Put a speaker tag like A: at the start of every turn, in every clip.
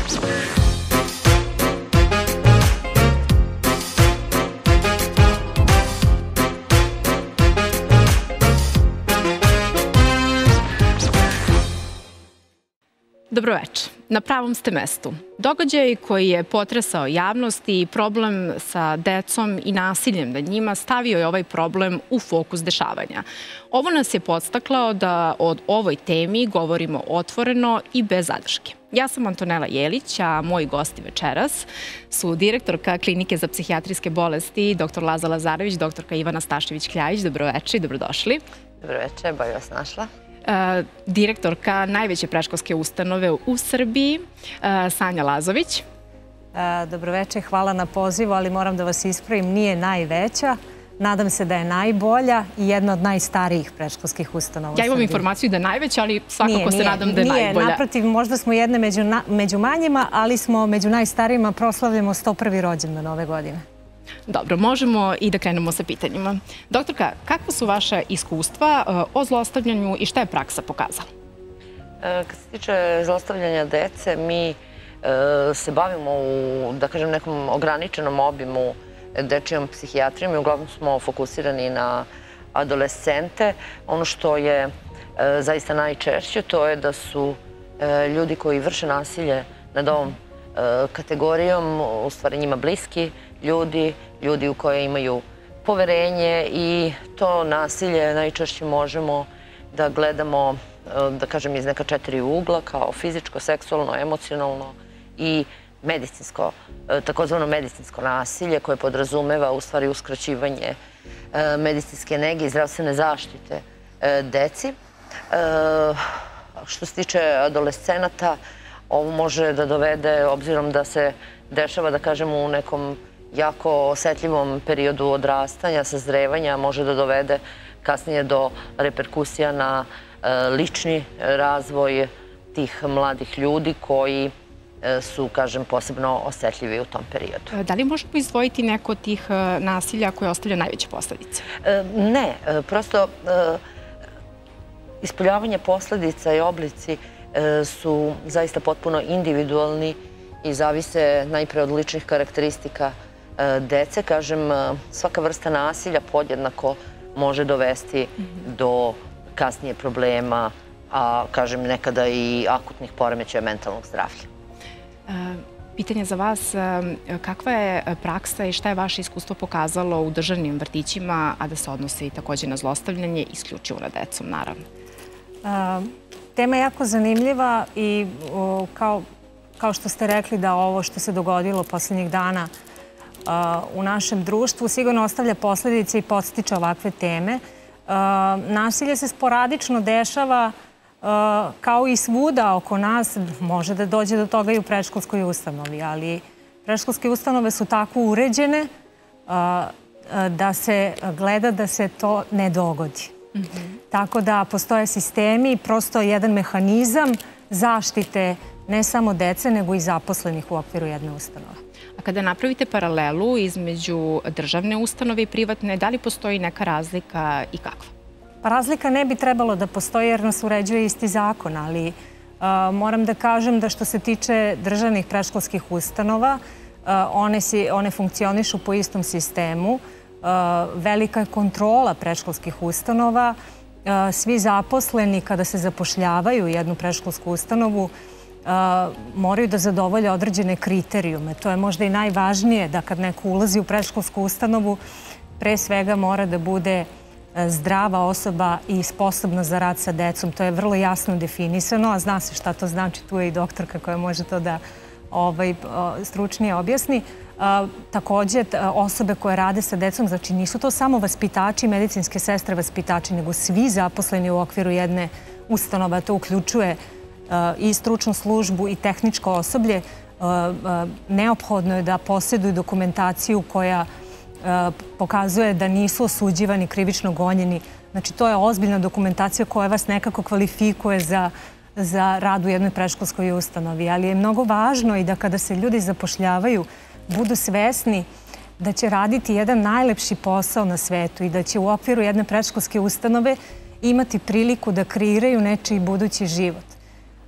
A: Dobroveče. Na pravom ste mestu. Događaj koji je potresao javnost i problem sa decom i nasiljem nad njima stavio je ovaj problem u fokus dešavanja. Ovo nas je podstaklao da o ovoj temi govorimo otvoreno i bez zadrške. Ja sam Antonela Jelić, a moji gosti večeras su direktorka Klinike za psihijatrijske bolesti dr. Laza Lazarević, doktorka Ivana Stašević-Kljajić. Dobroveče i dobrodošli.
B: Dobroveče, bolje vas našla.
A: Direktorka najveće predškolske ustanove u Srbiji, Sanja Lazović.
C: Dobroveče, hvala na pozivu, ali moram da vas ispravim, nije najveća. Nadam se da je najbolja i jedna od najstarijih predškolskih ustanova u Srbiji.
A: Ja imam informaciju da je najveća, ali svakako se nadam da je najbolja.
C: Nije, naprotiv, možda smo jedne među manjima, ali smo među najstarijima, proslavljamo 101. rođendan ove godine.
A: Dobro, možemo i da krenemo sa pitanjima. Doktorka, kakva su vaša iskustva o zlostavljanju i šta je praksa pokazala?
B: Kad se tiče zlostavljanja dece, mi se bavimo u, da kažem, nekom ograničenom obimu dečijom psihijatrijom i uglavnom smo fokusirani na adolescente. Ono što je zaista najčešće, to je da su ljudi koji vrše nasilje nad ovom kategorijom, u stvari njima bliski ljudi u koje imaju poverenje i to nasilje najčešće možemo da gledamo, da kažem, iz neka 4 ugla, kao fizičko, seksualno, emocionalno i medicinsko, takozvano medicinsko nasilje koje podrazumeva u stvari uskraćivanje medicinske nege i zdravstvene zaštite deci. Što se tiče adolescenata, ovo može da dovede, obzirom da se dešava, da kažemo, u nekom jako osetljivom periodu odrastanja, sazrevanja, može da dovede kasnije do reperkusija na lični razvoj tih mladih ljudi koji su, kažem, posebno osetljivi u tom periodu.
A: Da li možemo izdvojiti neko od tih nasilja koje ostavlja najveće posledice?
B: Ne, prosto ispoljavanje posledica i oblici su zaista potpuno individualni i zavise najpre od ličnih karakteristika dece. Kažem, svaka vrsta nasilja podjednako može dovesti do kasnije problema, a kažem nekada i akutnih poremećaja mentalnog zdravlja.
A: Pitanje za vas, kakva je praksa i šta je vaše iskustvo pokazalo u državnim vrtićima, a da se odnosi takođe na zlostavljanje, isključivo na decom, naravno?
C: Tema je jako zanimljiva i kao što ste rekli da ovo što se dogodilo poslednjih dana u našem društvu sigurno ostavlja posledice i podstiče ovakve teme. Nasilje se sporadično dešava kao i svuda oko nas. Može da dođe do toga i u predškolskoj ustanovi, ali predškolske ustanove su tako uređene da se gleda da se to ne dogodi. Tako da postoje sistemi, prosto jedan mehanizam zaštite ne samo dece, nego i zaposlenih u okviru jedne ustanove.
A: A kada napravite paralelu između državne ustanove i privatne, da li postoji neka razlika i kakva?
C: Pa razlika ne bi trebalo da postoji jer nas uređuje isti zakon, ali moram da kažem da što se tiče državnih predškolskih ustanova, one funkcionišu po istom sistemu. Velika je kontrola predškolskih ustanova. Svi zaposleni kada se zapošljavaju u jednu predškolsku ustanovu moraju da zadovolje određene kriterijume. To je možda i najvažnije, da kad neko ulazi u predškolsku ustanovu, pre svega mora da bude zdrava osoba i sposobna za rad sa decom. To je vrlo jasno definisano, a zna se šta to znači. Tu je i doktorka koja može to da stručnije objasni. Takođe, osobe koje rade sa decom, znači nisu to samo vaspitači, medicinske sestre vaspitači, nego svi zaposleni u okviru jedne ustanove. To uključuje i stručnu službu i tehničko osoblje. Neophodno je da posjeduju dokumentaciju koja pokazuje da nisu osuđivani, krivično gonjeni. Znači, to je ozbiljna dokumentacija koja vas nekako kvalifikuje za rad u jednoj predškolskoj ustanovi. Ali je mnogo važno i da kada se ljudi zapošljavaju, budu svesni da će raditi jedan najlepši posao na svetu i da će u okviru jedne predškolske ustanove imati priliku da kreiraju nečiji budući život.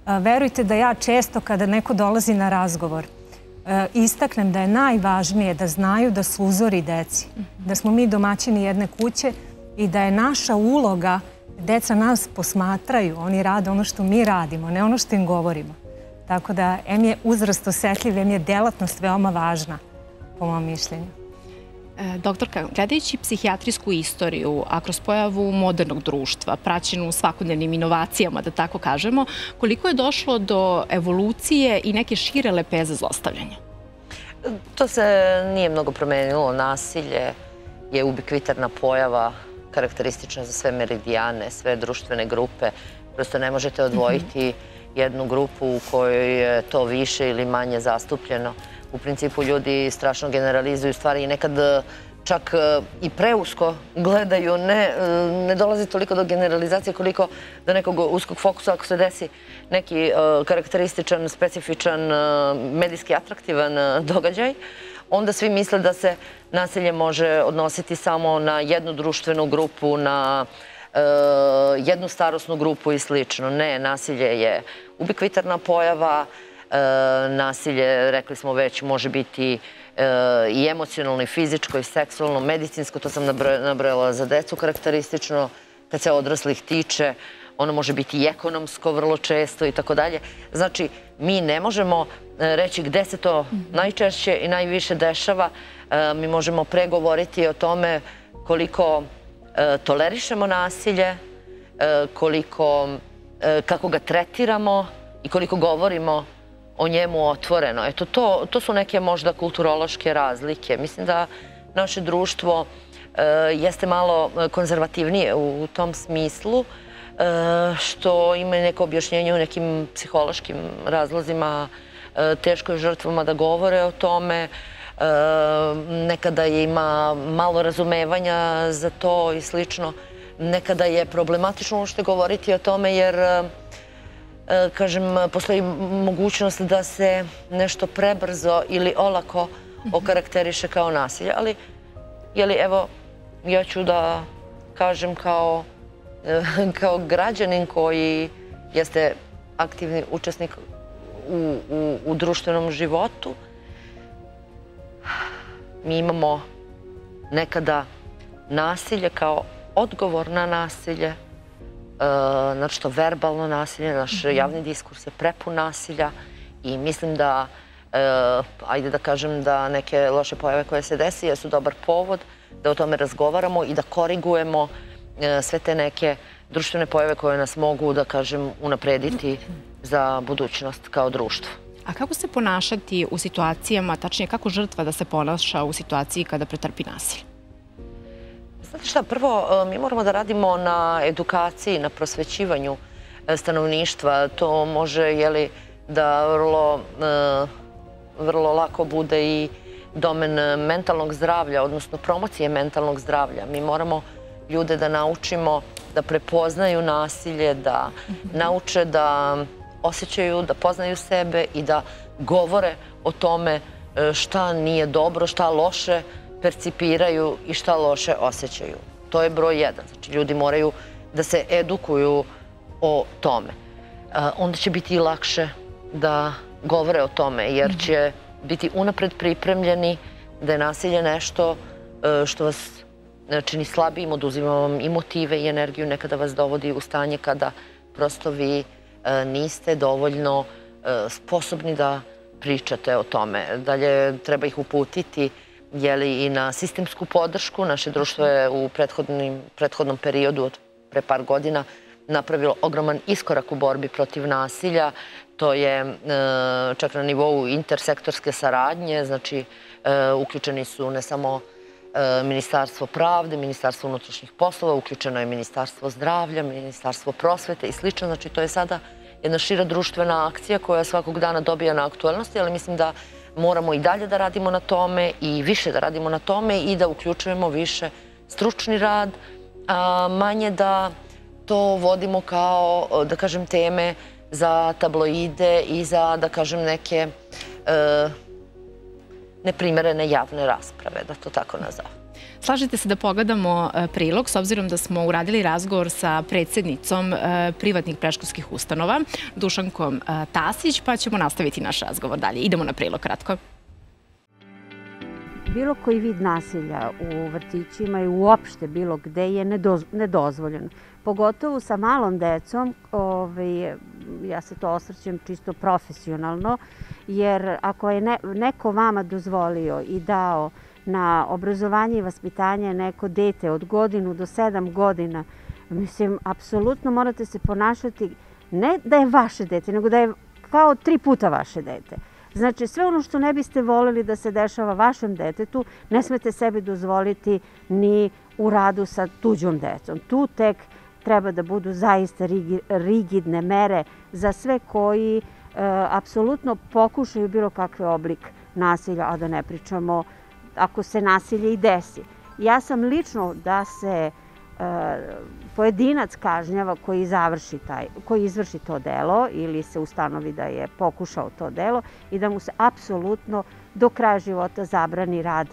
C: Verujte da ja često kada neko dolazi na razgovor istaknem da je najvažnije da znaju da su uzori deci, da smo mi domaćini jedne kuće i da je naša uloga, deca nas posmatraju, oni rade ono što mi radimo, ne ono što im govorimo. Tako da, em je uzrast osetljiv, em je delatnost veoma važna, po mom mišljenju.
A: Doktorka, gledajući psihijatrijsku istoriju, a kroz pojavu modernog društva, praćenu svakodnevnim inovacijama, da tako kažemo, koliko je došlo do evolucije i neke šire lepeze zlostavljanja?
B: To se nije mnogo promenilo. Nasilje je ubikvitarna pojava, karakteristična za sve meridijane, sve društvene grupe. Prosto ne možete odvojiti jednu grupu u kojoj je to više ili manje zastupljeno. U principu ljudi strašno generalizuju stvari i nekad čak i preusko gledaju. Ne dolazi toliko do generalizacije koliko do nekog uskog fokusa. Ako se desi neki karakterističan, specifičan, medijski atraktivan događaj, onda svi misle da se nasilje može odnositi samo na jednu društvenu grupu, na jednu starosnu grupu i slično. Ne, nasilje je ubikvitarna pojava. Nasilje, rekli smo već, može biti i emocionalno, i fizičko, i seksualno, medicinsko, to sam nabrojala za decu karakteristično. Kad se odraslih tiče, ono može biti i ekonomsko vrlo često i tako dalje. Znači, mi ne možemo reći gde se to najčešće i najviše dešava. Mi možemo pregovoriti o tome koliko tolerišemo nasilje, kako ga tretiramo i koliko govorimo o njemu otvoreno. Eto, to su neke možda kulturološke razlike. Mislim da naše društvo jeste malo konzervativnije u tom smislu, što ima neko objašnjenje u nekim psihološkim razlozima. Teško je žrtvama da govore o tome. Nekada ima malo razumevanja za to i slično. Nekada je problematično uopšte govoriti o tome jer, kažem, postoji mogućnost da se nešto prebrzo ili olako okarakteriše kao nasilje. Ali, evo, ja ću da kažem kao građanin koji jeste aktivni učesnik u društvenom životu, mi imamo nekada nasilje kao odgovor na nasilje, znači to verbalno nasilje, naš javni diskurs je prepun nasilja i mislim da, ajde da kažem da neke loše pojave koje se desi jesu dobar povod da o tome razgovaramo i da korigujemo sve te neke društvene pojave koje nas mogu, da kažem, unaprediti za budućnost kao društvo.
A: A kako se ponašati u situacijama, tačnije kako žrtva da se ponaša u situaciji kada pretrpi nasilje?
B: Znate šta, prvo mi moramo da radimo na edukaciji, na prosvećivanju stanovništva. To može, jeli, da vrlo lako bude i domen mentalnog zdravlja, odnosno promocije mentalnog zdravlja. Mi moramo ljude da naučimo da prepoznaju nasilje, da nauče da osjećaju, da poznaju sebe i da govore o tome šta nije dobro, šta loše percipiraju i šta loše osjećaju. To je broj jedan. Znači, ljudi moraju da se edukuju o tome. Onda će biti i lakše da govore o tome, jer će biti unapred pripremljeni da je nasilje nešto što vas čini slabijim, oduzima vam i motive i energiju, nekada vas dovodi u stanje kada prosto vi niste dovoljno sposobni da pričate o tome. Dalje, treba ih uputiti i na sistemsku podršku. Naše društvo je u prethodnom periodu od pre par godina napravilo ogroman iskorak u borbi protiv nasilja. To je čak na nivou intersektorske saradnje, znači uključeni su ne samo Ministarstvo pravde, Ministarstvo unutrašnjih poslova, uključeno je Ministarstvo zdravlja, Ministarstvo prosvete i slično. Znači, to je sada jedna šira društvena akcija koja svakog dana dobija na aktuelnosti, ali mislim da moramo i dalje da radimo na tome i više da radimo na tome i da uključujemo više stručni rad, a manje da to vodimo kao, da kažem, teme za tabloide i za, da kažem, neke neprimerene javne rasprave, da to tako nazovem.
A: Slažete se da pogledamo prilog, s obzirom da smo uradili razgovor sa predsjednicom privatnih predškolskih ustanova, Dušankom Tasić, pa ćemo nastaviti naš razgovor dalje. Idemo na prilog kratko.
D: Bilo koji vid nasilja u vrtićima i uopšte bilo gde je nedozvoljen. Pogotovo sa malom decom, ja se to osvrćem čisto profesionalno, jer ako je neko vama dozvolio i dao na obrazovanje i vaspitanje neko dete od 1 do 7 godina, mislim, apsolutno morate se ponašati ne da je vaše dete, nego da je kao 3 puta vaše dete. Znači, sve ono što ne biste voljeli da se dešava vašem detetu, ne smete sebi dozvoliti ni u radu sa tuđom decom. Tu tek treba da budu zaista rigidne mere za sve koji apsolutno pokušaju bilo kakve oblik nasilja, a da ne pričamo ako se nasilje i desi. Ja sam lično da se pojedinac kažnjava koji izvrši to delo ili se ustanovi da je pokušao to delo i da mu se apsolutno do kraja života zabrani rad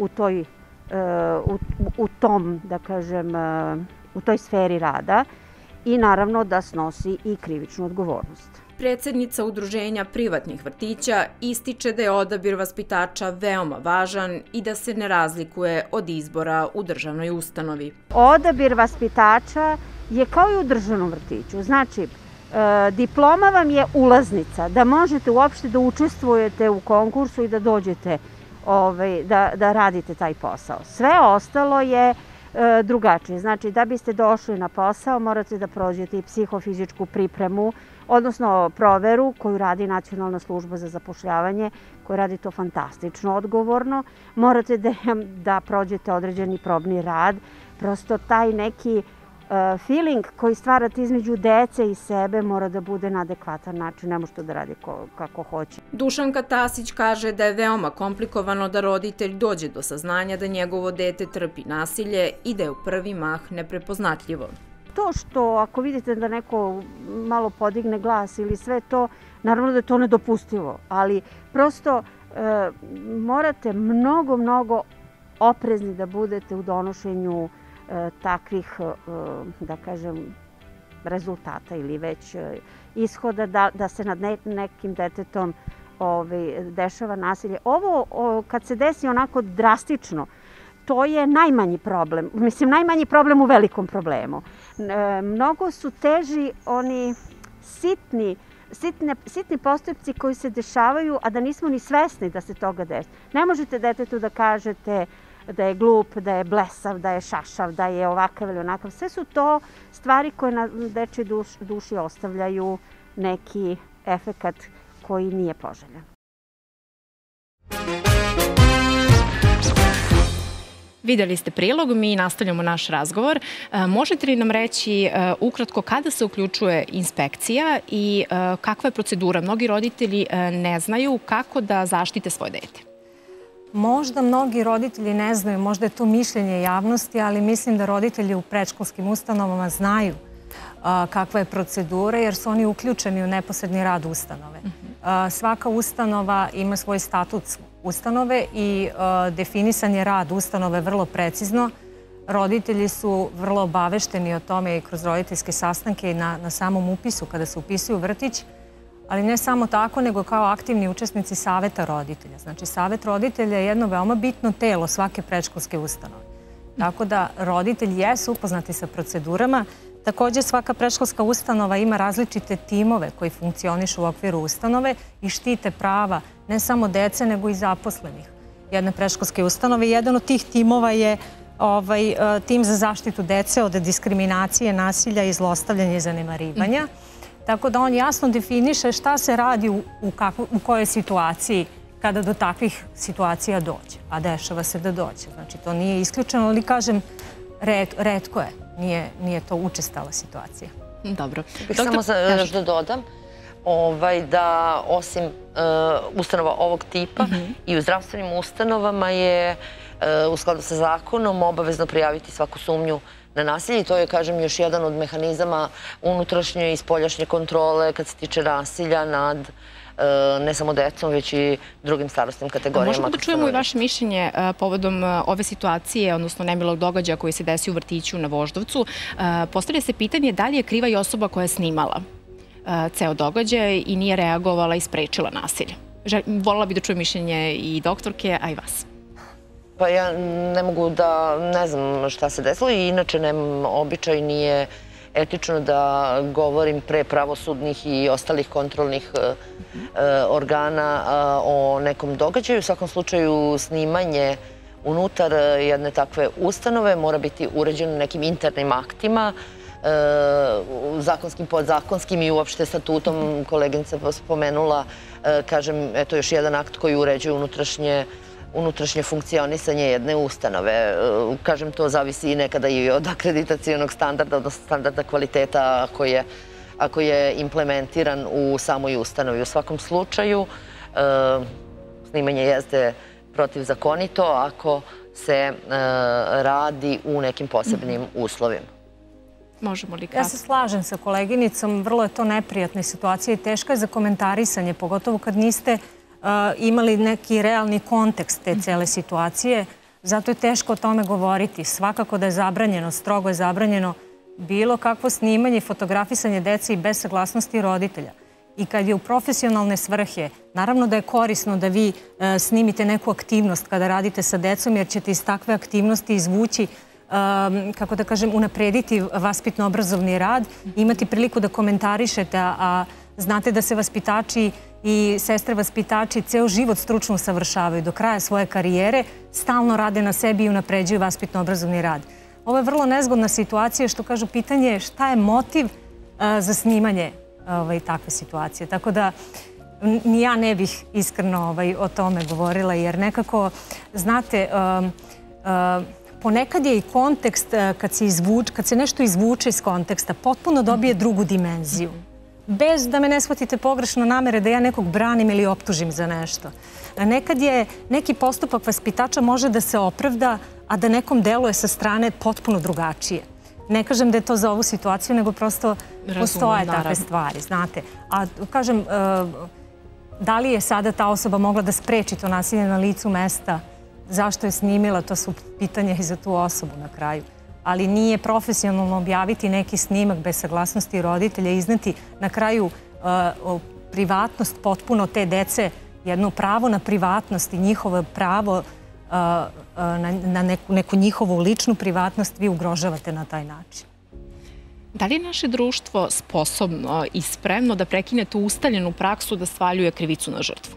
D: u tom, da kažem, u toj sferi rada i naravno da snosi i krivičnu odgovornost.
A: Predsjednica Udruženja privatnih vrtića ističe da je odabir vaspitača veoma važan i da se ne razlikuje od izbora u državnoj ustanovi.
D: Odabir vaspitača je kao i u državnom vrtiću. Znači, diploma vam je ulaznica da možete uopšte da učestvujete u konkursu i da dođete da radite taj posao. Sve ostalo je drugačije. Znači, da biste došli na posao morate da prođete i psihofizičku pripremu, odnosno proveru koju radi Nacionalna služba za zapošljavanje, koja radi to fantastično odgovorno. Morate da prođete određeni probni rad. Prosto taj neki feeling koji stvarate između dece i sebe mora da bude na adekvatan način, ne može to da radi kako hoće.
A: Dušanka Tasić kaže da je veoma komplikovano da roditelj dođe do saznanja da njegovo dete trpi nasilje i da je u prvi mah neprepoznatljivo.
D: To što ako vidite da neko malo podigne glas ili sve to, naravno da je to nedopustivo, ali prosto morate mnogo oprezni da budete u donošenju takvih, da kažem, rezultata ili već ishoda da se nad nekim detetom dešava nasilje. Ovo kad se desi onako drastično, to je najmanji problem. Mislim, najmanji problem u velikom problemu. Mnogo su teži oni sitni postupci koji se dešavaju, a da nismo ni svesni da se toga desi. Ne možete detetu da kažete da je glup, da je blesav, da je šašav, da je ovakav ili onakav. Sve su to stvari koje na dečjoj duši ostavljaju neki efekat koji nije poželjan.
A: Vidjeli ste prilog, mi nastavljamo naš razgovor. Možete li nam reći ukratko kada se uključuje inspekcija i kakva je procedura? Mnogi roditelji ne znaju kako da zaštite svoje dete.
C: Možda mnogi roditelji ne znaju, možda je to mišljenje javnosti, ali mislim da roditelji u predškolskim ustanovama znaju kakva je procedura, jer su oni uključeni u neposredni rad ustanove. Svaka ustanova ima svoj statut ustanove i definisan je rad ustanove vrlo precizno. Roditelji su vrlo obavešteni o tome i kroz roditeljske sastanke i na samom upisu kada se upisuju vrtić, ali ne samo tako, nego kao aktivni učesnici saveta roditelja. Znači, savet roditelja je jedno veoma bitno telo svake predškolske ustanove. Tako da roditelji jesu upoznati sa procedurama. Također, svaka predškolska ustanova ima različite timove koji funkcionišu u okviru ustanove i štite prava ne samo dece, nego i zaposlenih jedne predškolske ustanove. Jedan od tih timova je tim za zaštitu dece od diskriminacije, nasilja i zlostavljanja i zanemarivanja. Tako da on jasno definiše šta se radi u kojoj situaciji kada do takvih situacija dođe. A dešava se da dođe. Znači, to nije isključeno, ali kažem, retko je. Nije to učestala situacija.
A: Dobro.
B: Samo još da dodam da osim ustanova ovog tipa i u zdravstvenim ustanovama je u skladu sa zakonom obavezno prijaviti svaku sumnju na nasilje i to je, kažem, još jedan od mehanizama unutrašnje i spoljašnje kontrole kad se tiče nasilja nad ne samo decom, već i drugim starostnim kategorijama.
A: Možemo da čujemo i vaše mišljenje povodom ove situacije, odnosno nemilog događaja koji se desio u vrtiću na Voždovcu. Postavlja se pitanje da li je kriva i osoba koja je snimala ceo događaj i nije reagovala i sprečila nasilje. Voljela bih da čujem mišljenje i doktorke, a i vas.
B: Pa ja ne mogu da ne znam šta se desilo i inače nemam običaj, nije etično da govorim pre pravosudnih i ostalih kontrolnih organa o nekom događaju. U svakom slučaju snimanje unutar jedne takve ustanove mora biti uređeno nekim internim aktima, zakonskim, podzakonskim i uopšte statutom. Koleginica spomenula, kažem, eto još jedan akt koji uređuje unutrašnje funkcionisanje jedne ustanove. Kažem, to zavisi i nekada i od akreditacionog standarda, odnosno standarda kvaliteta ako je implementiran u samoj ustanovi. U svakom slučaju, snimanje jeste protivzakonito ako se radi u nekim posebnim uslovima.
A: Možemo li
C: Ja se slažem sa koleginicom, vrlo je to neprijatna situacija i teška je za komentarisanje, pogotovo kad niste imali neki realni kontekst te cele situacije. Zato je teško o tome govoriti. Svakako da je zabranjeno, strogo je zabranjeno bilo kakvo snimanje i fotografisanje dece i bez saglasnosti roditelja. I kad je u profesionalne svrhe, naravno da je korisno da vi snimite neku aktivnost kada radite sa decom, jer ćete iz takve aktivnosti izvući, kako da kažem, unaprediti vaspitno-obrazovni rad, imati priliku da komentarišete, a znate da se vaspitači i sestre vaspitači ceo život stručno usavršavaju do kraja svoje karijere, stalno rade na sebi i unapređuju vaspitno-obrazovni rad. Ovo je vrlo nezgodna situacija, što kažu, pitanje je šta je motiv za snimanje takve situacije. Tako da ni ja ne bih iskreno o tome govorila, jer nekako, znate, ponekad je i kontekst, kad se nešto izvuče iz konteksta, potpuno dobije drugu dimenziju. Bez da me ne shvatite pogrešno namere da ja nekog branim ili optužim za nešto. Nekad je neki postupak vaspitača može da se opravda, a da nekom deluje sa strane potpuno drugačije. Ne kažem da je to za ovu situaciju, nego prosto postoje takve stvari, znate. A kažem, da li je sada ta osoba mogla da spreči to nasilje na licu mesta? Zašto je snimila? To su pitanja i za tu osobu na kraju. Ali nije profesionalno objaviti neki snimak bez saglasnosti roditelja, izneti na kraju privatnost potpuno te dece, jedno pravo na privatnost i njihovo pravo na neku njihovu ličnu privatnost vi ugrožavate na taj način.
A: Da li je naše društvo sposobno i spremno da prekine tu ustaljenu praksu da svaljuje krivicu na žrtvu?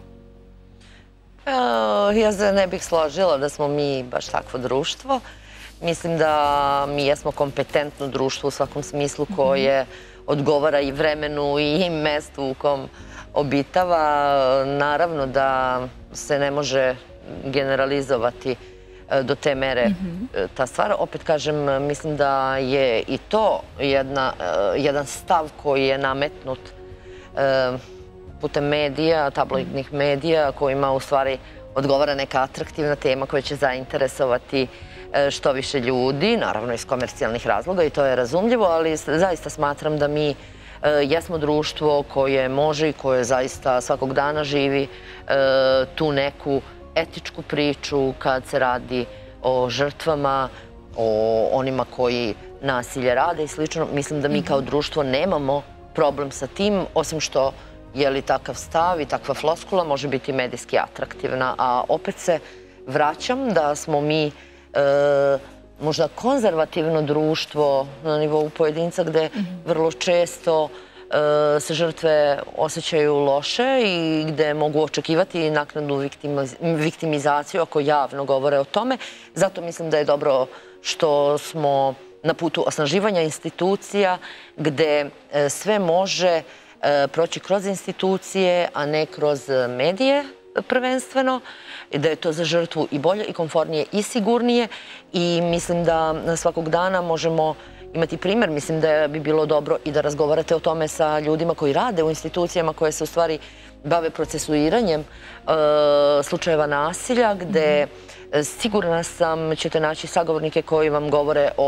B: Ja se ne bih složila da smo mi baš takvo društvo. Mislim da mi jesmo kompetentno društvo u svakom smislu koje odgovara i vremenu i mestu u kom obitava. Naravno da se ne može generalizovati do te mere ta stvar. Opet kažem, mislim da je i to jedan stav koji je nametnut putem medija, tabloidnih medija, kojima u stvari odgovara neka atraktivna tema koja će zainteresovati što više ljudi, naravno iz komercijalnih razloga i to je razumljivo, ali zaista smatram da mi jesmo društvo koje može i koje zaista svakog dana živi tu neku etičku priču kad se radi o žrtvama, o onima koji nasilje rade i slično. Mislim da mi kao društvo nemamo problem sa tim, osim što je li takav stav i takva floskula može biti medijski atraktivna, a opet se vraćam da smo mi možda konzervativno društvo na nivou pojedinca gde vrlo često se žrtve osjećaju loše i gde mogu očekivati naknadnu viktimizaciju ako javno govore o tome. Zato mislim da je dobro što smo na putu osnaživanja institucija gde sve može proći kroz institucije, a ne kroz medije prvenstveno, da je to za žrtvu i bolje i komfornije i sigurnije i mislim da svakog dana možemo imati primjer. Mislim da bi bilo dobro i da razgovarate o tome sa ljudima koji rade u institucijama koje se u stvari bave procesuiranjem slučajeva nasilja, gde sigurna sam ćete naći sagovornike koji vam govore o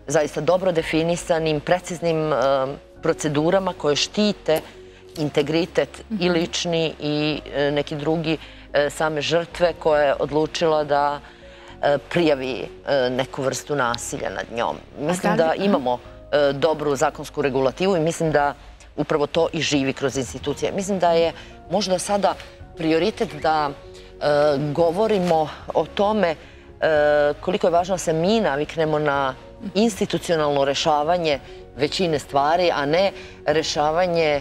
B: zaista dobro definisanim, preciznim procedurama koje štite integritet i lični i neki drugi same žrtve koja je odlučila da prijavi neku vrstu nasilja nad njom. Mislim da imamo dobru zakonsku regulativu i mislim da upravo to i živi kroz institucije. Mislim da je možda sada prioritet da govorimo o tome koliko je važno da se mi naviknemo na institucionalno rešavanje većine stvari, a ne rešavanje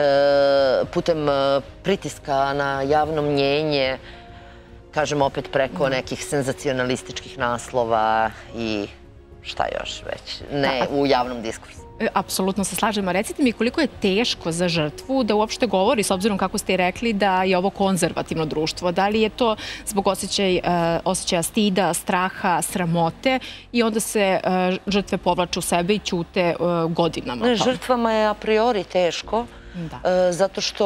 B: putem pritiska na javno mnjenje, kažem opet preko nekih senzacionalističkih naslova i šta još već, ne u javnom diskursu.
A: Apsolutno se slažemo. Recite mi koliko je teško za žrtvu da uopšte govori, s obzirom kako ste i rekli da je ovo konzervativno društvo. Da li je to zbog osjećaja stida, straha, sramote i onda se žrtve povlače u sebe i ćute godinama?
B: Ne, žrtvama je a priori teško, zato što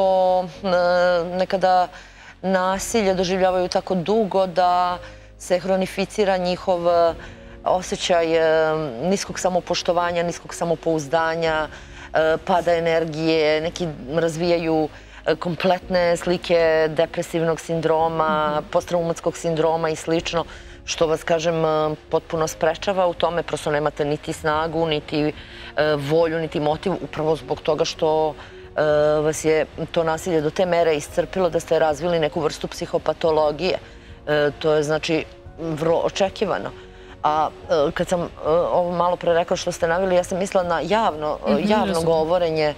B: nekada nasilje doživljavaju tako dugo da se hronificira njihov osjećaj niskog samopoštovanja, niskog samopouzdanja, pada energije, neki razvijaju kompletne slike depresivnog sindroma, posttraumatskog sindroma i slično, što vas, kažem, potpuno sprečava u tome. Prosto nemate niti snagu, niti volju, niti motiv, upravo zbog toga što vas je to nasilje do te mere iscrpilo da ste razvili neku vrstu psihopatologije. To je, znači, vrlo očekivano. A kad sam ovo malo pre rekla što ste navili, ja sam mislila na javno govorenje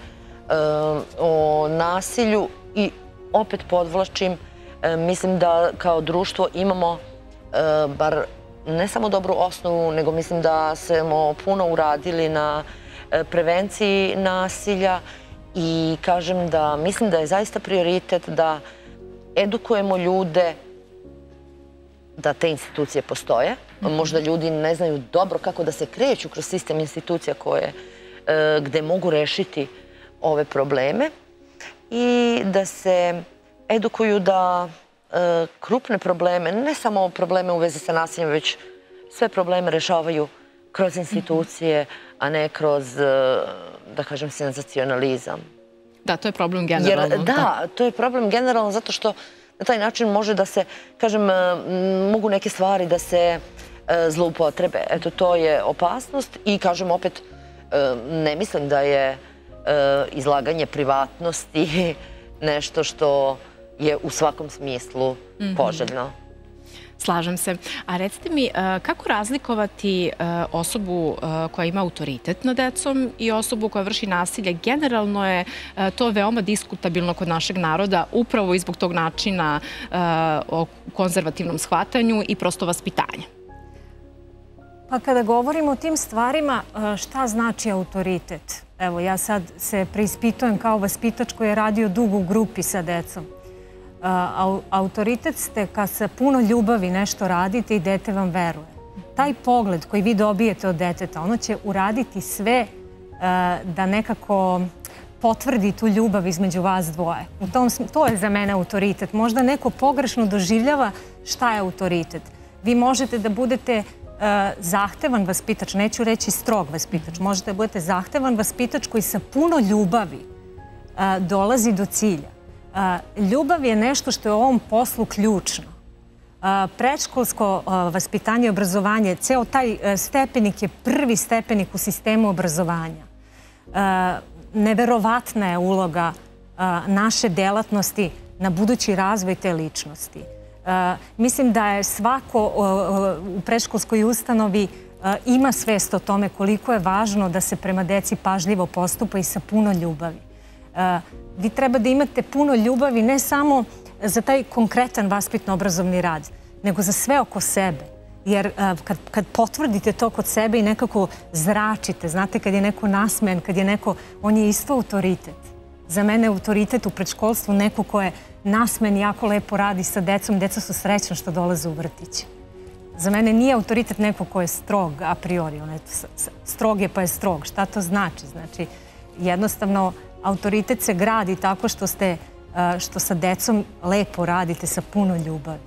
B: o nasilju i opet podvlačim, mislim da kao društvo imamo bar ne samo dobru osnovu, nego mislim da smo puno uradili na prevenciji nasilja i kažem da mislim da je zaista prioritet da edukujemo ljude da te institucije postoje. Možda ljudi ne znaju dobro kako da se kreću kroz sistem institucija gde mogu rešiti ove probleme i da se edukuju da krupne probleme, ne samo probleme u vezi sa nasiljem, već sve probleme rešavaju kroz institucije, a ne kroz, da kažem, senzacionalizam.
A: Da, to je problem generalno.
B: Da, to je problem generalno zato što na taj način može da se, kažem, mogu neke stvari da se zloupotrebe. Eto, to je opasnost i, kažem, opet, ne mislim da je izlaganje privatnosti nešto što je u svakom smislu poželjno.
A: Slažem se. A recite mi, kako razlikovati osobu koja ima autoritet nad decom i osobu koja vrši nasilje? Generalno je to veoma diskutabilno kod našeg naroda, upravo i zbog tog načina o konzervativnom shvatanju i prosto vaspitanju.
C: Pa kada govorimo o tim stvarima, šta znači autoritet? Evo, ja sad se preispitujem kao vaspitač koji je radio dugo u grupi sa decom. Autoritet ste kad sa puno ljubavi nešto radite i dete vam veruje. Taj pogled koji vi dobijete od deteta, ono će uraditi sve da nekako potvrdi tu ljubav između vas dvoje. To je za mene autoritet. Možda neko pogrešno doživljava šta je autoritet. Vi možete da budete zahtevan vaspitač, neću reći strog vaspitač, možete da budete zahtevan vaspitač koji sa puno ljubavi dolazi do cilja. Ljubav je nešto što je u ovom poslu ključno. Predškolsko vaspitanje i obrazovanje, ceo taj stepenik je prvi stepenik u sistemu obrazovanja. Neverovatna je uloga naše delatnosti na budući razvoj te ličnosti. Mislim da je svako u predškolskoj ustanovi ima svest o tome koliko je važno da se prema deci pažljivo postupa i sa puno ljubavi. Vi treba da imate puno ljubavi ne samo za taj konkretan vaspitno-obrazovni rad, nego za sve oko sebe. Jer kad potvrdite to kod sebe i nekako zračite, znate, kad je neko nasmejan, kad je neko, on je isto autoritet. Za mene je autoritet u predškolstvu neko ko je nasmejan i jako lepo radi sa decom. Deca su srećna što dolaze u vrtić. Za mene nije autoritet neko ko je strog a priori. Strog je pa je strog. Šta to znači? Znači, jednostavno, autoritet se gradi tako što sa decom lepo radite sa puno ljubavi.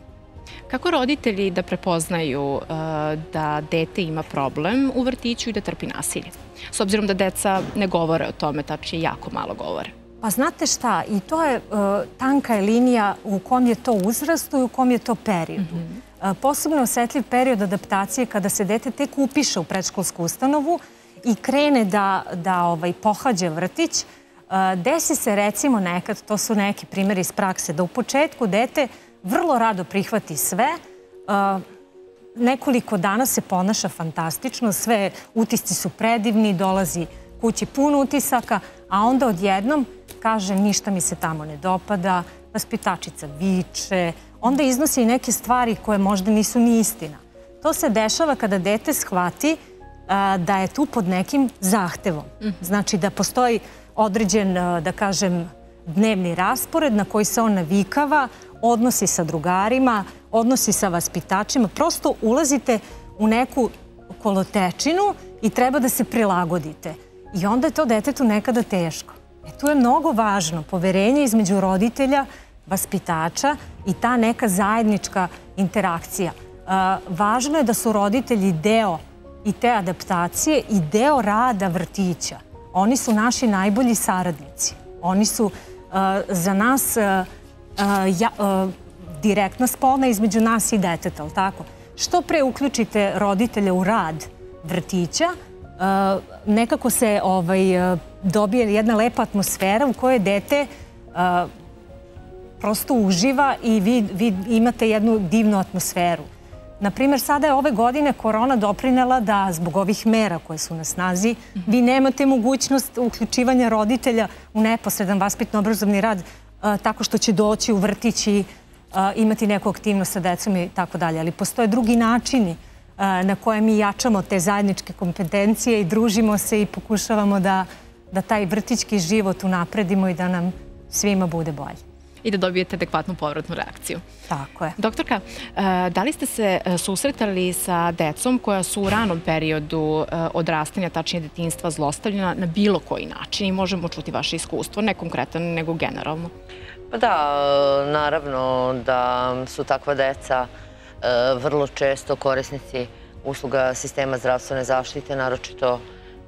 A: Kako roditelji da prepoznaju da dete ima problem u vrtiću i da trpi nasilje? S obzirom da deca ne govore o tome, tačnije jako malo govore.
C: Pa znate šta, i to je tanka je linija u kom je to uzrastu i u kom je to periodu. Posebno osetljiv period adaptacije kada se dete tek upiše u predškolsku ustanovu i krene da pohađa vrtić. Desi se recimo nekad, to su neki primjeri iz prakse, da u početku dete vrlo rado prihvati sve, nekoliko dana se ponaša fantastično, sve utisci su predivni, dolazi kući pun utisaka, a onda odjednom kaže ništa mi se tamo ne dopada, vaspitačica viče, onda iznosi i neke stvari koje možda nisu ni istina. To se dešava kada dete shvati da je tu pod nekim zahtevom. Znači da postoji određen, da kažem, dnevni raspored na koji se on navikava, odnosi sa drugarima, odnosi sa vaspitačima. Prosto ulazite u neku kolotečinu i treba da se prilagodite. I onda je to detetu nekada teško. Tu je mnogo važno poverenje između roditelja, vaspitača i ta neka zajednička interakcija. Važno je da su roditelji deo i te adaptacije i deo rada vrtića. Oni su naši najbolji saradnici. Oni su za nas direktna spona između nas i deteta, ali tako? Što pre uključite roditelja u rad vrtića, nekako se dobije jedna lepa atmosfera u kojoj dete prosto uživa i vi imate jednu divnu atmosferu. Naprimjer, sada je ove godine korona doprinela da zbog ovih mera koje su na snazi vi nemate mogućnost uključivanja roditelja u neposredan vaspitno-obrazovni rad tako što će doći u vrtić i imati neku aktivnost sa decom i tako dalje. Ali postoje drugi načini na koje mi jačamo te zajedničke kompetencije i družimo se i pokušavamo da taj vrtićki život unapredimo i da nam svima bude bolje.
A: I da dobijete adekvatnu povratnu reakciju.
C: Tako je.
A: Doktorka, da li ste se susretali sa decom koja su u ranom periodu odrastanja, tačnije detinjstva, zlostavljena na bilo koji način i možemo čuti vaše iskustvo, ne konkretno nego generalno?
B: Pa da, naravno da su takva deca vrlo često korisnici usluga sistema zdravstvene zaštite, naročito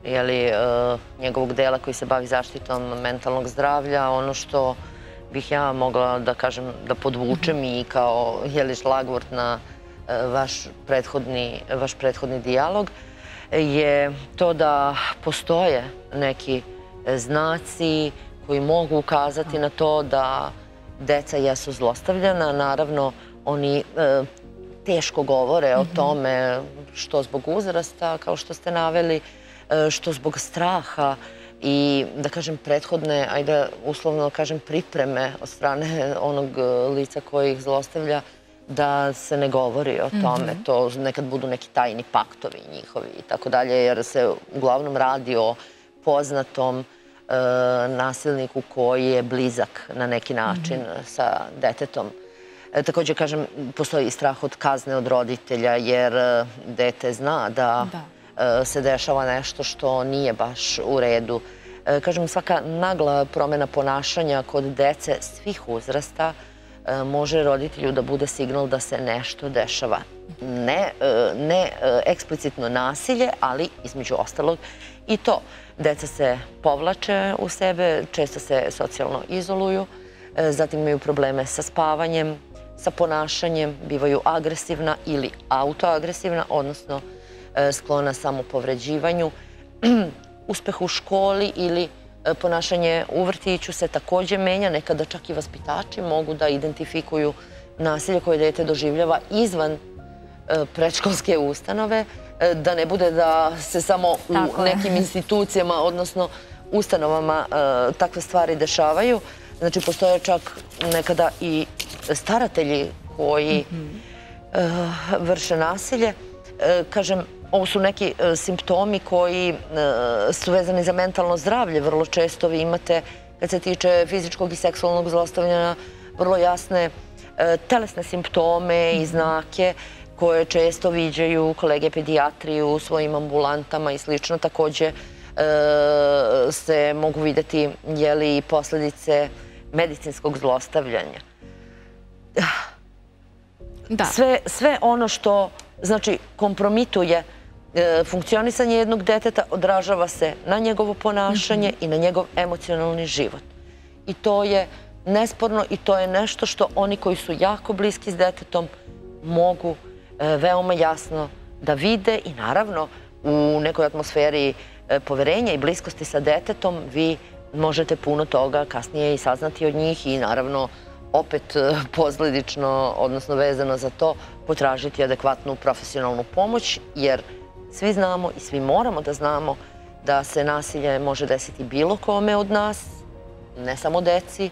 B: njegovog dela koji se bavi zaštitom mentalnog zdravlja. Ono što bih ja mogla da kažem, da podvučem i kao šlagvort na vaš prethodni dijalog, je to da postoje neki znaci koji mogu ukazati na to da deca jesu zlostavljana. Naravno, oni teško govore o tome, što zbog uzrasta, kao što ste naveli, što zbog straha i, da kažem, prethodne, ajde uslovno kažem, pripreme od strane onog lica koji ih zlostavlja, da se ne govori o tome. To nekad budu neki tajni paktovi njihovi i tako dalje, jer se uglavnom radi o poznatom nasilniku koji je blizak na neki način sa detetom. Također, kažem, postoji i strah od kazne od roditelja, jer dete zna da se dešava nešto što nije baš u redu. Kažem, svaka nagla promjena ponašanja kod dece svih uzrasta može roditelju da bude signal da se nešto dešava. Ne eksplicitno nasilje, ali između ostalog i to. Deca se povlače u sebe, često se socijalno izoluju, zatim imaju probleme sa spavanjem, sa ponašanjem, bivaju agresivna ili autoagresivna, odnosno sklona samopovređivanju. Uspeh u školi ili ponašanje u vrtiću se također menja. Nekada čak i vaspitači mogu da identifikuju nasilje koje dete doživljava izvan predškolske ustanove, da ne bude da se samo u nekim institucijama, odnosno ustanovama, takve stvari dešavaju. Znači, postoje čak nekada i staratelji koji vrše nasilje. Kažem, ovo su neki simptomi koji su vezani za mentalno zdravlje. Vrlo često vi imate, kad se tiče fizičkog i seksualnog zlostavljanja, vrlo jasne telesne simptome i znake koje često viđaju kolege pedijatri u svojim ambulantama i slično. Također se mogu vidjeti i posljedice medicinskog zlostavljanja. Sve ono što, znači, kompromituje funkcionisanje jednog deteta odražava se na njegovo ponašanje i na njegov emocionalni život. I to je nesporno i to je nešto što oni koji su jako bliski s detetom mogu veoma jasno da vide i naravno u nekoj atmosferi poverenja i bliskosti sa detetom vi možete puno toga kasnije i saznati od njih i naravno opet posledično, odnosno vezano za to, potražiti adekvatnu profesionalnu pomoć jer svi znamo i svi moramo da znamo da se nasilje može desiti bilo kome od nas, ne samo deci,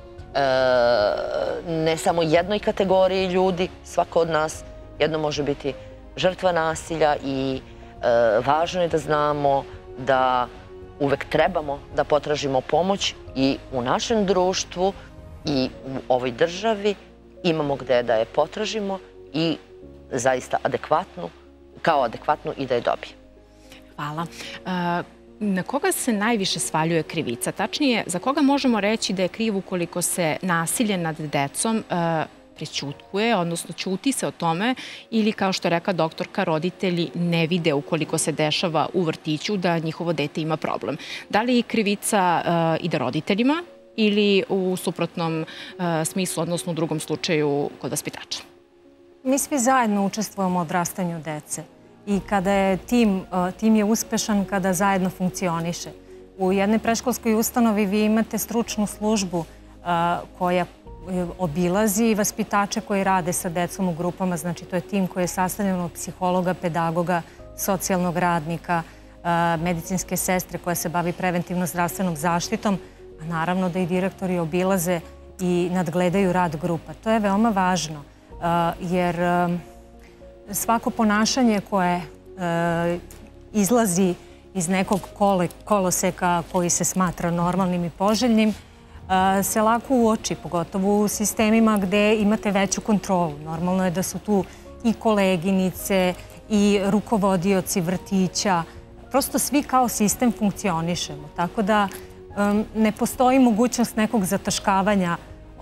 B: ne samo jednoj kategoriji ljudi, svako od nas jedno može biti žrtva nasilja i važno je da znamo da uvek trebamo da potražimo pomoć i u našem društvu i u ovoj državi imamo gde da je potražimo i zaista kao adekvatnu i da je dobijemo.
A: Hvala. Na koga se najviše svaljuje krivica? Tačnije, za koga možemo reći da je kriv ukoliko se nasilje nad decom prećutkuje, odnosno ćuti se o tome ili, kao što je rekla doktorka, roditelji ne vide ukoliko se dešava u vrtiću da njihovo dete ima problem. Da li krivica ide roditeljima ili u suprotnom smislu, odnosno u drugom slučaju kod vaspitača?
C: Mi svi zajedno učestvujemo u odrastanju dece i kada je tim je uspešan kada zajedno funkcioniše. U jednoj predškolskoj ustanovi vi imate stručnu službu koja obilazi vaspitače koji rade sa decom u grupama, znači to je tim koji je sastavljen od psihologa, pedagoga, socijalnog radnika, medicinske sestre koja se bavi preventivno zdravstvenom zaštitom, a naravno da i direktori obilaze i nadgledaju rad grupa. To je veoma važno jer svako ponašanje koje izlazi iz nekog koloseka koji se smatra normalnim i poželjnim se lako uoči, pogotovo u sistemima gde imate veću kontrolu. Normalno je da su tu i koleginice i rukovodioci vrtića. Prosto svi kao sistem funkcionišemo. Tako da ne postoji mogućnost nekog zataškavanja,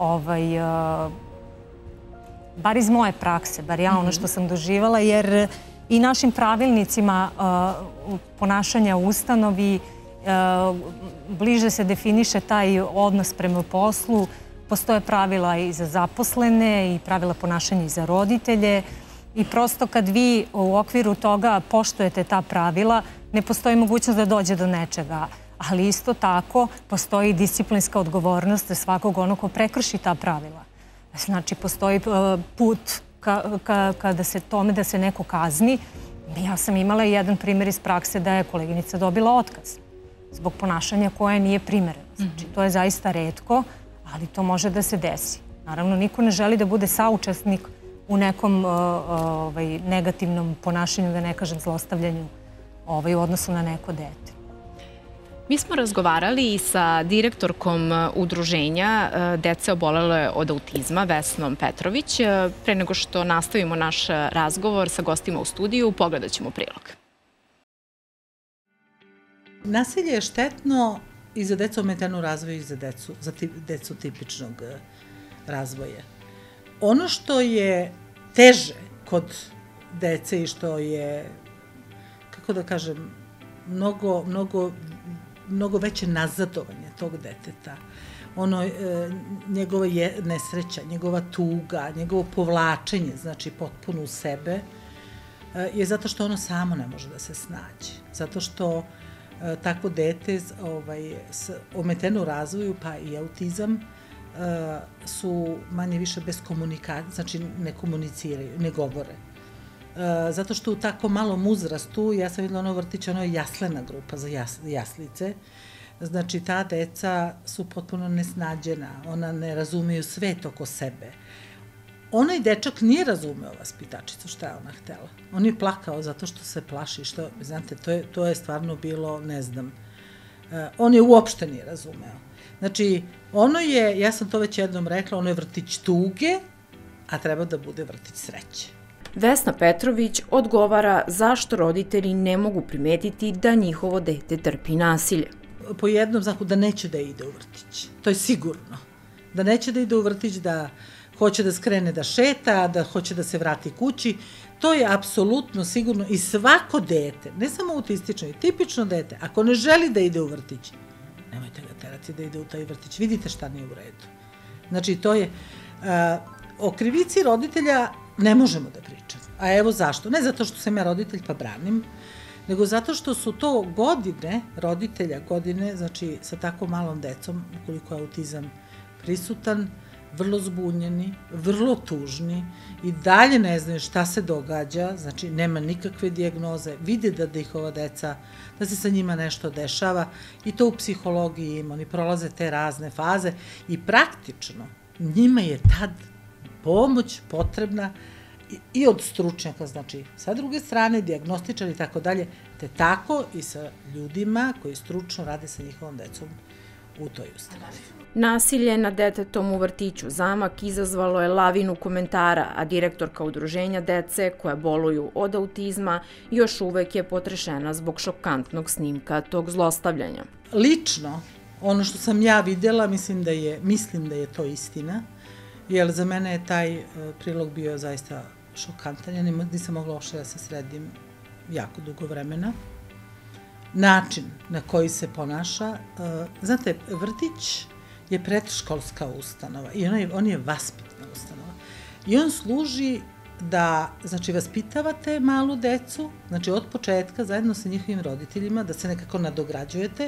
C: bar iz moje prakse, bar ja ono što sam doživala, jer i našim pravilnicima ponašanja u ustanovi bliže se definiše taj odnos prema poslu. Postoje pravila i za zaposlene i pravila ponašanja i za roditelje. I prosto kad vi u okviru toga poštujete ta pravila, ne postoji mogućnost da dođe do nečega. Ali isto tako postoji disciplinska odgovornost za svakog onog ko prekrši ta pravila. Znači, postoji put kada se tome da se neko kazni. Ja sam imala jedan primjer iz prakse da je koleginica dobila otkaz zbog ponašanja koje nije primereno. Znači, to je zaista retko, ali to može da se desi. Naravno, niko ne želi da bude saučesnik u nekom negativnom ponašanju, da ne kažem zlostavljanju u odnosu na neko dete.
A: Mi smo razgovarali i sa direktorkom udruženja Dece obolele od autizma, Vesnom Petrović. Pre nego što nastavimo naš razgovor sa gostima u studiju, pogledat ćemo prilog.
E: Nasilje je štetno i za decu ometenu razvoju i za decu tipičnog razvoja. Ono što je teže kod dece i što je, kako da kažem, mnogo veće nazadovanje tog deteta, njegova nesreća, njegova tuga, njegovo povlačenje, znači potpuno u sebe, je zato što ono samo ne može da se snađe. Zato što takvo dete s ometeno razvoju, pa i autizam, su manje više bez komunikacije, znači ne komuniciraju, ne govore. Zato što u tako malom uzrastu, ja sam videla ono vrtić, ono je jaslena grupa za jaslice, znači ta deca su potpuno nesnađena, ona ne razumiju svet oko sebe. Onaj dečak nije razumeo vaspitačicu šta je ona htela. On je plakao zato što se plaši, što, znate, to je stvarno bilo, ne znam, on je uopšte nije razumeo. Znači, ono je, ja sam to već jednom rekla, ono je vrtić tuge, a treba da bude vrtić sreće.
F: Vesna Petrović odgovara zašto roditelji ne mogu primetiti da njihovo dete trpi nasilje.
E: Po jednom znaku da neće da ide u vrtić, to je sigurno. Da neće da ide u vrtić, da hoće da skrene da šeta, da hoće da se vrati kući. To je apsolutno sigurno i svako dete, ne samo autistično, i tipično dete, ako ne želi da ide u vrtić, nemojte ga terati da ide u taj vrtić. Vidite šta nije u redu. Znači, to je... O krivici roditelja ne možemo da pričamo. A evo zašto. Ne zato što sam ja roditelj pa branim, nego zato što su to godine roditelja, znači sa tako malom decom, ukoliko je autizam prisutan, vrlo zbunjeni, vrlo tužni i dalje ne znaju šta se događa, znači nema nikakve dijagnoze, vide da ih ova deca, da se sa njima nešto dešava i to u psihologiji ima, oni prolaze te razne faze i praktično njima je tad pomoć potrebna i od stručnjaka, znači sa druge strane, dijagnostičari i tako dalje, te tako i sa ljudima koji stručno rade sa njihovom decom u toj ustanovi.
F: Nasilje nad detetom u vrtiću Zamak izazvalo je lavinu komentara, a direktorka udruženja dece koja boluju od autizma još uvek je potrešena zbog šokantnog snimka tog zlostavljanja.
E: Lično, ono što sam ja videla, mislim da je to istina, jer za mene je taj prilog bio zaista šokantan. Ja nisam mogla uopšte da se sredim jako dugo vremena. Način na koji se ponaša, znate, vrtić je predškolska ustanova i on je vaspitna ustanova. I on služi da, znači, vaspitavate malu decu, znači od početka zajedno sa njihovim roditeljima, da se nekako nadograđujete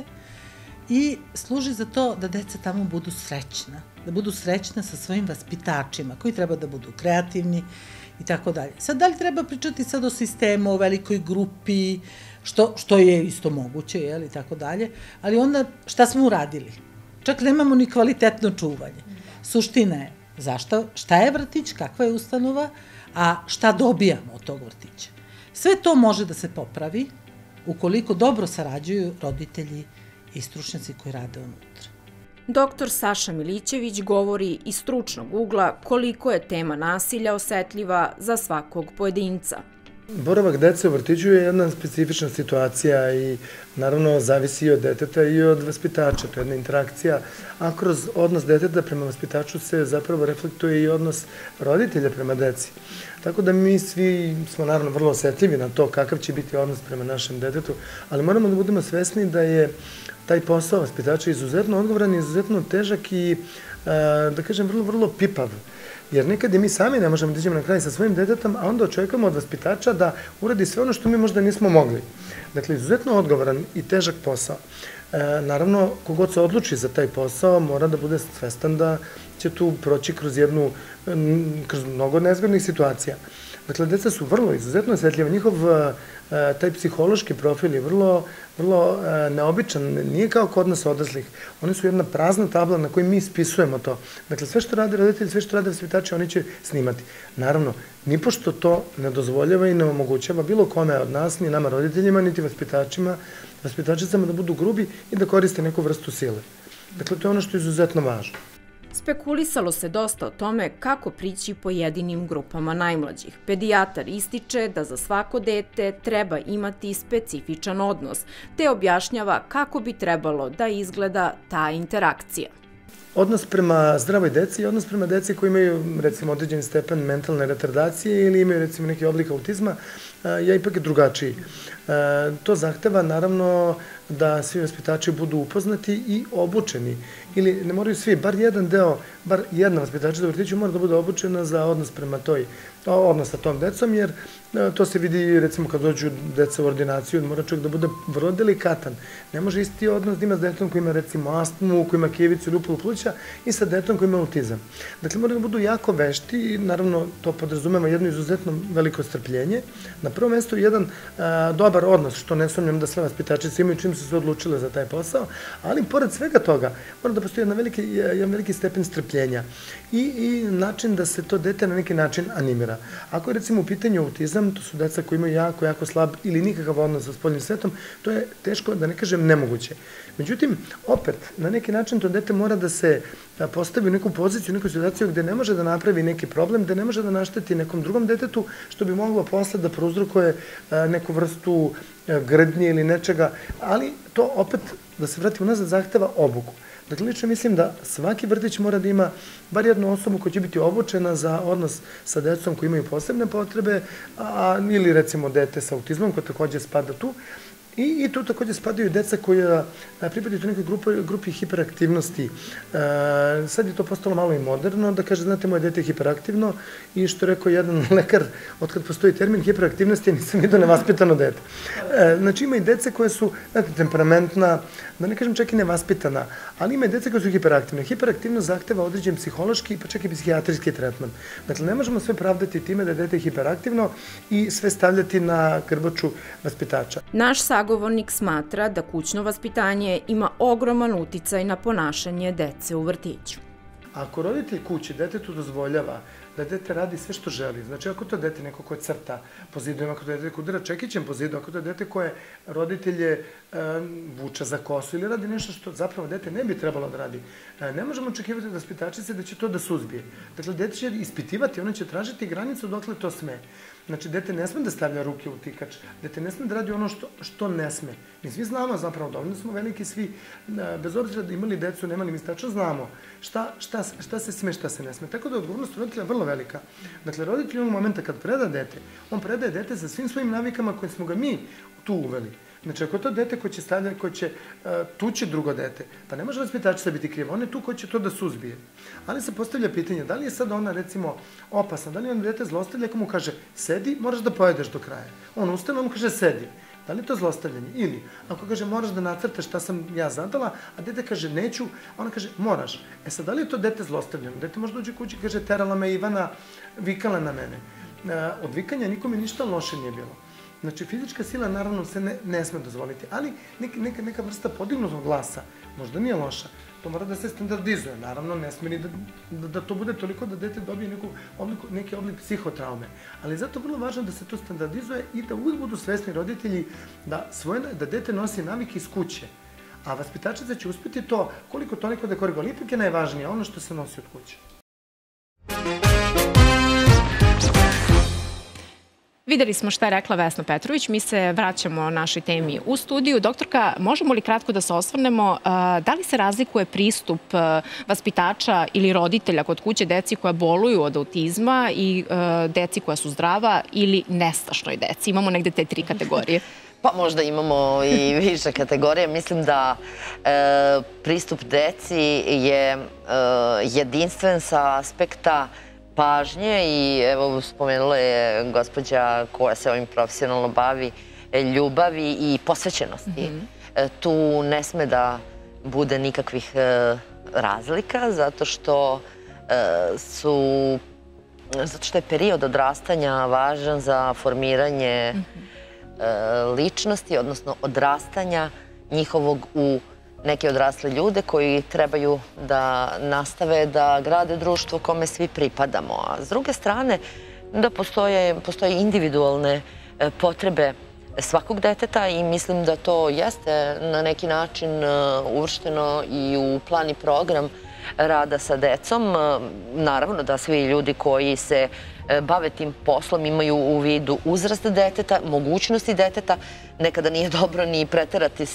E: i služi za to da deca tamo budu srećna, da budu srećna sa svojim vaspitačima, koji treba da budu kreativni i tako dalje. Sad, da li treba pričati sad o sistemu, o velikoj grupi, što je isto moguće, i tako dalje, ali onda šta smo uradili? Čak nemamo ni kvalitetno čuvanje. Suština je šta je vrtić, kakva je ustanova, a šta dobijamo od tog vrtića. Sve to može da se popravi ukoliko dobro sarađuju roditelji i stručnjaci koji rade unutra.
F: Doktor Saša Milićević govori iz stručnog ugla koliko je tema nasilja osetljiva za svakog pojedinca.
G: Boravak dece u vrtiću je jedna specifična situacija i naravno zavisi i od deteta i od vaspitača. To je jedna interakcija, a kroz odnos deteta prema vaspitaču se zapravo reflektuje i odnos roditelja prema deci. Tako da mi svi smo naravno vrlo osetljivi na to kakav će biti odnos prema našem detetu, ali moramo da budemo svesni da je taj posao vaspitača izuzetno odgovoran, izuzetno težak i, da kažem, vrlo, vrlo pipav. Jer nekad i mi sami ne možemo da iđemo na kraj sa svojim detetom, a onda očekujemo od vaspitača da uradi sve ono što mi možda nismo mogli. Dakle, izuzetno odgovoran i težak posao. Naravno, kogod se odluči za taj posao, mora da bude svestan da će tu proći kroz mnogo nezgodnih situacija. Dakle, deca su vrlo izuzetno osetljiva. Njihov taj psihološki profil je vrlo neobičan. Nije kao kod nas odraslih. Oni su jedna prazna tabla na kojoj mi ispisujemo to. Dakle, sve što rade roditelji, sve što rade vaspitači, oni će snimati. Naravno, nipošto to ne dozvoljava i ne omogućava bilo kome od nas, ni nama roditeljima, niti vaspitačicama da budu grubi i da koriste neku vrstu sile. Dakle, to je ono što je izuzetno važno.
F: Spekulisalo se dosta o tome kako prići pojedinim grupama najmlađih. Pedijatar ističe da za svako dete treba imati specifičan odnos, te objašnjava kako bi trebalo da izgleda ta interakcija.
G: Odnos prema zdravoj deci i odnos prema deci koji imaju, recimo, određeni stepen mentalne retardacije ili imaju, recimo, neki oblik autizma, je ipak drugačiji. To zahteva, naravno, da svi vaspitači budu upoznati i obučeni. Ili ne moraju svi, bar jedan deo, bar jedna vaspitačica u vrtiću mora da bude obučena za odnos prema odnos sa tom decom, jer to se vidi, recimo, kad dođu deca u ordinaciju, mora čovjek da bude vrlo delikatan. Ne može isti odnos da ima s detetom koji ima, recimo, astmu, koji ima kijevicu ili upalu pluća i sa detetom koji ima autizam. Dakle, mora da budu jako vešti i, naravno, to podrazumeva jedno izuzetno veliko strpljenje. Na prvom mestu jedan dobar odnos, što ne sumnjam da sve vaspitačice imaju čim su se odlučile za taj posao, ali pored svega toga mora da postoji jedan veliki stepen strpljenja i način da se to dete na neki način animira. Ako je, recimo, u pitanju autizam, to su deca koji imaju jako, jako slab ili nikakav odnos sa spoljnim svetom, to je teško, da ne kažem, nemoguće. Međutim, opet, na neki način to dete mora da se postavi u neku poziciju, u neku situaciju gde ne može da napravi neki problem, gde ne može da našteti nekom drugom detetu, što bi moglo posle da prouzrokuje neku vrstu grdnje ili nečega, ali to opet, da se vratimo nazad, zahteva obuku. Dakle, lično mislim da svaki vrtić mora da ima bar jednu osobu koja će biti obučena za odnos sa decom koji imaju posebne potrebe, ili recimo dete sa autizmom koje takođe spada tu. I tu takođe spadaju deca koja pripadaju u nekoj grupi hiperaktivnosti. Sad je to postalo malo i moderno, da kaže, znate, moje dete je hiperaktivno i što je rekao jedan lekar, otkad postoji termin hiperaktivnosti, ja nisam vidio nevaspitano dete. Znači, ima i dece koje su, znate, temperamentna, da ne kažem čak i nevaspitana, ali ima i dece koje su hiperaktivne. Hiperaktivnost zahteva određen psihološki pa čak i psihijatrijski tretman. Dakle, ne možemo sve pravdati time da je dete hiperaktivno i sve stavljati na grbaču vaspitača.
F: Naš sagovornik smatra da kućno vaspitanje ima ogroman uticaj na ponašanje dece u vrtiću.
G: Ako roditelj kući detetu dozvoljava da dete radi sve što želi, znači ako to dete neko koje crta po zidu, ako to dete koje udara čekićem po zidu, ako to dete koje roditelje vuče za kosu ili radi nešto što zapravo dete ne bi trebalo da radi, ne možemo očekivati od vaspitačice da će to da suzbije. Dakle, dete će ispitivati, ono će tražiti granicu dokle to sme. Znači, dete ne sme da stavlja ruke u tikač, dete ne sme da radi ono što ne sme. Mi svi znamo, zapravo, dovoljno smo veliki svi, bez obzira da imali decu, nemali, mi tačno znamo šta se sme, šta se ne sme. Tako da je odgovornost roditelja vrlo velika. Dakle, roditelj u momenta kad preda dete, on predaje dete sa svim svojim navikama koje smo ga mi tu uveli. Znači, ako je to dete koje će tući drugo dete, pa ne može vaspitačica biti kriva, on je tu koji će to da suzbije. Ali se postavlja pitanje, da li je sad ona, recimo, opasna, da li on dete zlostavlja ako mu kaže sedi, moraš da pojedeš do kraja. On ustane, on mu kaže sedi. Da li je to zlostavljanje? Ili, ako kaže moraš da nacrtaš šta sam ja zadala, a dete kaže neću, a ona kaže moraš. E sad, da li je to dete zlostavljeno? Dete možda dođe kući i kaže terala me Ivana, vikala na mene. Od vikanja nikome ništa loše nije bilo. Znači, fizička sila naravno se ne sme dozvoliti, ali neka vrsta podignutog glasa možda nije loša. To mora da se standardizuje. Naravno, ne sme ni da to bude toliko da dete dobije neki oblik psihotraume. Ali zato je vrlo važno da se to standardizuje i da uvijek budu svesni roditelji da dete nosi navike iz kuće. A vaspitačica će uspjeti to koliko toliko da koriguje. Ali ipak je najvažnije ono što se nosi od kuće.
A: Videli smo šta je rekla Vesna Petrović, mi se vraćamo našoj temi u studiju. Doktorka, možemo li kratko da se osvrnemo, da li se razlikuje pristup vaspitača ili roditelja kod kuće deci koja boluju od autizma i deci koja su zdrava ili nestašnoj deci? Imamo negde te 3 kategorije.
B: Pa možda imamo i više kategorije. Mislim da pristup deci je jedinstven sa aspekta pažnje i evo spomenula je gospođa koja se ovim profesionalno bavi, ljubavi i posvećenosti. Tu ne sme da bude nikakvih razlika zato što je period odrastanja važan za formiranje ličnosti, odnosno odrastanja njihovog u neke odrasle ljude koji trebaju da nastave da grade društvo kome svi pripadamo. A s druge strane, da postoje individualne potrebe svakog deteta i mislim da to jeste na neki način uvršteno i u plan i program rada sa decom. Naravno da svi ljudi koji se bave tim poslom imaju u vidu uzrast deteta, mogućnosti deteta. Nekada nije dobro ni preterati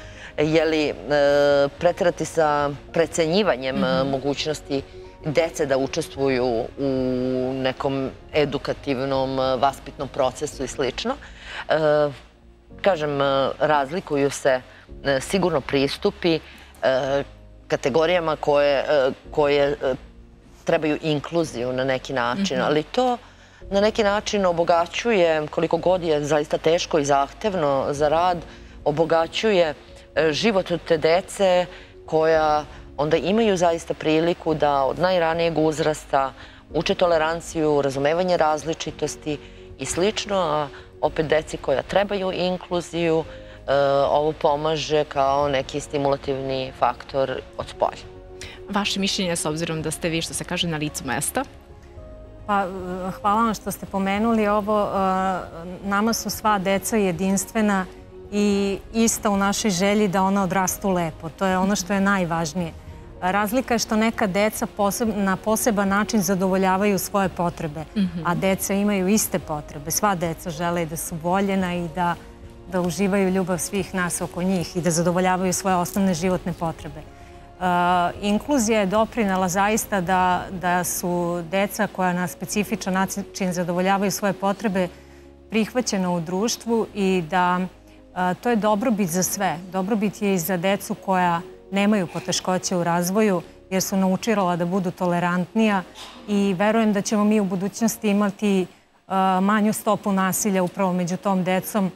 B: sa precenjivanjem mogućnosti dece da učestvuju u nekom edukativnom, vaspitnom procesu i slično. Kažem, razlikuju se sigurno pristupi kategorijama koje trebaju inkluziju na neki način, ali to na neki način obogaćuje, koliko god je zaista teško i zahtevno za rad, obogaćuje život te dece koja onda imaju zaista priliku da od najranijeg uzrasta uče toleranciju, razumevanje različitosti i slično, a opet deci koja trebaju inkluziju ovo pomaže kao neki stimulativni faktor od spolja.
A: Vaše mišljenje s obzirom da ste vi, što se kaže, na licu mesta?
C: Pa, hvala vam što ste pomenuli ovo. Nama su sva deca jedinstvena i ista u našoj želji da ona odrastu lepo. To je ono što je najvažnije. Razlika je što neka deca na poseban način zadovoljavaju svoje potrebe, a deca imaju iste potrebe. Sva deca žele da su voljena i da uživaju ljubav svih nas oko njih i da zadovoljavaju svoje osnovne životne potrebe. Inkluzija je doprinela zaista da su deca koja na specifičan način zadovoljavaju svoje potrebe prihvaćena u društvu i da to je dobrobit za sve. Dobrobit je i za decu koja nemaju poteškoće u razvoju jer su naučila da budu tolerantnija i verujem da ćemo mi u budućnosti imati manju stopu nasilja upravo među tom decom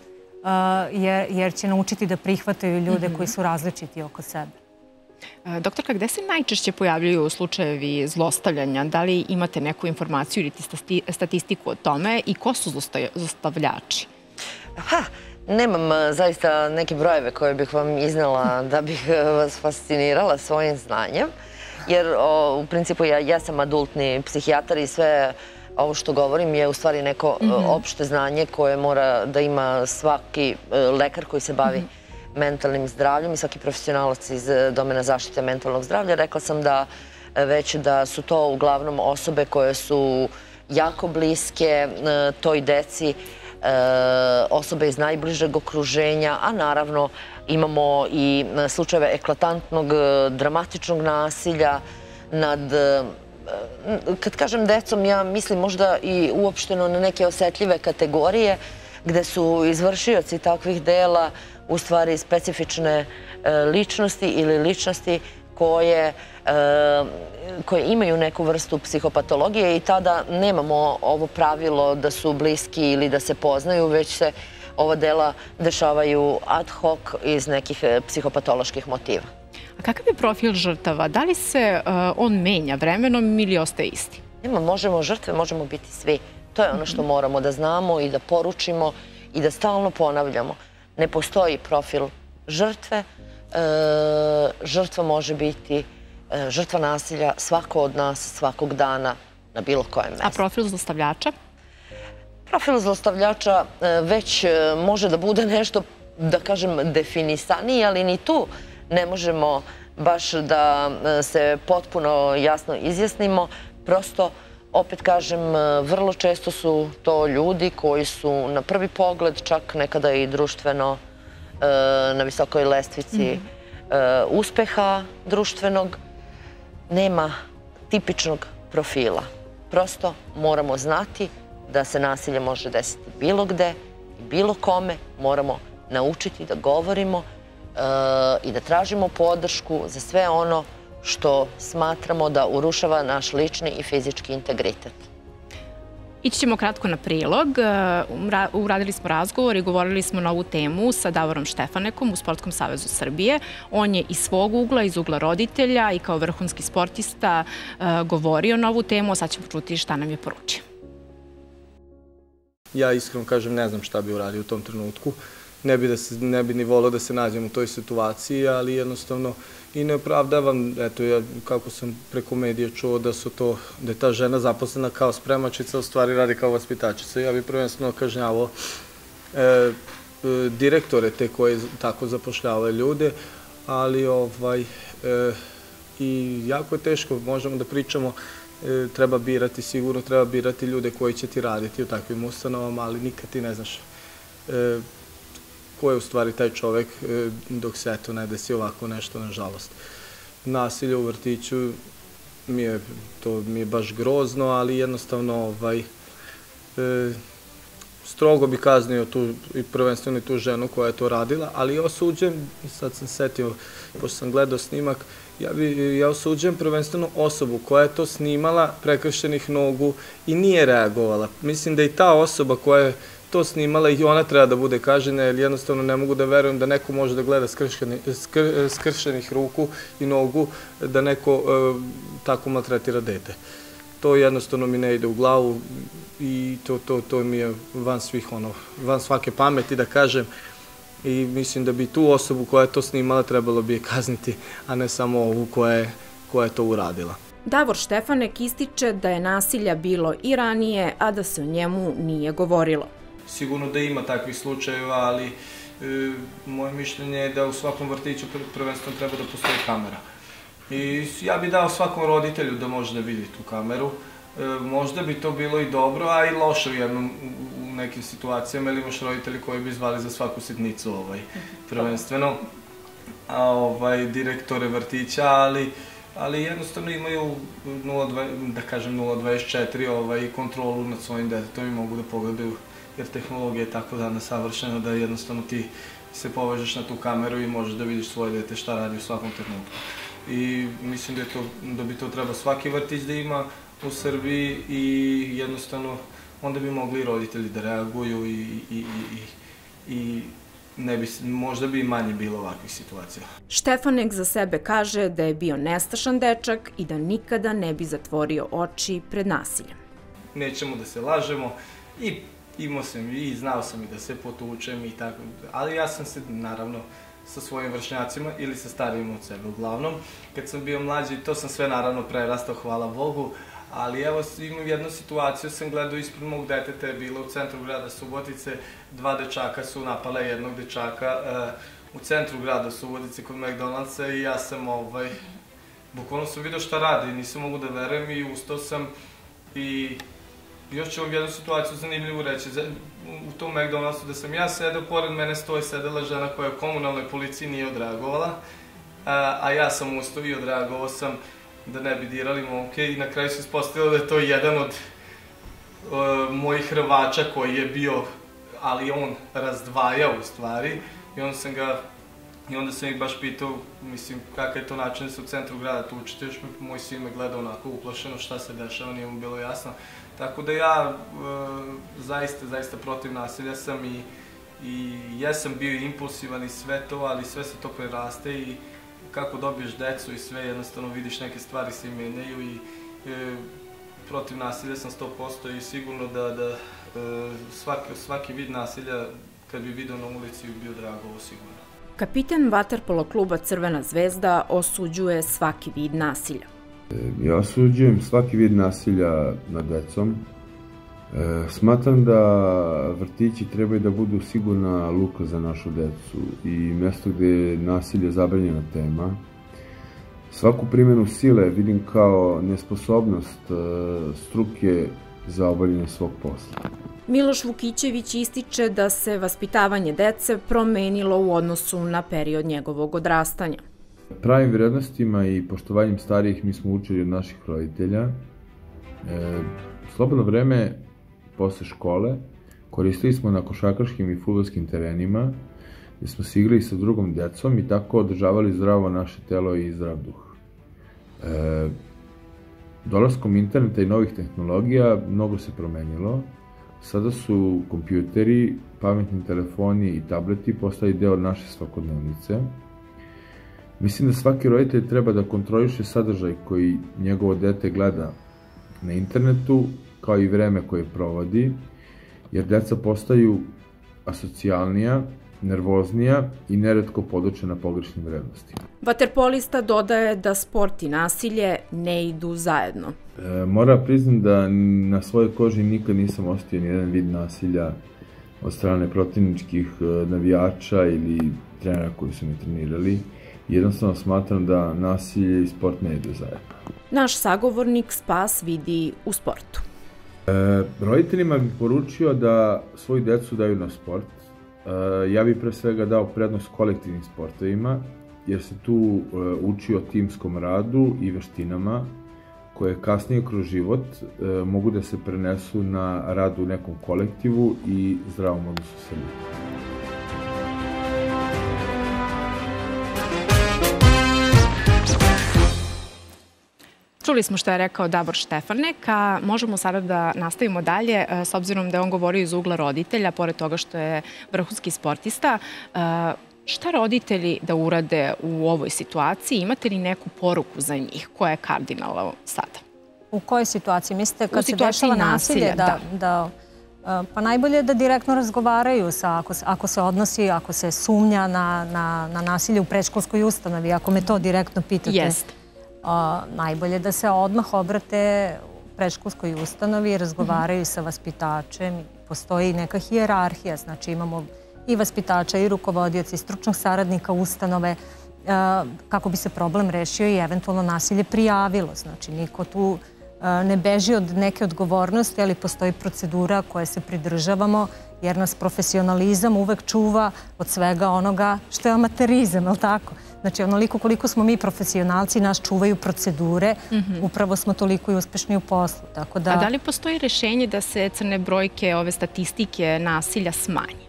C: jer će naučiti da prihvataju ljude koji su različiti oko sebe.
A: Doktorka, gde se najčešće pojavljuju slučajevi zlostavljanja? Da li imate neku informaciju ili statistiku o tome i ko su zlostavljači?
B: Nemam zaista neke brojeve koje bih vam iznela da bih vas fascinirala svojim znanjem, jer u principu ja sam adultni psihijatar i sve ovo što govorim je u stvari neko opšte znanje koje mora da ima svaki lekar koji se bavi mentalnim zdravljem i svaki profesionalac iz domena zaštite mentalnog zdravlja. Rekla sam da su to uglavnom osobe koje su jako bliske toj deci, osobe iz najbližeg okruženja, a naravno imamo i slučajeve eklatantnog, dramatičnog nasilja nad, kad kažem decom, ja mislim možda i uopšteno na neke osetljive kategorije gde su izvršioci takvih dela u stvari specifične ličnosti ili ličnosti koje imaju neku vrstu psihopatologije i tada nemamo ovo pravilo da su bliski ili da se poznaju, već se ova dela dešavaju ad hoc iz nekih psihopatoloških motiva.
A: A kakav je profil žrtava? Da li se on menja vremenom ili ostaje isti?
B: Možemo žrtve, možemo biti svi. To je ono što moramo da znamo i da poručimo i da stalno ponavljamo. Ne postoji profil žrtve. Žrtva može biti žrtva nasilja svako od nas svakog dana na bilo kojem mestu.
A: A profil zlostavljača?
B: Profil zlostavljača već može da bude nešto, da kažem, definisaniji, ali ni tu ne možemo baš da se potpuno jasno izjasnimo. Prosto, opet kažem, vrlo često su to ljudi koji su na prvi pogled čak nekada i društveno na visokoj lestvici uspeha društvenog. Nema tipičnog profila. Prosto moramo znati da se nasilje može desiti bilo gde i bilo kome. Moramo naučiti da govorimo i da tražimo podršku za sve ono što smatramo da urušava naš lični i fizički integritet.
A: Ići ćemo kratko na prilog. Uradili smo razgovor i govorili smo na ovu temu sa Davorom Štefanekom u Sportskom savezu Srbije. On je iz svog ugla, iz ugla roditelja i kao vrhunski sportista govorio na ovu temu, a sad ćemo čuti šta nam je poručio.
H: Ja iskreno kažem, ne znam šta bi uradio u tom trenutku. Ne bi ni volio da se nađem u toj situaciji, ali jednostavno i ne opravdavam, eto, ja kako sam preko medija čuo da je ta žena zaposlena kao spremačica, u stvari radi kao vaspitačica. Ja bih prvenstveno kažnjavao direktore te koje tako zapošljavaju ljude, ali i jako je teško, možemo da pričamo, treba birati, sigurno treba birati ljude koji će ti raditi u takvim ustanovama, ali nikad ti ne znaš ko je u stvari taj čovek dok se eto ne desi ovako nešto, nažalost. Nasilje u vrtiću mi je baš grozno, ali jednostavno strogo bi kaznio i prvenstveno tu ženu koja je to radila, ali osuđujem, sad sam setio, pošto sam gledao snimak, ja osuđujem prvenstveno osobu koja je to snimala prekršenih nogu i nije reagovala. Mislim da i ta osoba koja je to snimala i ona treba da bude kažnjena, jer jednostavno ne mogu da verujem da neko može da gleda skršenih ruku i nogu, da neko tako maltretira dete. To jednostavno mi ne ide u glavu i to mi je van svake pameti, da kažem, i mislim da bi tu osobu koja je to snimala trebalo bi je kazniti, a ne samo ovu koja je to uradila.
F: Davor Štefanek ističe da je nasilja bilo i ranije, a da se o njemu nije govorilo.
H: Sigurno da ima takvih slučajeva, ali moje mišljenje je da u svakom vrtiću prvenstveno treba da postoji kamera. I ja bih dao svakom roditelju da može da vidi tu kameru. Možda bi to bilo i dobro, a i loše u nekim situacijama, ili imaš roditelji koji bi zvali za svaku sitnicu prvenstveno. direktore vrtića, ali jednostavno imaju 0,24 kontrolu nad svojim detetom i mogu da pogledaju, jer tehnologija je tako danas savršena da jednostavno ti se povežeš na tu kameru i možeš da vidiš svoje dete šta radi u svakom trenutku. I mislim da bi to treba svaki vrtić da ima u Srbiji i jednostavno onda bi mogli roditelji da reaguju i možda bi i manje bilo ovakvih situacija.
F: Štefanek za sebe kaže da je bio nestašan dečak i da nikada ne bi zatvorio oči pred nasiljem.
H: Nećemo da se lažemo i imao sam i znao sam i da se potučem i tako, ali ja sam se naravno sa svojim vršnjacima ili sa starijim od sebe uglavnom. Kad sam bio mlađi, to sam sve naravno prerastao, hvala Bogu, ali evo imam jednu situaciju, sam gledao ispred mog deteta, je bilo u centru grada Subotice, 2 dečaka su napale jednog dečaka u centru grada Subotice kod McDonald'sa i ja sam bukvalno sam vidio šta radi, nisam mogu da verujem i ustao sam i još ću vam jednu situaciju zanimljivu reći. U tom McDonald'su da sam ja sedeo, pored mene sedela žena koja u komunalnoj policiji nije odreagovala, a ja sam ustao i odreagovao sam da ne bi dirali momke i na kraju se ispostavilo da je to jedan od mojih rvača koji je bio, ali on razdvajao u stvari i onda sam ih baš pitao, mislim, kakav je to način da se u centru grada tučite, još moj sin me gleda onako uplašeno šta se dešava, nije mu bilo jasno. Tako da ja zaista protiv nasilja sam i jesam bio impulsivan i sve to, ali sve se to preraste i kako dobiješ decu i sve, jednostavno vidiš neke stvari se menjaju i protiv nasilja sam 100% i sigurno da svaki vid nasilja kad bi vidio na ulici bi bio dragovo sigurno.
F: Kapiten vaterpolo kluba Crvena zvezda osuđuje svaki vid nasilja.
I: Ja osuđujem svaki vid nasilja nad decom. Smatram da vrtići trebaju da budu sigurna luka za našu decu i mjesto gde je nasilje zabranjena tema. Svaku primjenu sile vidim kao nesposobnost struke za obavljanje svog posla.
F: Miloš Vukićević ističe da se vaspitavanje dece promenilo u odnosu na period njegovog odrastanja.
I: Pravim vrednostima i poštovanjem starijih mi smo učili od naših roditelja. Slobodno vreme posle škole koristili smo na košarkaškim i fudbalskim terenima gde smo se igrali sa drugom decom i tako održavali zdravo naše telo i zdrav duh. Dolaskom interneta i novih tehnologija mnogo se promenilo. Sada su kompjuteri, pametni telefoni i tableti postali deo naše svakodnevnice. Mislim da svaki roditelj treba da kontroliše sadržaj koji njegovo dete gleda na internetu, kao i vreme koje provodi, jer deca postaju asocijalnija, nervoznija i neretko podučena pogrešnim vrednostima.
F: Vaterpolista dodaje da sport i nasilje ne idu zajedno.
I: Moram priznam da na svojoj koži nikad nisam osetio nijedan vid nasilja od strane protivničkih navijača ili trenera koji su mi trenirali. Jednostavno smatram da nasilje i sport ne idu zajedno.
F: Naš sagovornik spas vidi u sportu.
I: Roditeljima bih poručio da svoju decu daju na sport. Ja bih pre svega dao prednost kolektivnim sportovima, jer se tu uči o timskom radu i veštinama koje kasnije kroz život mogu da se prenesu na rad u nekom kolektivu i zdravom odnosu sa ljudima.
A: Čuli smo što je rekao Davor Štefanek, a možemo sada da nastavimo dalje, s obzirom da je on govorio iz ugla roditelja, pored toga što je vrhunski sportista. Šta roditelji da urade u ovoj situaciji? Imate li neku poruku za njih? Koja je kardinalna sada?
C: U kojoj situaciji? Mislite kad se dešava nasilje? Pa najbolje je da direktno razgovaraju ako se odnosi, ako se sumnja na nasilje u predškolskoj ustanovi, ako me to direktno pitate.
A: Jeste.
C: Najbolje da se odmah obrate predškolskoj ustanovi i razgovaraju sa vaspitačem. Postoji neka hijerarhija, znači imamo i vaspitača i rukovodioca i stručnog saradnika ustanove kako bi se problem rešio i eventualno nasilje prijavilo. Znači niko tu ne beži od neke odgovornosti, ali postoji procedura koje se pridržavamo, jer nas profesionalizam uvek čuva od svega onoga što je amaterizam, je li tako? Znači, onoliko koliko smo mi profesionalci, nas čuvaju procedure, upravo smo toliko i uspešni u poslu.
A: A da li postoji rešenje da se crne brojke, ove statistike nasilja smanje?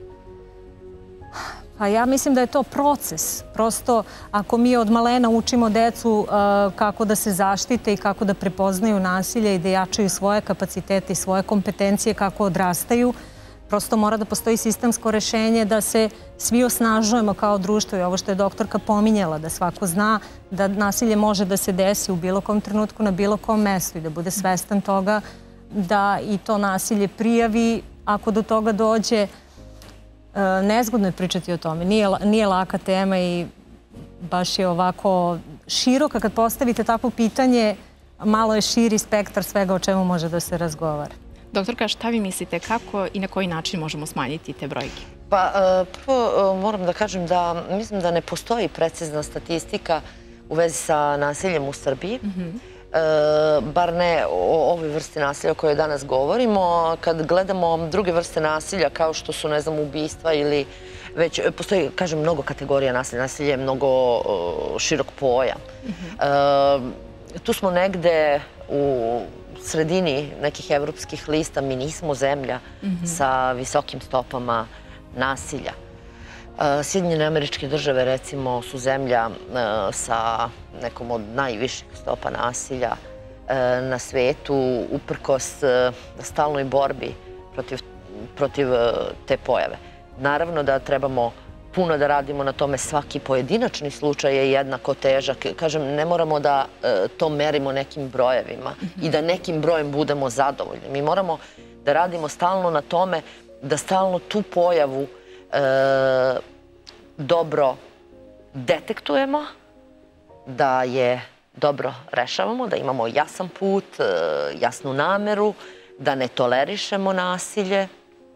C: Pa ja mislim da je to proces. Prosto, ako mi od malena učimo decu kako da se zaštite i kako da prepoznaju nasilje i da jačaju svoje kapacitete i svoje kompetencije kako odrastaju, prosto mora da postoji sistemsko rešenje da se svi osnažujemo kao društvo i ovo što je doktorka pominjala, da svako zna da nasilje može da se desi u bilo kom trenutku na bilo kom mestu i da bude svestan toga da i to nasilje prijavi ako do toga dođe. Nezgodno je pričati o tome. Nije laka tema i baš je ovako široka. Kad postavite takvo pitanje, malo je širi spektar svega o čemu može da se razgovara.
A: Doktorka, šta vi mislite, kako i na koji način možemo smanjiti te brojke?
B: Pa, prvo moram da kažem da mislim da ne postoji precizna statistika u vezi sa nasiljem u Srbiji. Bar ne o ovoj vrsti nasilja o kojoj danas govorimo. Kad gledamo druge vrste nasilja, kao što su, ne znam, ubistva ili već, postoji, kažem, mnogo kategorija nasilja. Nasilje je mnogo širok pojam. Tu smo negde u sredini nekih evropskih lista. Mi nismo zemlja sa visokim stopama nasilja. Sjedinjene Američke Države, recimo, su zemlja sa nekom od najviših stopa nasilja na svetu, uprkos stalnoj borbi protiv te pojave. Naravno da trebamo puno da radimo na tome, svaki pojedinačni slučaj je jednako težak. Kažem, ne moramo da to merimo nekim brojevima i da nekim brojem budemo zadovoljni. Mi moramo da radimo stalno na tome, da stalno tu pojavu dobro detektujemo, da je dobro rešavamo, da imamo jasan put, jasnu nameru, da ne tolerišemo nasilje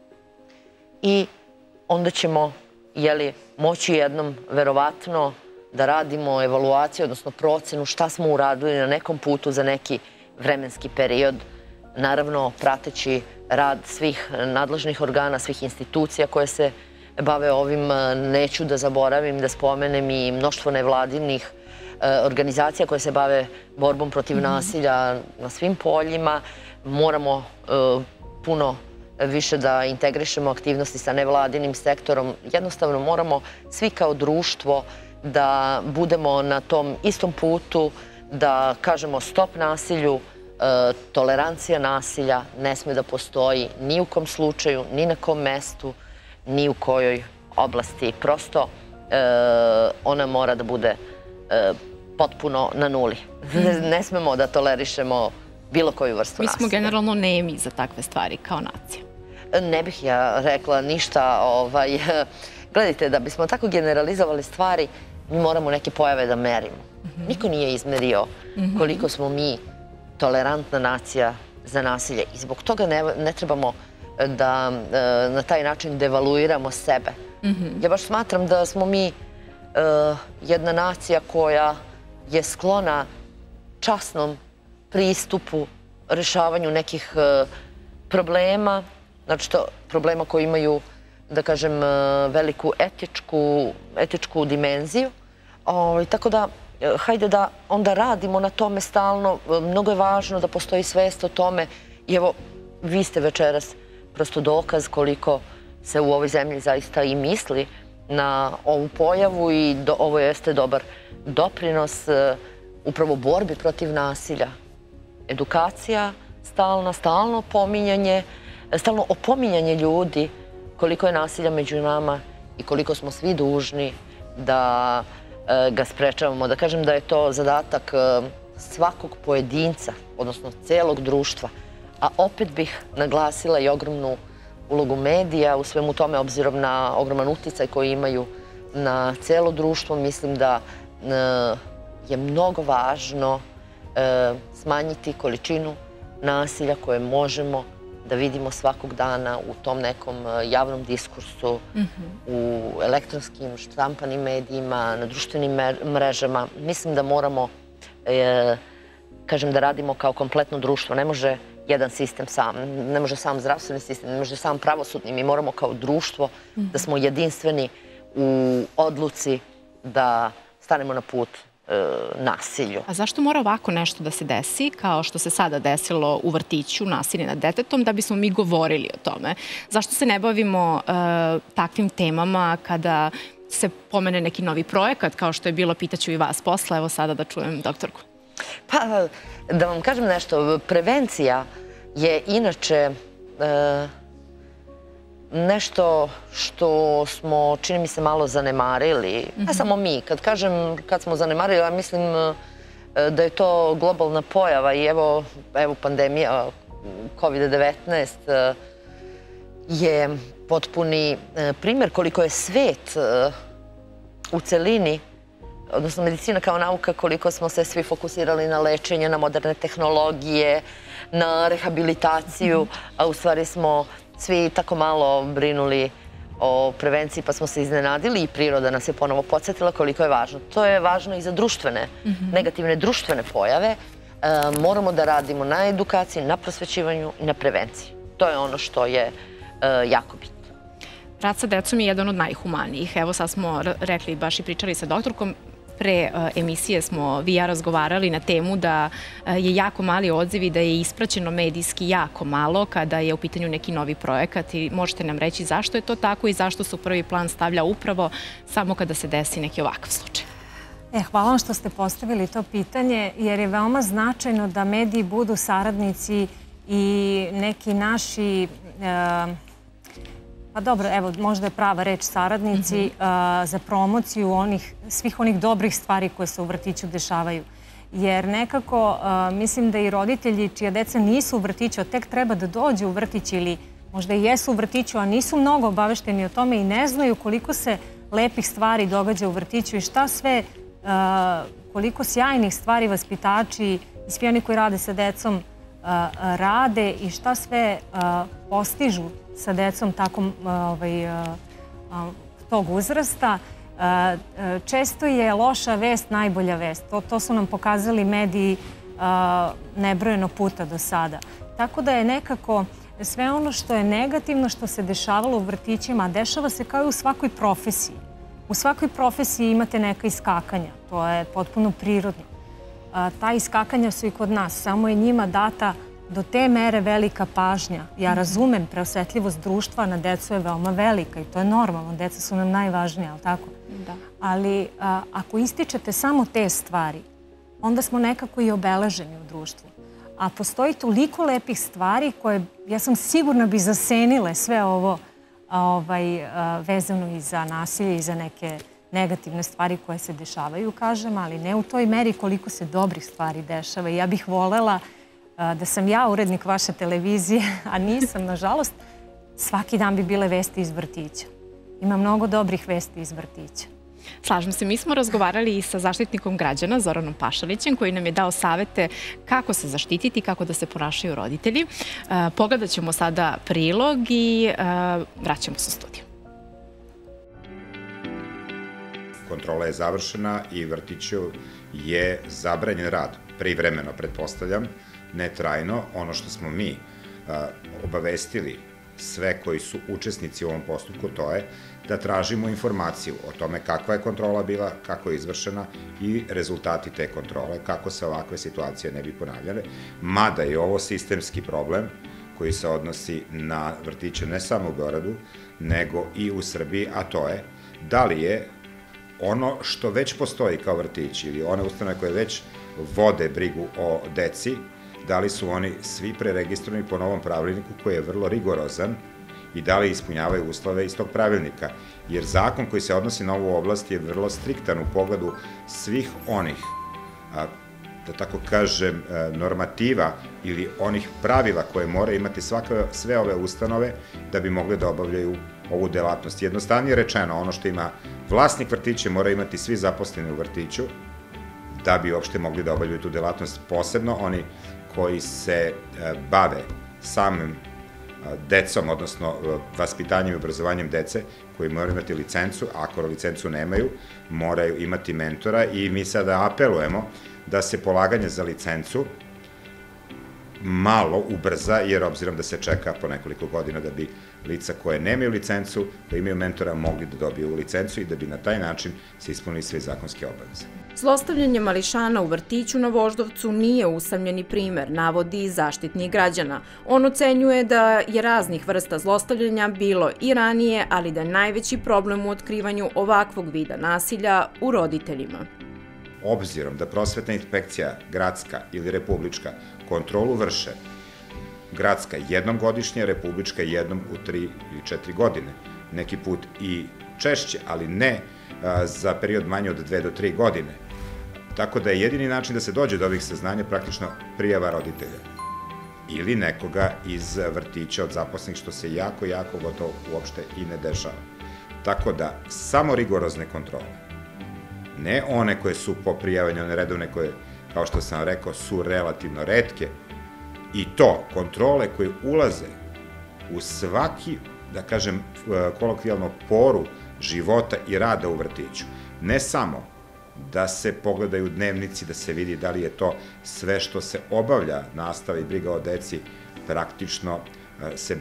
B: i onda ćemo moći jednom verovatno da radimo evaluaciju, odnosno procenu šta smo uradili na nekom putu za neki vremenski period, naravno prateći rad svih nadležnih organa, svih institucija koje se bave ovim. Neću da zaboravim da spomenem i mnoštvo nevladinih organizacija koje se bave borbom protiv nasilja na svim poljima. Moramo puno više da integrišemo aktivnosti sa nevladinim sektorom. Jednostavno moramo svi kao društvo da budemo na tom istom putu, da kažemo stop nasilju, tolerancija nasilja ne sme da postoji ni u kom slučaju, ni na kom mestu, ni u kojoj oblasti. Prosto ona mora da bude potpuno na nuli. Ne smemo da tolerišemo bilo koju vrstu nasilja.
A: Mi smo generalno nemi za takve stvari kao nacija.
B: Ne bih ja rekla ništa. Gledajte, da bismo tako generalizovali stvari, mi moramo neke pojave da merimo. Niko nije izmerio koliko smo mi tolerantna nacija za nasilje i zbog toga ne trebamo da na taj način devaluiramo sebe. Ja baš smatram da smo mi jedna nacija koja je sklona časnom pristupu rešavanju nekih problema, znači problema koji imaju, da kažem, veliku etičku dimenziju. Tako da, hajde da onda radimo na tome stalno. Mnogo je važno da postoji svest o tome. I evo, vi ste večeras prosto dokaz koliko se u ovoj zemlji zaista i misli na ovu pojavu i ovo jeste dobar doprinos upravo borbi protiv nasilja. Edukacija, stalno pominjanje, stalno opominjanje ljudi koliko je nasilja među nama i koliko smo svi dužni da ga sprečavamo. Da kažem da je to zadatak svakog pojedinca, odnosno celog društva. A opet bih naglasila i ogromnu ulogu medija u svemu tome, obzirom na ogroman uticaj koji imaju na celo društvo. Mislim da je mnogo važno smanjiti količinu nasilja koje možemo da vidimo svakog dana u tom nekom javnom diskursu, u elektronskim štampanim medijima, na društvenim mrežama. Mislim da moramo kažem, da radimo kao kompletno društvo. Ne može jedan sistem sam, ne može sam zdravstveni sistem, ne može sam pravosudni. Mi moramo kao društvo da smo jedinstveni u odluci da stanemo na put nasilju.
A: A zašto mora ovako nešto da se desi, kao što se sada desilo u vrtiću, nasilje nad detetom, da bismo mi govorili o tome? Zašto se ne bavimo takvim temama kada se pomene neki novi projekat, kao što je bilo, pitaću i vas posle, evo sada da čujem doktorku.
B: Pa, da vam kažem nešto, prevencija je inače nešto što smo, čini mi se, malo zanemarili. Ne samo mi. Kad kažem kad smo zanemarili, ja mislim da je to globalna pojava i evo pandemija COVID-19 je potpuni primjer koliko je svet u celini, odnosno medicina kao nauka, koliko smo se svi fokusirali na lečenje, na moderne tehnologije, na rehabilitaciju, a u stvari smo svi tako malo brinuli o prevenciji, pa smo se iznenadili i priroda nas je ponovo podsjetila koliko je važno. To je važno i za društvene, negativne društvene pojave. Moramo da radimo na edukaciji, na prosvećivanju i na prevenciji. To je ono što je jako bitno.
A: Rad sa decom je jedan od najhumanijih. Evo sad smo rekli, baš i pričali sa doktorkom, pre emisije smo vi i ja razgovarali na temu da je jako mali odziv i da je ispraćeno medijski jako malo kada je u pitanju neki novi projekat i možete nam reći zašto je to tako i zašto se u prvi plan stavlja upravo samo kada se desi neki ovakav slučaj.
C: Hvala vam što ste postavili to pitanje, jer je veoma značajno da mediji budu saradnici i neki naši, pa dobro, evo, možda je prava reč saradnici za promociju svih onih dobrih stvari koje se u vrtiću dešavaju. Jer nekako mislim da i roditelji čija deca nisu u vrtiću, a tek treba da dođu u vrtić ili možda i jesu u vrtiću, a nisu mnogo obavešteni o tome i ne znaju koliko se lepih stvari događa u vrtiću i šta sve, koliko sjajnih stvari vaspitači i svi oni koji rade sa decom rade i šta sve postižu sa decom tog uzrasta. Često je loša vest najbolja vest. To su nam pokazali mediji nebrojeno puta do sada. Tako da je nekako sve ono što je negativno, što se dešavalo u vrtićima, dešava se kao i u svakoj profesiji. U svakoj profesiji imate neka iskakanja. To je potpuno prirodno. Ta iskakanja su i kod nas. Samo je njima data do te mere velika pažnja. Ja razumem, preosetljivost društva na decu je veoma velika i to je normalno. Deca su nam najvažnija, ali tako? Da. Ali ako ističete samo te stvari, onda smo nekako i obeleženi u društvu. A postoji toliko lepih stvari koje, ja sam sigurna, bi zasenile sve ovo vezano i za nasilje i za neke negativne stvari koje se dešavaju, kažem, ali ne u toj meri koliko se dobrih stvari dešava. I ja bih volela da sam ja urednik vaše televizije, a nisam, nažalost, svaki dan bi bile vesti iz vrtića. Ima mnogo dobrih vesti iz vrtića.
A: Slažem se. Mi smo razgovarali i sa zaštitnikom građana, Zoranom Pašalićem, koji nam je dao savete kako se zaštititi, kako da se ponašaju roditelji. Pogledat ćemo sada prilog i vraćamo se u studiju.
J: Kontrola je završena i vrtiću je zabranjen rad. Privremeno, pretpostavljam, ne trajno. Ono što smo mi obavestili sve koji su učesnici u ovom postupku, to je da tražimo informaciju o tome kakva je kontrola bila, kako je izvršena i rezultati te kontrole, kako se ovakve situacije ne bi ponavljale. Mada je ovo sistemski problem koji se odnosi na vrtiće ne samo u Beogradu, nego i u Srbiji, a to je da li je ono što već postoji kao vrtić ili one ustanove koje već vode brigu o deci, da li su oni svi preregistrovani po novom pravilniku koji je vrlo rigorozan i da li ispunjavaju uslove iz tog pravilnika. Jer zakon koji se odnosi na ovu oblast je vrlo striktan u pogledu svih onih, da tako kažem, normativa ili onih pravila koje moraju imati sve ove ustanove da bi mogli da obavljaju ovu delatnost. Jednostavnije rečeno, ono što ima vlasnik vrtića mora imati svi zaposleni u vrtiću da bi uopšte mogli da obavljaju tu delatnost. Posebno oni koji se bave samim decom, odnosno vaspitanjem i obrazovanjem dece, koji moraju imati licencu, a ako licencu nemaju, moraju imati mentora i mi sada apelujemo da se polaganje za licencu malo ubrza, jer obzirom da se čeka po nekoliko godina da bi lica koje nemaju licencu, da imaju mentora, mogli da dobiju licencu i da bi na taj način se ispunili sve zakonske obaveze.
F: Zlostavljanje mališana u vrtiću na Voždovcu nije usamljeni primer, navodi Zaštitnik građana. On ocenjuje da je raznih vrsta zlostavljanja bilo i ranije, ali da je najveći problem u otkrivanju ovakvog vida nasilja u roditeljima.
J: Obzirom da prosvetna inspekcija, gradska ili republička, kontrolu vrše gradska jednom godišnje, republička jednom u 3 ili 4 godine, neki put i češće, ali ne za period manje od 2 do 3 godine. Tako da je jedini način da se dođe do ovih saznanja praktično prijava roditelja ili nekoga iz vrtića od zaposlenih, što se jako gotovo uopšte i ne dešava. Tako da samo rigorozne kontrole, ne one koje su po prijavanju, one redovne koje, kao što sam rekao, su relativno retke, i to kontrole koje ulaze u svaki, da kažem, kolokvijalno poru života i rada u vrtiću. Ne samo da se pogledaju dnevnici, da se vidi da li je to sve što se obavlja, nastava i briga o deci, praktično se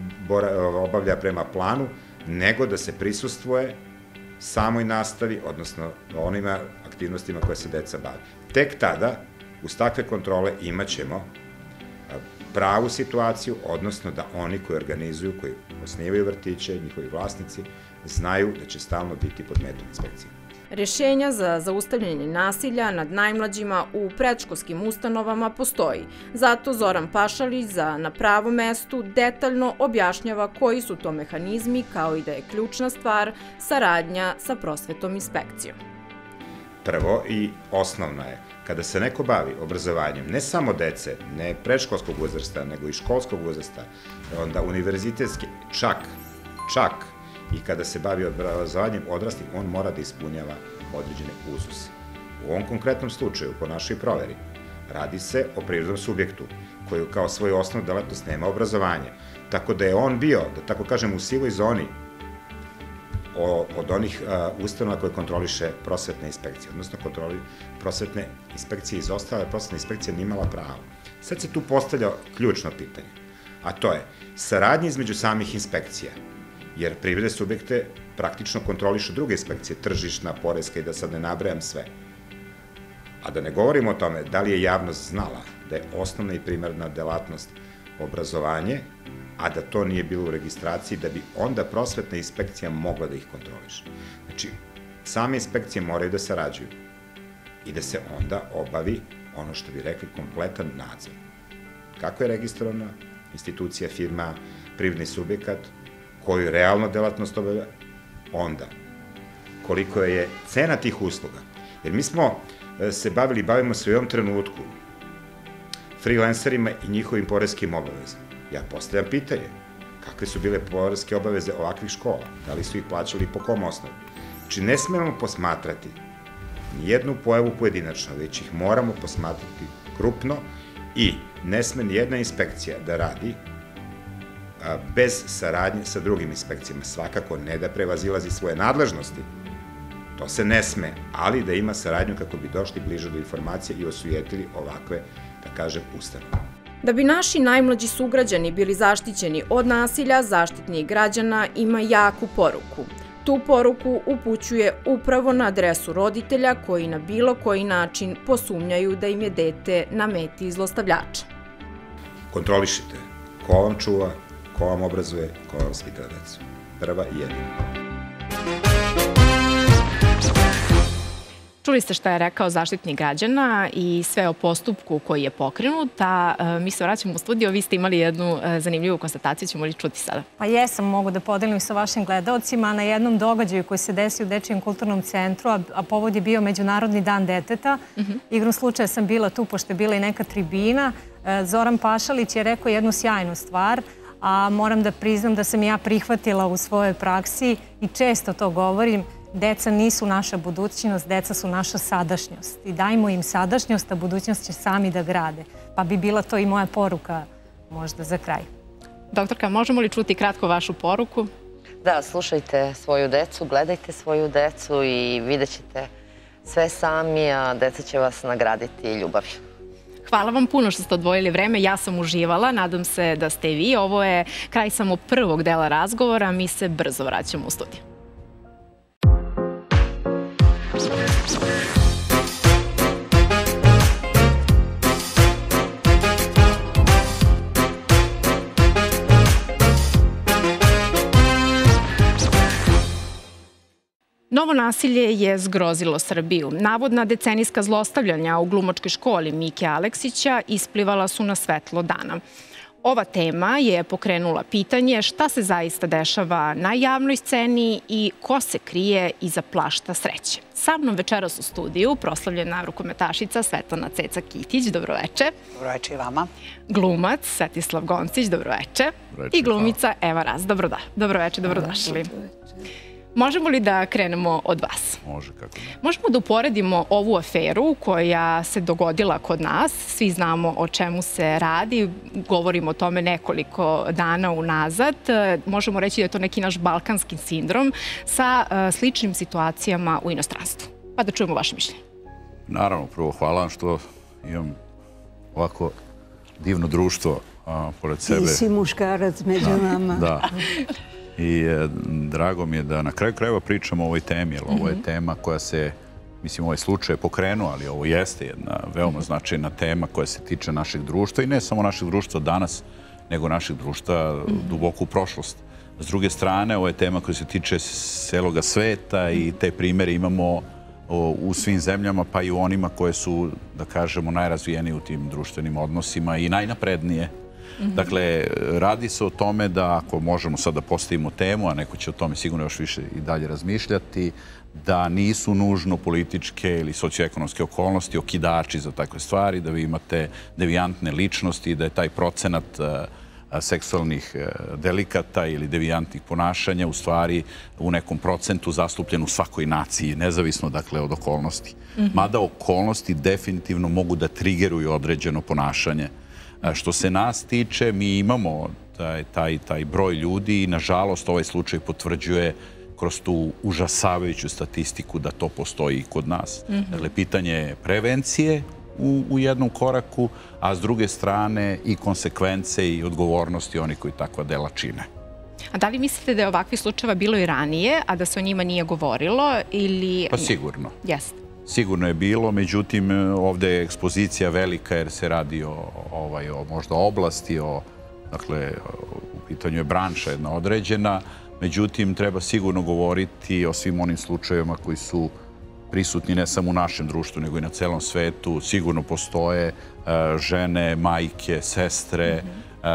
J: obavlja prema planu, nego da se prisustvuje samoj nastavi, odnosno onima aktivnostima koje se deca bave. Tek tada, uz takve kontrole, imaćemo pravu situaciju, odnosno da oni koji organizuju, koji osnivaju vrtiće, njihovi vlasnici, znaju da će stalno biti pod metom inspekcije.
F: Rešenja za zaustavljanje nasilja nad najmlađima u predškolskim ustanovama postoji. Zato Zoran Pašalić Na pravom mestu detaljno objašnjava koji su to mehanizmi, kao i da je ključna stvar saradnja sa prosvetnom inspekcijom.
J: Prvo i osnovno je, kada se neko bavi obrazovanjem, ne samo dece, ne predškolskog uzrasta, nego i školskog uzrasta, onda univerzitetski, čak i kada se bavi obrazovanjem odraslih, on mora da ispunjava određene uzuse. U ovom konkretnom slučaju, po našoj proveri, radi se o privrednom subjektu koji kao svoju osnovnu delatnost nema obrazovanja. Tako da je on bio, da tako kažem, u sivoj zoni od onih ustanova koje kontroliše prosvetna inspekcija, odnosno prosvetne inspekcije izostale, prosvetna inspekcija nije imala pravo. Sad se tu postavlja ključno pitanje, a to je saradnja između samih inspekcija, jer privredne subjekte praktično kontrolišu druge inspekcije, tržišna, poreska i da sad ne nabrajam sve. A da ne govorimo o tome da li je javnost znala da je osnovna i primarna delatnost obrazovanje, a da to nije bilo u registraciji, da bi onda prosvetna inspekcija mogla da ih kontroliše. Znači, same inspekcije moraju da sarađuju i da se onda obavi ono što bi rekli kompletan nadzor. Kako je registrovana institucija, firma, privredni subjekat, koju realno delatnost obavlja, onda koliko je cena tih usluga. Jer mi smo se bavimo se u ovom trenutku freelancerima i njihovim poreskim obavezama. Ja postavljam pitanje, kakve su bile poreske obaveze ovakvih škola? Da li su ih plaćali i po kom osnovu? Znači, ne smemo posmatrati nijednu pojavu pojedinačno, već ih moramo posmatrati krupno i ne sme nijedna inspekcija da radi bez saradnje sa drugim inspekcijama. Svakako ne da prevazilazi svoje nadležnosti, to se ne sme, ali da ima saradnju kako bi došli bliže do informacije i osujetili ovakve, da kažem, ustanove.
F: Da bi naši najmlađi sugrađani bili zaštićeni od nasilja, Zaštitnik građana ima jaku poruku. Tu poruku upućuje upravo na adresu roditelja koji na bilo koji način posumnjaju da im je dete na meti zlostavljača.
J: Kontrolišite ko vam čuva, ko vam obrazuje, ko vam vaspita decu. Prva i jedina.
A: Čuli ste šta je rekao Zaštitnik građana i sve o postupku koji je pokrenut, a mi se vraćamo u studio. Vi ste imali jednu zanimljivu konstataciju, ćemo li čuti sada?
C: Pa jesam, mogu da podelim sa vašim gledalcima. Na jednom događaju koji se desio u Dečijem kulturnom centru, a povod je bio Međunarodni dan deteta. Igrom slučaja sam bila tu, pošto je bila i neka tribina. Zoran Pašalić je rekao jednu sjajnu stvar, a moram da priznam da sam ja prihvatila u svojoj praksi i često to govorim. Deca nisu naša budućnost, deca su naša sadašnjost. I dajmo im sadašnjost, a budućnost će sami da grade. Pa bi bila to i moja poruka možda za kraj.
A: Doktorka, možemo li čuti kratko vašu poruku?
B: Da, slušajte svoju decu, gledajte svoju decu i vidjet ćete sve sami, a deca će vas nagraditi ljubavi.
A: Hvala vam puno što ste odvojili vreme. Ja sam uživala, nadam se da ste i vi. Ovo je kraj samo prvog dela razgovora. Mi se brzo vraćamo u studiju. Novo nasilje je zgrozilo Srbiju. Navodna decenijska zlostavljanja u glumačkoj školi Mike Aleksića isplivala su na svetlo dana. Ova tema je pokrenula pitanje šta se zaista dešava na javnoj sceni i ko se krije iza plašta sreće. Sa mnom večeras u studiju proslavljena rukometašica Svetlana Ceca-Kitić, dobroveče.
K: Dobroveče i vama.
A: Glumac Svetislav Goncić, dobroveče. I glumica Eva Raz, dobroveče, dobrodošli. Možemo li da krenemo od vas?
L: Može, kako ne.
A: Možemo da uporedimo ovu aferu koja se dogodila kod nas. Svi znamo o čemu se radi. Govorimo o tome nekoliko dana unazad. Možemo reći da je to neki naš balkanski sindrom sa sličnim situacijama u inostranstvu. Pa da čujemo vaše mišljenje.
L: Naravno, prvo hvala vam što imam ovako divno društvo pored sebe.
K: Ti si muškarac među nama.
L: Da. I drago mi je da na kraju krajeva pričamo o ovoj temi, jer ovo je tema koja se, mislim, ovaj slučaj je pokrenuo, ali ovo jeste jedna veoma značajna tema koja se tiče našeg društva i ne samo našeg društva danas, nego našeg društva duboko u prošlost. S druge strane, ovo je tema koja se tiče celoga sveta i te primere imamo u svim zemljama, pa i u onima koje su, da kažemo, najrazvijenije u tim društvenim odnosima i najnaprednije. Dakle, radi se o tome da ako možemo sad da postavimo temu, a neko će o tome sigurno još više i dalje razmišljati, da nisu nužno političke ili socioekonomske okolnosti okidači za takve stvari, da vi imate devijantne ličnosti i da je taj procenat seksualnih delikata ili devijantnih ponašanja u stvari u nekom procentu zastupljen u svakoj naciji, nezavisno dakle od okolnosti. Mada okolnosti definitivno mogu da trigeruju određeno ponašanje. Što se nas tiče, mi imamo taj broj ljudi i nažalost ovaj slučaj potvrđuje kroz tu užasavajuću statistiku da to postoji i kod nas. Dakle, pitanje je prevencije u jednom koraku, a s druge strane i konsekvence i odgovornosti oni koji takva dela čine.
A: A da li mislite da je ovakvih slučajeva bilo i ranije, a da se o njima nije govorilo ili...
L: Pa sigurno.
A: Jeste.
L: Sigurno je bilo, međutim ovde je ekspozicija velika jer se radi o možda oblasti, dakle u pitanju je branša jedna određena, međutim treba sigurno govoriti o svim onim slučajevima koji su prisutni ne samo u našem društvu nego i na celom svetu. Sigurno postoje žene, majke, sestre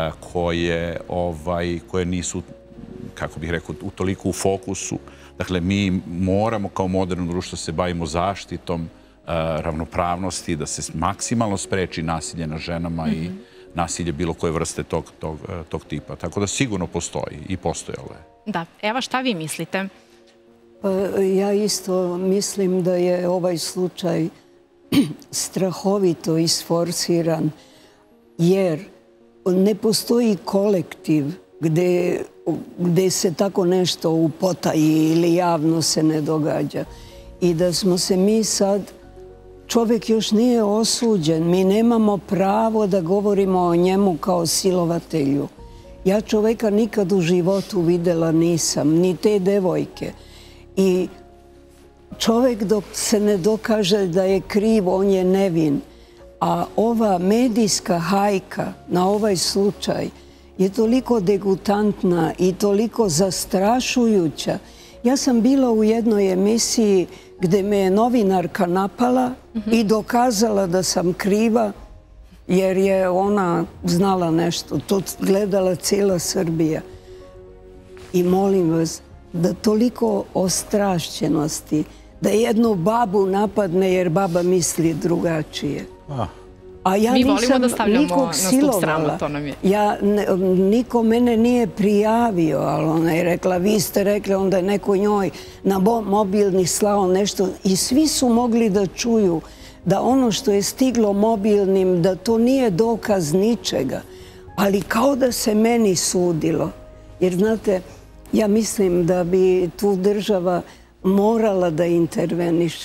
L: koje nisu, kako bih rekao, toliko u fokusu. Dakle, mi moramo kao moderno društvo se bavimo zaštitom ravnopravnosti, da se maksimalno spreči nasilje na ženama i nasilje bilo koje vrste tog tipa. Tako da sigurno postoji i postojalo je.
A: Da. Eva, šta vi mislite?
K: Ja isto mislim da je ovaj slučaj strahovito isforsiran, jer ne postoji kolektiv gde se tako nešto upotaji ili javno se ne događa. I da smo se mi sad, čovjek još nije osuđen, mi nemamo pravo da govorimo o njemu kao silovatelju. Ja čovjeka nikad u životu videla nisam, ni te devojke. I čovjek dok se ne dokaže da je kriv, on je nevin. A ova medijska hajka na ovaj slučaj je toliko degutantna i toliko zastrašujuća. Ja sam bila u jednoj emisiji gde me je novinarka napala i dokazala da sam kriva jer je ona znala nešto. To gledala cijela Srbija. I molim vas da toliko ostrašćenosti, da jednu babu napadne jer baba misli drugačije. A ja nisam nikog silovala. Niko mene nije prijavio, ali ona je rekla, vi ste rekli, onda je neko njoj na mobilni slao nešto i svi su mogli da čuju da ono što je stiglo mobilnim, da to nije dokaz ničega, ali kao da se meni sudilo. Jer znate, ja mislim da bi tu država morala da interveniše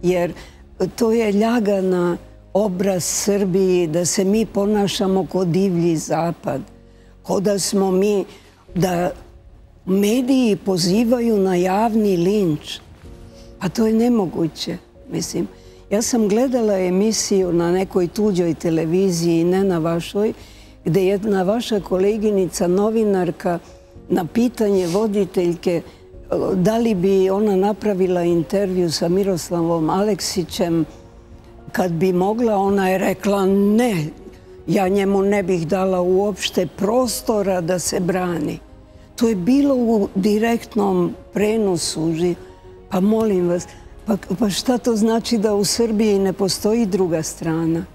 K: jer to je ljagana obraz Srbiji da se mi ponašamo kao divlji zapad, kao da smo mi, da mediji pozivaju na javni linč. A to je nemoguće, mislim. Ja sam gledala emisiju na nekoj tuđoj televiziji, ne na vašoj, gde je jedna vaša koleginica, novinarka, na pitanje voditeljke da li bi ona napravila intervju sa Miroslavom Aleksićem, kad bi mogla, ona je rekla ne, ja njemu ne bih dala uopšte prostora da se brani. To je bilo u direktnom prenosu. Pa molim vas, pa šta to znači da u Srbiji ne postoji druga strana?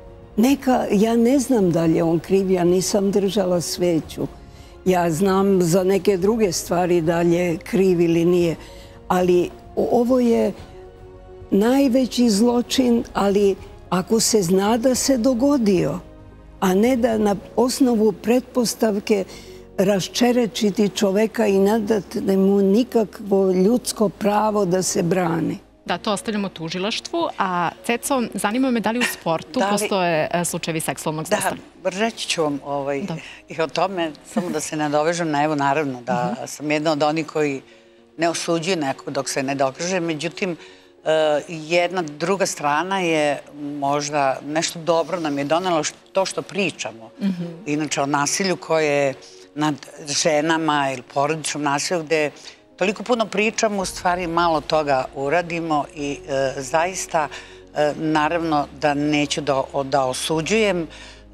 K: Ja ne znam da li je on kriv, ja nisam držala sveću. Ja znam za neke druge stvari da li je kriv ili nije. Ali ovo je najveći zločin, ali ako se zna da se dogodio, a ne da na osnovu pretpostavke raščerečiti čoveka i ne dati mu nikakvo ljudsko pravo da se brani.
A: Da, to ostavljamo tužilaštvu, a Ceco, zanima me da li u sportu postoje slučajevi seksualnog zlostavljanja?
M: Da, reći ću vam i o tome, samo da se nadovežem na, evo naravno, da sam jedna od onih koji ne osuđuje nekog dok se ne dokaže, međutim, jedna druga strana je možda nešto dobro nam je donelo to što pričamo. Inače o nasilju koje je nad ženama ili porodičnom nasilju gde toliko puno pričamo, u stvari malo toga uradimo i zaista naravno da neću da osuđujem.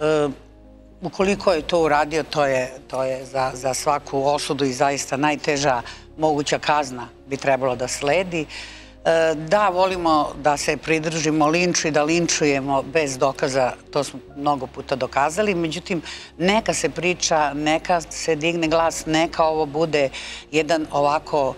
M: Ukoliko je to uradio, to je za svaku osudu i zaista najteža moguća kazna bi trebalo da sledi. Da, volimo da se pridržimo linču i da linčujemo bez dokaza, to smo mnogo puta dokazali, međutim, neka se priča, neka se digne glas, neka ovo bude jedan ovako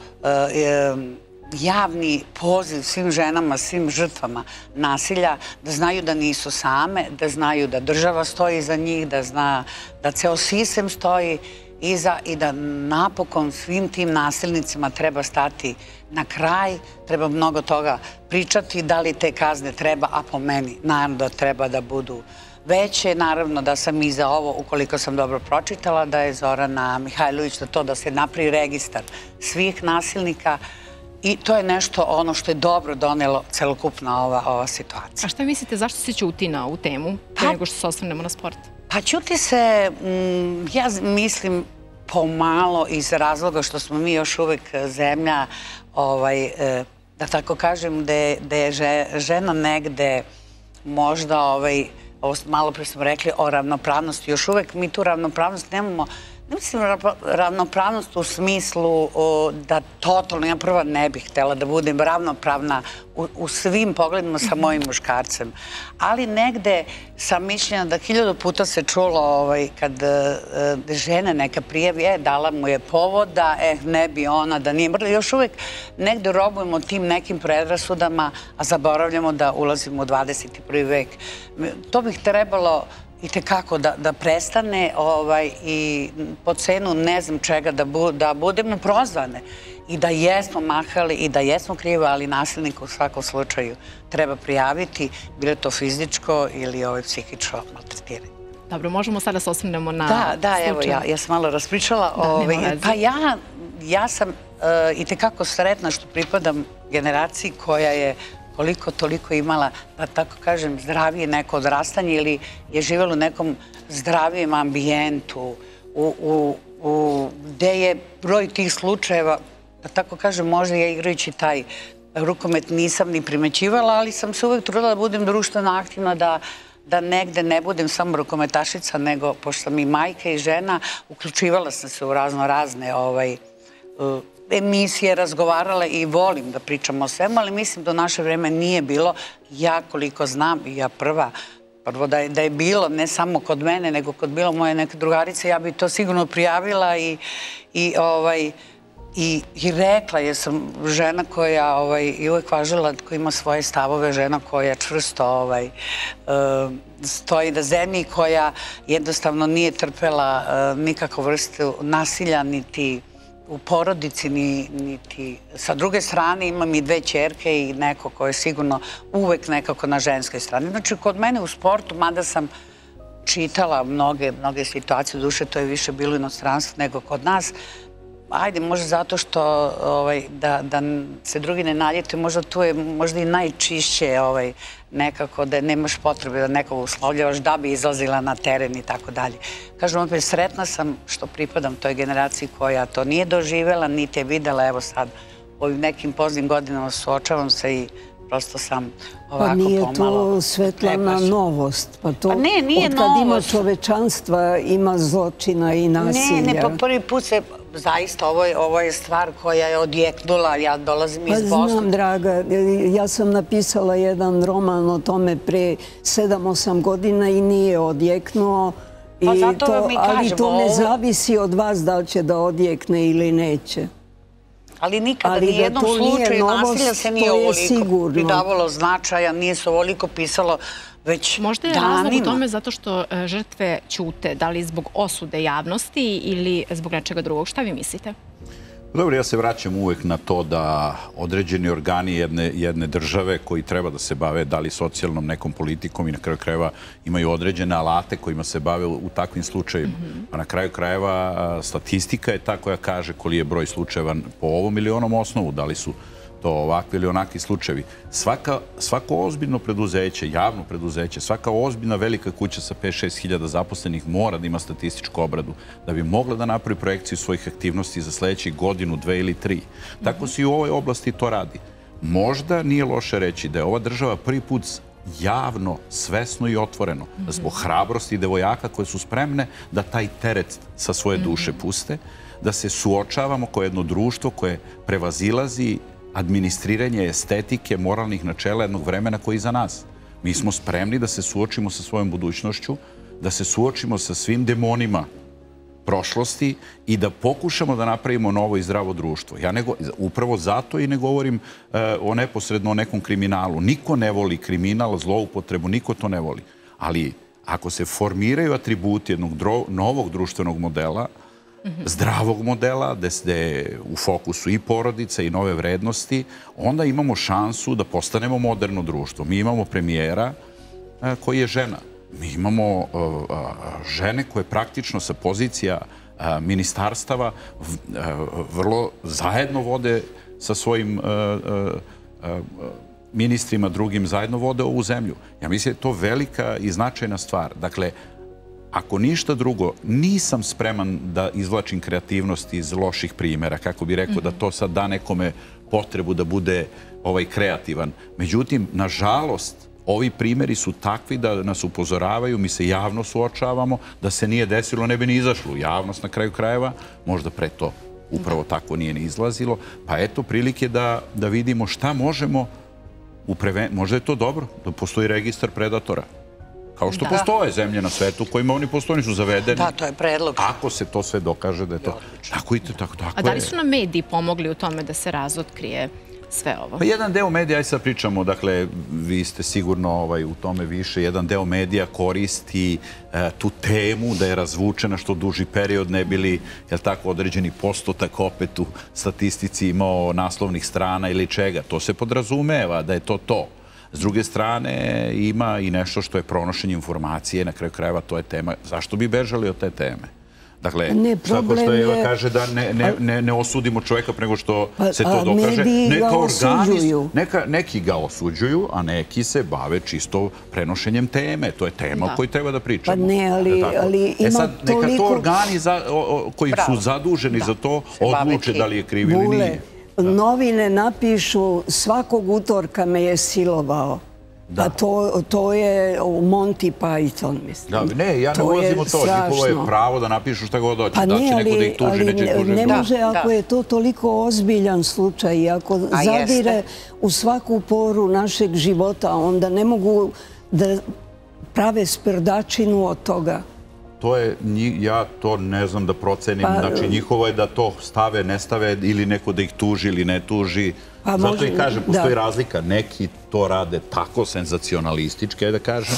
M: javni poziv svim ženama, svim žrtvama nasilja, da znaju da nisu same, da znaju da država stoji iza njih, da zna da ceo sistem stoji iza i da napokon svim tim nasilnicima treba stati na kraj, treba mnogo toga pričati, da li te kazne treba, a po meni naravno da treba da budu veće. Naravno da sam i za ovo, ukoliko sam dobro pročitala, da je Zorana Mihajlović za to da se napravi registar svih nasilnika i to je nešto ono što je dobro donelo celokupna ova situacija.
A: A šta mislite, zašto se ćuti na ovu temu, pre nego što se osvrnemo na sport?
M: Pa ćuti se, ja mislim, pomalo iz razloga što smo mi još uvek zemlja, da tako kažem, gde je žena negde možda, malo pre smo rekli o ravnopravnosti, još uvek mi tu ravnopravnost nemamo. Ne mislim ravnopravnost u smislu da totalno, ja prva ne bih htela da budem ravnopravna u svim pogledima sa mojim muškarcem, ali negde sam mišljena da 1000 puta se čulo kad žene neka prijavi, dala mu je povoda, ne bi ona da nije mrla. Još uvek negde robujemo tim nekim predrasudama, a zaboravljamo da ulazimo u 21. vek. To bih trebalo i tekako da prestane i po cenu ne znam čega da budemo prozvane i da jesmo mahali i da jesmo krivi, ali nasilnika u svakom slučaju treba prijaviti, bilo to fizičko ili psihičko maltretiranje.
A: Dobro, možemo sada se osvrnemo na slučaj.
M: Da, evo, ja sam malo raspričala. Pa ja sam i tekako sretna što pripadam generaciji koja je koliko toliko imala, da tako kažem, zdravije neko odrastanje ili je živjela u nekom zdravijem ambijentu, gde je broj tih slučajeva, da tako kažem, možda ja igrajući taj rukomet nisam ni primećivala, ali sam se uvek trudila da budem društveno aktivna, da negde ne budem samo rukometašica, nego, pošto sam i majka i žena, uključivala sam se u razne emisije, razgovarala i volim da pričam o svemu, ali mislim da u naše vreme nije bilo. Ja koliko znam, i ja prvo da je bilo, ne samo kod mene, nego kod bilo moje neke drugarice, ja bi to sigurno prijavila i rekla, jer sam žena koja i uvek važila, koja ima svoje stavove, žena koja čvrsto stoji na zemlji, koja jednostavno nije trpela nikakvu vrstu nasilja, niti u porodici, niti... Sa druge strane imam i 2 ćerke i neko ko je sigurno uvek nekako na ženskoj strani. Znači, kod mene u sportu, mada sam čitala mnoge situacije, duše to je više bilo u inostranstvu nego kod nas, ajde, možda zato što da se drugi ne naljete, možda tu je možda i najčišće nekako da nemaš potrebe da nekog uslovljavaš da bi izlazila na teren i tako dalje. Kažem, opet, sretna sam što pripadam toj generaciji koja to nije doživjela, niti je videla, evo sad, u ovim nekim poznim godinama suočavam se i prosto sam ovako pomalo...
K: Pa nije to Svetlana novost. Pa to,
M: nije novost.
K: Od kad ima čovečanstva, ima zločina i nasilja.
M: Ne, pa prvi put se, zaista, ovo je stvar koja je odjeknula, ja dolazim iz Bosne.
K: Pa znam, draga, ja sam napisala jedan roman o tome pre 7-8 godina i nije odjeknuo.
M: Pa zato vam i kažemo...
K: Ali to ne zavisi od vas da li će da odjekne ili neće.
M: Ali nikada nijednom slučaju nasilja se nije ovoliko pridavalo značaja, nije se ovoliko pisalo već danima.
A: Možda je razlog u tome zato što žrtve ćute, da li zbog osude javnosti ili zbog nečega drugog. Šta vi mislite?
L: Dobro, ja se vraćam uvek na to da određeni organi jedne države koji treba da se bave da li socijalnom nekom politikom i na kraju krajeva imaju određene alate kojima se bave u takvim slučajima. A na kraju krajeva statistika je ta koja kaže koji je broj slučajeva po ovom ili onom osnovu, da li su to ovakvi ili onakvi slučajevi. Svako ozbiljno preduzeće, javno preduzeće, svaka ozbiljna velika kuća sa 5-6 hiljada zaposlenih mora da ima statističku obradu da bi mogla da napravi projekciju svojih aktivnosti za sledećih godinu, 2 ili 3. Tako se i u ovoj oblasti to radi. Možda nije loše reći da je ova država prvi put javno, svesno i otvoreno, zbog hrabrosti devojaka koje su spremne da taj teret sa svoje duše puste, da se suočavamo kao jedno društvo koje prevazilazi administriranje estetike, moralnih načela jednog vremena koji je iza nas. Mi smo spremni da se suočimo sa svojom budućnošću, da se suočimo sa svim demonima prošlosti i da pokušamo da napravimo novo i zdravo društvo. Ja upravo zato i ne govorim neposredno o nekom kriminalu. Niko ne voli kriminal, zloupotrebu, niko to ne voli. Ali ako se formiraju atributi jednog novog društvenog modela, zdravog modela, gde je u fokusu i porodica i nove vrednosti, onda imamo šansu da postanemo moderno društvo. Mi imamo premijera koji je žena. Mi imamo žene koje praktično sa pozicija ministarstava vrlo zajedno vode sa svojim ministrima drugim, zajedno vode ovu zemlju. Ja mislim da je to velika i značajna stvar. Dakle, ako ništa drugo, nisam spreman da izvlačim kreativnost iz loših primjera, kako bi rekao da to sad da nekome potrebu da bude kreativan. Međutim, nažalost, ovi primjeri su takvi da nas upozoravaju, mi se javno suočavamo, da se nije desilo, ne bi ni izašlo u javnost na kraju krajeva, možda pre to upravo tako nije ni izlazilo, pa eto prilike da vidimo šta možemo, možda je to dobro, da postoji registar predatora. Kao što postoje zemlje na svetu kojima oni postoje, su zavedeni.
M: Da, to je predlog.
L: Ako se to sve dokaže da je to... Tako je.
A: A da li su nam mediji pomogli u tome da se razotkrije sve ovo?
L: Pa jedan deo medija, aj sad pričamo, dakle, vi ste sigurno u tome više, jedan deo medija koristi tu temu da je razvučena što duži period, ne bili, jel tako, određeni postotak opet u statistici imao naslovnih strana ili čega. To se podrazumeva da je to to. S druge strane, ima i nešto što je pronošenje informacije, na kraju krajeva to je tema. Zašto bi bežali od te teme? Dakle, svako što Eva kaže da ne osudimo čovjeka prego što se to dokaže. Neki ga osuđuju, a neki se bave čisto prenošenjem teme. To je tema o kojoj treba da pričamo.
K: Pa ne, ali ima toliko...
L: sad, neka to organi koji su zaduženi za to odluče da li je kriv ili nije.
K: Novine napišu svakog utorka me je silovao. A to je Monty Python, mislim.
L: Ne, ja ne ulazim u to. Njihovo je pravo da napišu šta god hoće. Da će neko da ih tuži, neće ih tuži.
K: Ne može ako je to toliko ozbiljan slučaj i ako zadire u svaku poru našeg života, onda ne mogu da prave sprdačinu od toga.
L: Ja to ne znam da procenim. Znači, njihovo je da to stave, ne stave ili neko da ih tuži ili ne tuži. Zato i kažem, postoji razlika. Neki to rade tako senzacionalistički, da kažem,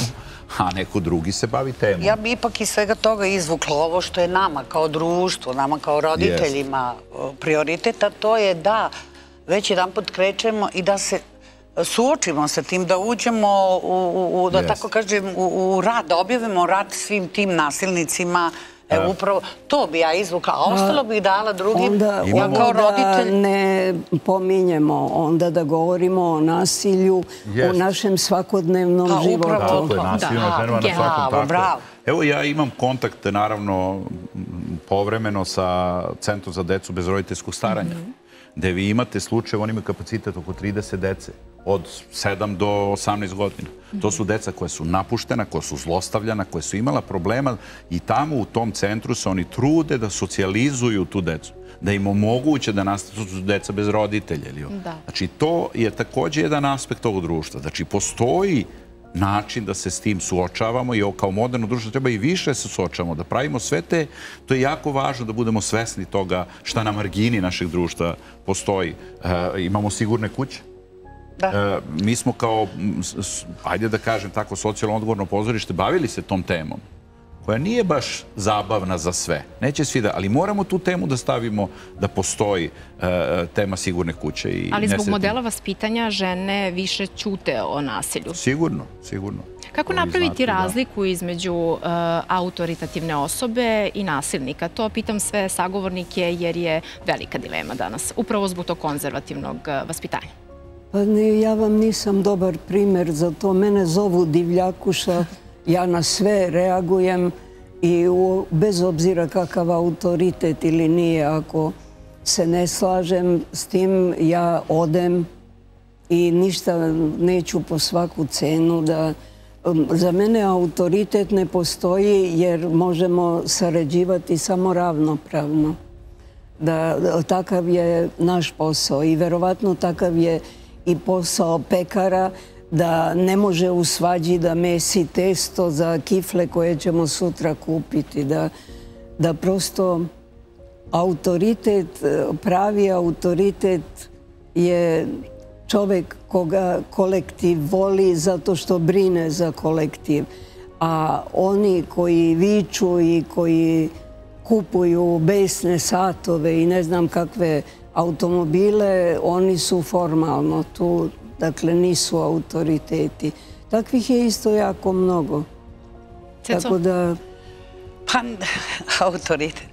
L: a neko drugi se bavi temom.
M: Ja bi ipak iz svega toga izvukla ovo što je nama kao društvu, nama kao roditeljima prioriteta, to je da već jedan put krećemo i da se suočimo sa tim, da uđemo da tako kažem, u rad, da objavimo rad svim tim nasilnicima. Evo, upravo to bi ja izvukla, a ostalo bi dala drugim.
K: Onda da ne pominjemo, onda da govorimo o nasilju u našem svakodnevnom životu.
L: Tako je, nasilju na ženama na svakom tako. Evo, ja imam kontakt, naravno, povremeno sa Centrom za decu bez roditeljskog staranja, gde vi imate slučaje, oni imaju kapacitet oko 30 dece, od 7 do 18 godina. To su deca koja su napuštena, koja su zlostavljana, koja su imala problema i tamo u tom centru se oni trude da socijalizuju tu decu, da im omoguće da nastanu deca bez roditelja. Znači, to je također jedan aspekt ovog društva. Znači, postoji način da se s tim suočavamo i kao moderno društvo treba i više se suočavamo, da pravimo sve te, to je jako važno da budemo svesni toga šta na margini našeg društva postoji. Imamo sigurne kuće. Mi smo kao, ajde da kažem tako, socijalno odgovorno pozorište bavili se tom temom, koja nije baš zabavna za sve. Neće svi da, ali moramo tu temu da stavimo da postoji tema sigurne kuće.
A: Ali zbog modela vaspitanja žene više ćute o nasilju.
L: Sigurno, sigurno.
A: Kako napraviti razliku između autoritativne osobe i nasilnika? To pitam sve sagovornike jer je velika dilema danas, upravo zbog tog konzervativnog vaspitanja.
K: Pa ja vam nisam dobar primer za to. Mene zovu divljakuša, ja na sve reagujem i bez obzira kakav autoritet ili nije, ako se ne slažem s tim, ja odem i ništa neću po svaku cenu. Za mene autoritet ne postoji jer možemo sarađivati samo ravnopravno. Takav je naš posao i verovatno takav je i posao pekara, da ne može u svađi da mesi testo za kifle koje ćemo sutra kupiti. Da prosto autoritet, pravi autoritet je čovek koga kolektiv voli zato što brine za kolektiv. A oni koji viču i koji kupuju besne satove i ne znam kakve automobile, oni su formalno tu, dakle nisu autoriteti. Takvih je isto jako mnogo. Tako da...
M: Pa, autoritet.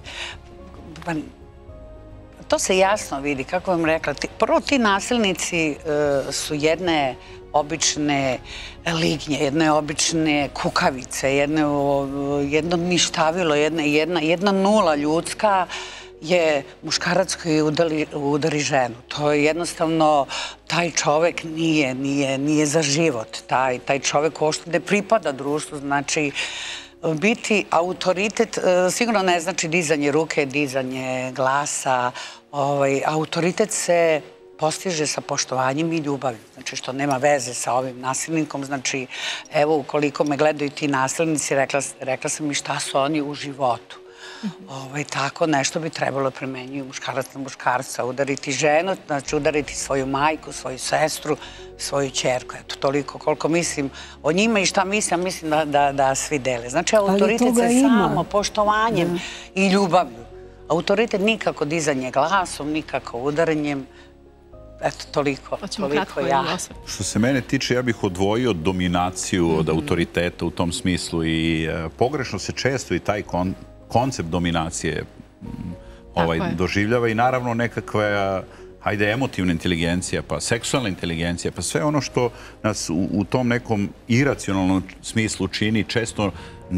M: To se jasno vidi, kako vam rekla. Prvo, ti nasilnici su jedne obične lignje, jedne obične kukavice, jedno ništavilo, jedna nula ljudska je muškarac koji udari ženu. To je jednostavno, taj čovek nije za život. Taj čovek uopšte ne pripada društvu. Znači, biti autoritet sigurno ne znači dizanje ruke, dizanje glasa. Autoritet se postiže sa poštovanjem i ljubavlju. Znači, što nema veze sa ovim nasilnikom. Znači, evo, ukoliko me gledaju ti nasilnici, rekla sam i šta su oni u životu. Tako nešto bi trebalo primenjuju muškarac na muškarca, udariti ženu, znači udariti svoju majku, svoju sestru, svoju ćerku. Eto, toliko koliko mislim o njima i šta mislim, mislim da svi dele. Znači, autoritet se samo poštovanjem i ljubavlju. Autoritet nikako dizanje glasom, nikako udaranjem. Eto, toliko ja.
L: Što se mene tiče, ja bih odvojio dominaciju od autoriteta u tom smislu i pogrešno se često i taj koncept dominacije doživljava i naravno nekakve, hajde, emotivna inteligencija, pa seksualna inteligencija, pa sve ono što nas u tom nekom iracionalnom smislu čini često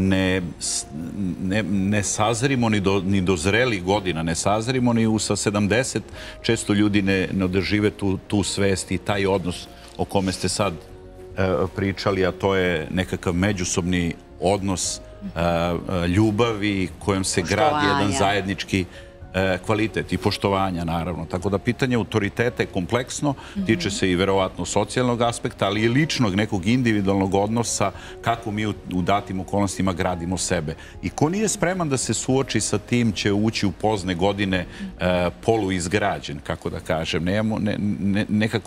L: ne sazrimo ni do zrelih godina, ne sazrimo ni sa 70, često ljudi ne održive tu svest i taj odnos o kome ste sad pričali, a to je nekakav međusobni odnos ljubavi kojom se gradi jedan zajednički kvalitet i poštovanja, naravno. Tako da pitanje autoriteta je kompleksno, tiče se i verovatno socijalnog aspekta, ali i ličnog nekog individualnog odnosa kako mi u datim okolnostima gradimo sebe. I ko nije spreman da se suoči sa tim će ući u pozne godine poluizgrađen, kako da kažem. Nekako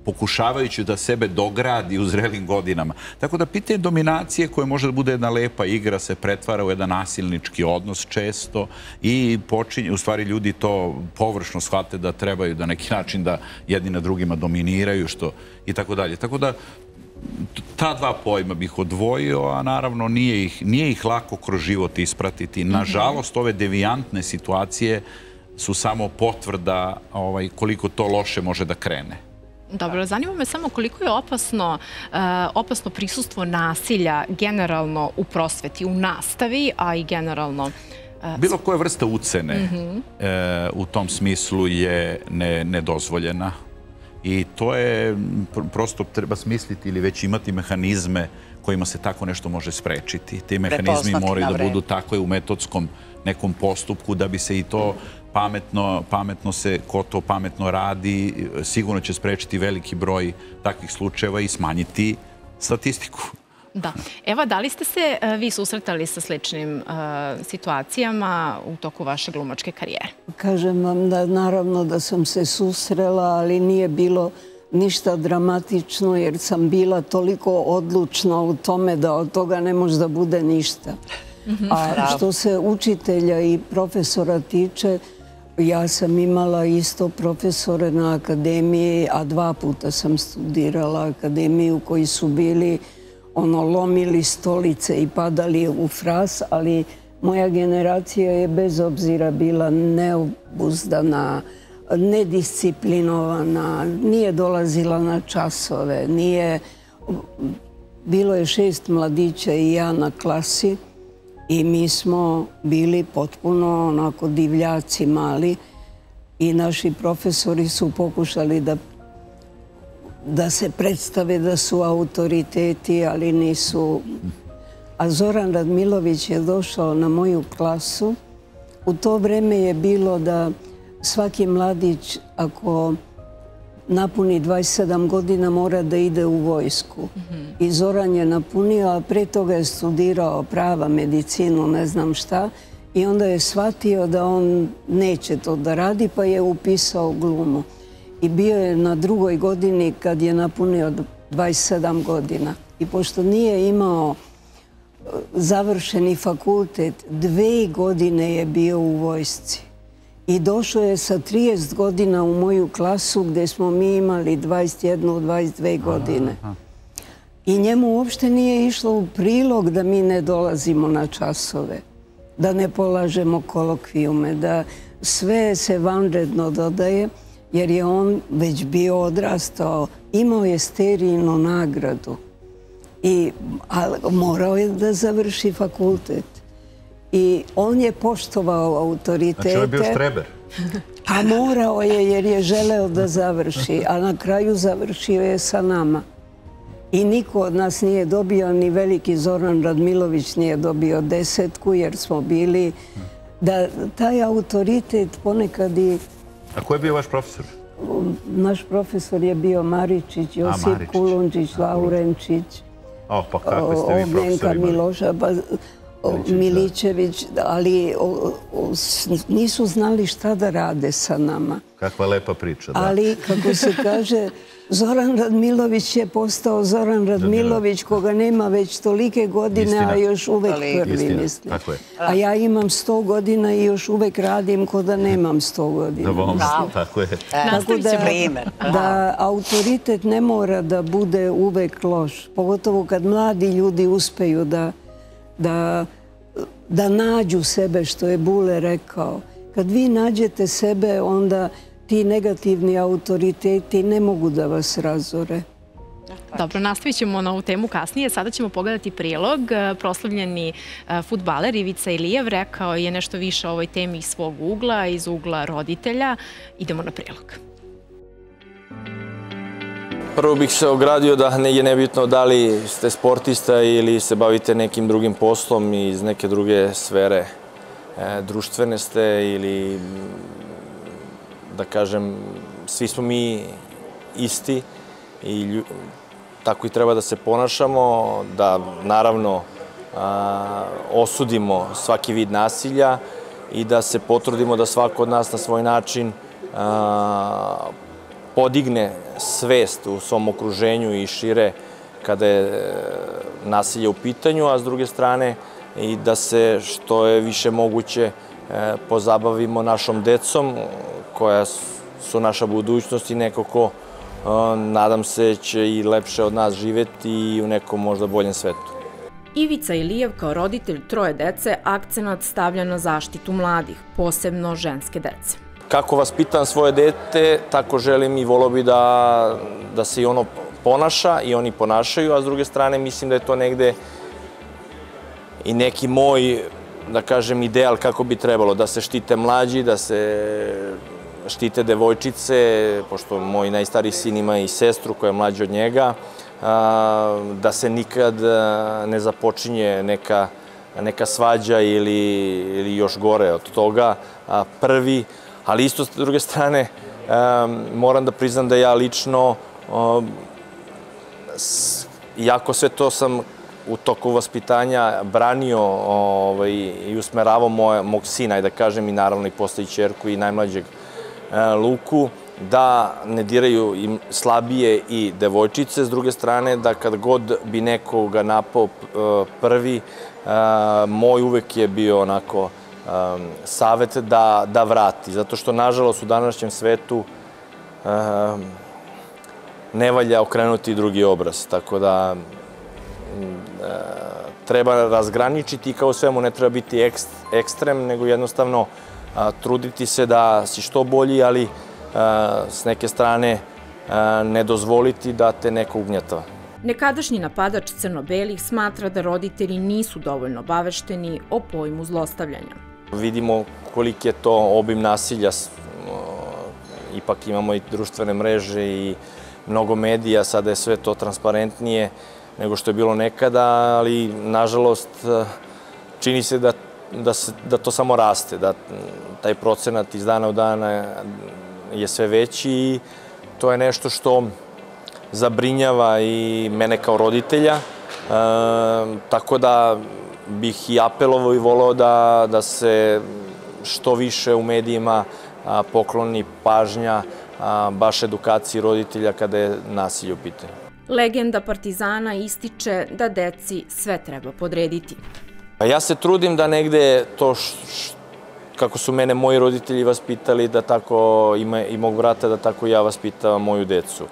L: pokušavajući da sebe dogradi u zrelim godinama. Tako da pitanje dominacije koje može da bude jedna lepa igra se pretvara u jedan nasilnički odnos često i počinje, u stvari ljudi to površno shvate da trebaju da neki način da jedni na drugima dominiraju i tako dalje. Tako da ta dva pojma bih odvojio, a naravno nije ih lako kroz život ispratiti. Nažalost, ove devijantne situacije su samo potvrda koliko to loše može da krene.
A: Dobro, zanima me samo koliko je opasno prisustvo nasilja generalno u prosveti, u nastavi, a i generalno...
L: Bilo koja vrsta ucene u tom smislu je nedozvoljena. I to je, prosto treba smisliti ili već imati mehanizme kojima se tako nešto može sprečiti. Ti mehanizmi moraju da budu tako u metodskom nekom postupku da bi se i to pametno se, ko to pametno radi, sigurno će sprečiti veliki broj takvih slučajeva i smanjiti statistiku.
A: Da. Eva, da li ste se vi susretali sa sličnim situacijama u toku vaše glumačke karijere?
K: Kažem vam da naravno da sam se susrela, ali nije bilo ništa dramatično jer sam bila toliko odlučna u tome da od toga ne može da bude ništa. A što se učitelja i profesora tiče, ja sam imala isto profesore na akademiji, a 2 puta sam studirala akademiju koji su bili lomili stolice i padali u fras, ali moja generacija je bez obzira bila neobuzdana, nedisciplinovana, nije dolazila na časove, bilo je 6 mladića i ja na klasi i mi smo bili potpuno onako divljaci mali i naši profesori su pokušali da se predstave da su autoriteti, ali nisu. A Zoran Radmilović je došao na moju klasu. U to vreme je bilo da svaki mladić, ako napuni 27 godina, mora da ide u vojsku. I Zoran je napunio, a pre toga je studirao prava, medicinu, ne znam šta. I onda je shvatio da on neće to da radi, pa je upisao glumu. I bio je na 2. godini kad je napunio 27 godina. I pošto nije imao završeni fakultet, 2 godine je bio u vojsci. I došao je sa 30 godina u moju klasu gde smo mi imali 21, 22 godine. I njemu uopšte nije išlo u prilog da mi ne dolazimo na časove, da ne polažemo kolokvijume, da sve se vanredno dodaje, jer je on već bio odrastao, imao je sterijnu nagradu, ali morao je da završi fakultet. I on je poštovao autoritete.
L: Znači on je bio štreber?
K: A morao je jer je želeo da završi, a na kraju završio je sa nama. I niko od nas nije dobio, ni veliki Zoran Radmilović nije dobio 10 jer smo bili, da taj autoritet ponekad i...
L: A ko je bio vaš profesor?
K: Naš profesor je bio Maričić, Josip Kulundžić, Laurenčić,
L: pa kakve ste vi profesori imali?
K: Miloša, Milićević, ali nisu znali šta da rade sa nama.
L: Kakva lepa priča, da.
K: Ali, kako se kaže, Zoran Radmilović je postao Zoran Radmilović, koga nema već tolike godine, a još uvek prvi, mislim. A ja imam 100 godina i još uvek radim ko da nemam 100 godina.
L: Tako je.
A: Nastavit će primer.
K: Da autoritet ne mora da bude uvek loš, pogotovo kad mladi ljudi uspeju da nađu sebe, što je Bule rekao. Kad vi nađete sebe, onda ti negativni autoriteti ne mogu da vas razore.
A: Dobro, nastavit ćemo na ovu temu kasnije. Sada ćemo pogledati prilog. Proslavljeni fudbaler Ivica Ilijev rekao je nešto više o ovoj temi iz svog ugla, iz ugla roditelja. Idemo na prilog.
N: Prvo bih se ogradio da je nebitno da li ste sportista ili se bavite nekim drugim poslom iz neke druge sfere. Društvene ste ili, da kažem, svi smo mi isti i tako i treba da se ponašamo, da naravno osudimo svaki vid nasilja i da se potrudimo da svako od nas na svoj način podigne svest u svom okruženju i šire kada je nasilje u pitanju, a s druge strane i da se što je više moguće pozabavimo našom decom koja su naša budućnost i neko ko, nadam se, će i lepše od nas živeti i u nekom možda boljem svetu.
F: Ivica Ilijev kao roditelj 3 dece akcenat stavlja na zaštitu mladih, posebno ženske dece.
N: Kako vaspitam svoje dete, tako želim i volio bi da se i ono ponaša i oni ponašaju, a s druge strane mislim da je to negde i neki moj, da kažem, ideal kako bi trebalo, da se štite mlađi, da se štite devojčice, pošto moj najstariji sin ima i sestru koja je mlađa od njega, da se nikad ne započinje neka svađa ili još gore od toga prvi, ali isto s druge strane moram da priznam da ja lično, iako sve to sam u toku vaspitanja branio i usmeravao mog sina, da kažem, i naravno i posle i ćerku i najmlađeg Luku, da ne diraju i slabije i devojčice, s druge strane da kad god bi nekoga napao prvi, moj uvek je bio onako savet da vrati, zato što nažalost u današnjem svetu ne valja okrenuti drugi obraz, tako da treba razgraničiti i kao svemu ne treba biti ekstrem, nego jednostavno truditi se da si što bolji, ali s neke strane ne dozvoliti da te neko ugnjetava.
F: Nekadašnji napadač crno-belih smatra da roditelji nisu dovoljno obavešteni o pojmu zlostavljanja.
N: Vidimo koliki je to obim nasilja, ipak imamo i društvene mreže i mnogo medija, sada je sve to transparentnije nego što je bilo nekada, ali nažalost čini se da to samo raste, da taj procenat iz dana u dana je sve veći i to je nešto što zabrinjava i mene kao roditelja, tako da bih i apelovao i voleo da se što više u medijima pokloni pažnja baš edukaciji roditelja kada je nasilje u pitanju.
F: Legenda Partizana ističe da deci sve treba podrediti.
N: Ja se trudim da negde to kako su mene moji roditelji vaspitali, da tako i mog brata, da tako ja vaspitavam moju decu.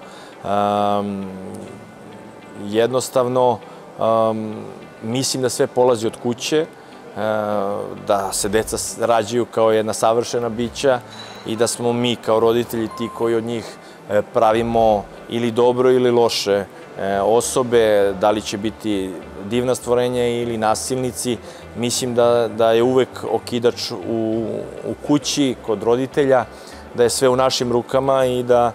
N: Jednostavno, mislim da sve polazi od kuće, da se deca rađaju kao jedna savršena bića i da smo mi kao roditelji ti koji od njih pravimo ili dobro ili loše osobe, da li će biti divna stvorenja ili nasilnici. Mislim da je uvek okidač u kući, kod roditelja, da je sve u našim rukama i da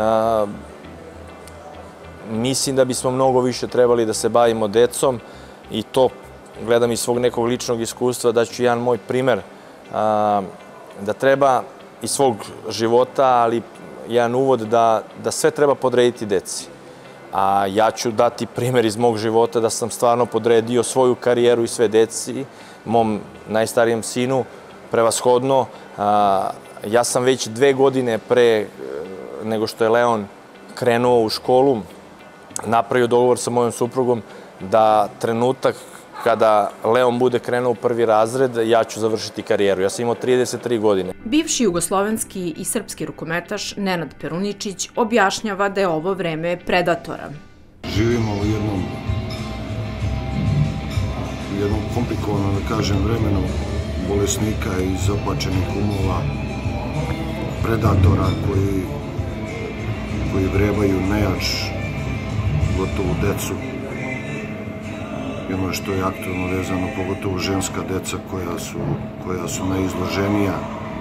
N: mislim da bismo mnogo više trebali da se bavimo decom i to gledam iz svog nekog ličnog iskustva, daću jedan moj primer, da treba iz svog života, ali jedan uvod da sve treba podrediti deci. A ja ću dati primer iz mog života da sam stvarno podredio svoju karijeru i sve deci, mom najstarijem sinu, prevashodno. Ja sam već 2 godine pre nego što je Leon krenuo u školu, napravio dogovor sa mojom suprugom da trenutak kada Leon bude krenuo u 1. razred, ja ću završiti karijeru. Ja sam imao 33 godine.
F: Bivši jugoslovenski i srpski rukometaš Nenad Peruničić objašnjava da je ovo vreme predatora.
O: Živimo u jednom komplikovanom, da kažem, vremenu bolesnika i zapačenih umova, predatora koji vrebaju nejač, gotovo decu. Jedno što je aktualno vezano, pogotovo ženska deca koja su najizloženija.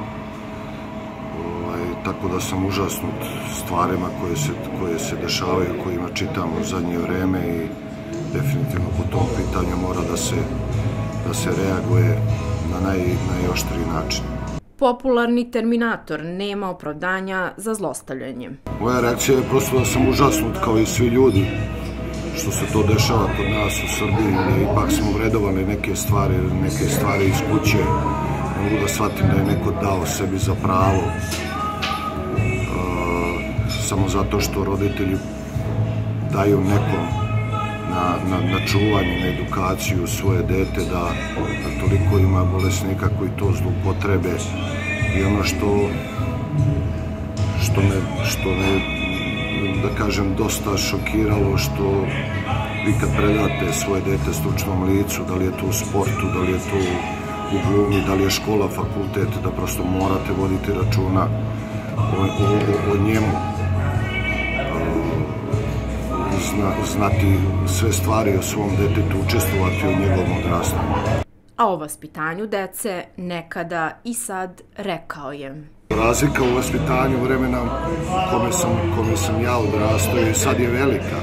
O: Tako da sam užasnut stvarima koje se dešavaju, kojima čitamo u zadnje vreme i definitivno po tom pitanju mora da se reaguje na najoštriji način.
F: Popularni Terminator nema opravdanja za zlostavljanje.
O: Moja reakcija je prosto da sam užasnut kao i svi ljudi što se to dešava kod nas u Srbiji, da ipak smo vredovali neke stvari iz kuće. Ne mogu da shvatim da je neko dao sebi za pravo samo zato što roditelji daju nekom na čuvanje, na edukaciju svoje dete, da toliko ima bolesnika koji to zloupotrebe. I ono što me, da kažem, dosta šokiralo, što vi kad predate svoje dete stručnom licu, da li je to u sportu, da li je to u glumi, da li je škola, fakultet, da prosto morate voditi računa o njemu, znati sve stvari o svom detetu, učestvovati u njegovom odrastanju.
F: A o vaspitanju dece nekada i sad rekao je:
O: Razlika u vaspitanju vremena kome sam ja odrastao i sad je velika.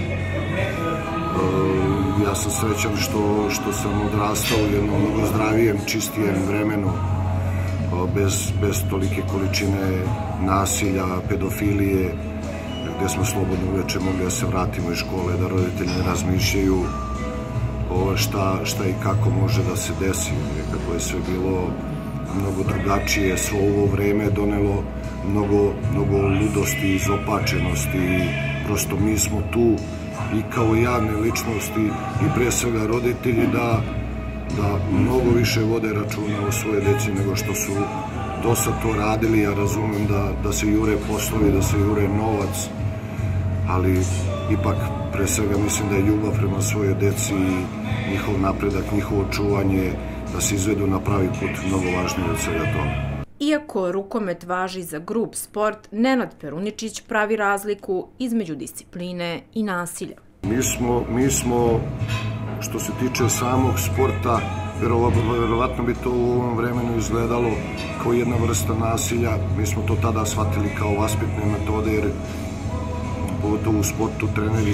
O: Ja sam srećan što sam odrastao u jednom mnogo zdravijem, čistijem vremenu, bez tolike količine nasilja, pedofilije, gde smo slobodno uveče mogli da se vratimo iz škole, da roditelji ne razmišljaju šta i kako može da se desi. Nekako je sve bilo mnogo drugačije, svo ovo vreme je donelo mnogo ludosti, izopačenosti. Prosto mi smo tu i kao javne ličnosti i pre svega roditelji da mnogo više vode računa o svoje deci nego što su do sad to radili. Ja razumem da se jure poslovi, da se jure novac, ali ipak pre svega mislim da je ljubav prema svojoj deci i njihov napredak, njihovo čuvanje, da se izvedu na pravi put, mnogo važnije od svega toga.
F: Iako rukomet važi za grup sport, Nenad Peruničić pravi razliku između discipline i nasilja.
O: Mi smo, što se tiče samog sporta, verovatno bi to u ovom vremenu izgledalo kao jedna vrsta nasilja. Mi smo to tada shvatili kao vaspitne metode, jer pogotovo u sportu treneri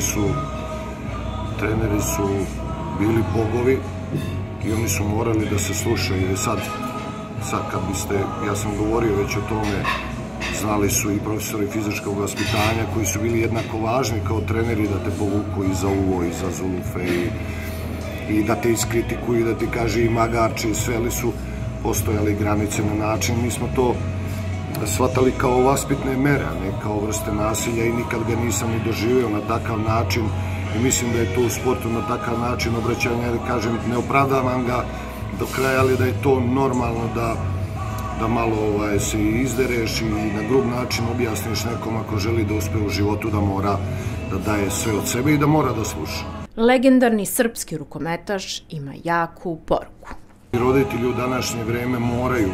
O: su bili bogovi i oni su morali da se slušaju. I sad kad biste, ja sam govorio već o tome, znali su i profesori fizičkog vaspitanja koji su bili jednako važni kao treneri da te povuku i za uvo i za zulufe i da te iskritikuju i da ti kaže i magarče i sve, ali su postojali granice na način. Mi smo to shvatali kao vaspitne mere, a ne kao vrste nasilja i nikad ga nisam ni doživio na takav način i mislim da je to u sportu na takav način obraćanja, jer kažem, ne opravdavam ga do kraja, ali da je to normalno da malo se izdereš i na grub način objasniš nekom ako želi da uspe u životu, da mora da daje sve od sebe i da mora da sluša.
F: Legendarni srpski rukometaš ima jaku poruku.
O: Roditelji u današnje vreme moraju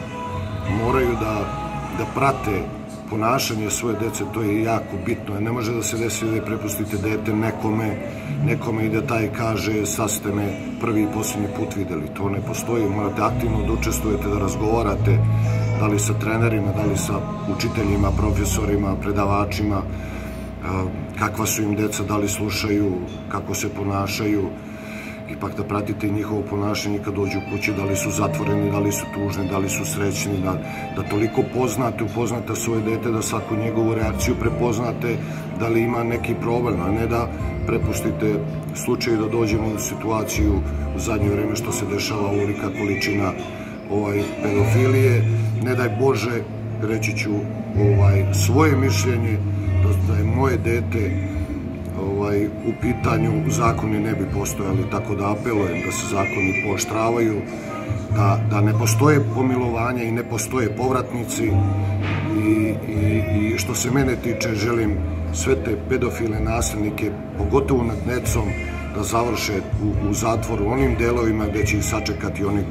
O: da prate ponašanje svoje dece, to je jako bitno. Ne može da se desi da prepustite dete nekome i da taj kaže sad ste me prvi i posljednji put videli. To ne postoji, morate aktivno da učestvujete, da razgovarate, da li sa trenerima, da li sa učiteljima, profesorima, predavačima, kakva su im deca, da li slušaju, kako se ponašaju. Ipak da pratite njihovo ponašanje kad dođu u kući, da li su zatvoreni, da li su tužni, da li su srećni, da toliko upoznate svoje dete, da svaku njegovu reakciju prepoznate, da li ima neki problem, a ne da prepustite slučaju da dođemo u situaciju u zadnje vreme što se dešava ovolika količina pedofilije. Ne daj Bože, reći ću svoje mišljenje, da je moje dete u pitanju, zakoni ne bi postojali, tako da apelujem da se zakoni pooštravaju, da ne postoje pomilovanja i ne postoje povratnici i što se mene tiče želim sve te pedofile, nasilnike, pogotovo nad decom, da završe u zatvoru, onim delovima gde će ih sačekati oni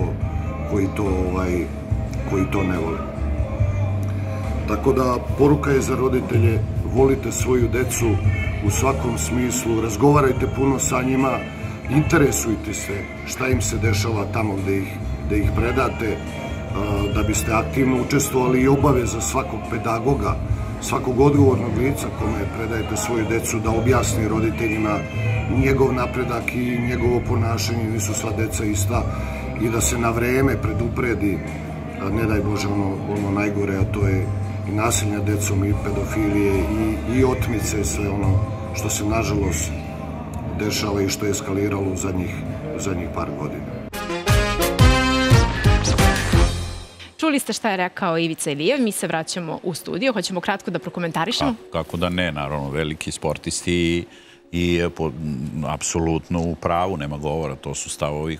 O: koji to ne vole. Tako da poruka je za roditelje, volite svoju decu u svakom smislu, razgovarajte puno sa njima, interesujte se šta im se dešava tamo gde ih predate, da biste aktivno učestvovali i obaveza svakog pedagoga, svakog odgovornog lica kome predajete svoju decu, da objasni roditeljima njegov napredak i njegovo ponašanje, nisu sva deca ista, i da se na vreme predupredi, ne daj Bože, ono najgore, a to je i nasilje nad decom i pedofilije i otmice, sve ono što se nažalost dešava i što je eskaliralo u zadnjih par godina.
A: Čuli ste šta je rekao Ivica Ilijev, mi se vraćamo u studio, hoćemo kratko da prokomentarišemo.
L: Kako da ne, naravno, veliki sportisti i apsolutno u pravu, nema govora, to su stavovi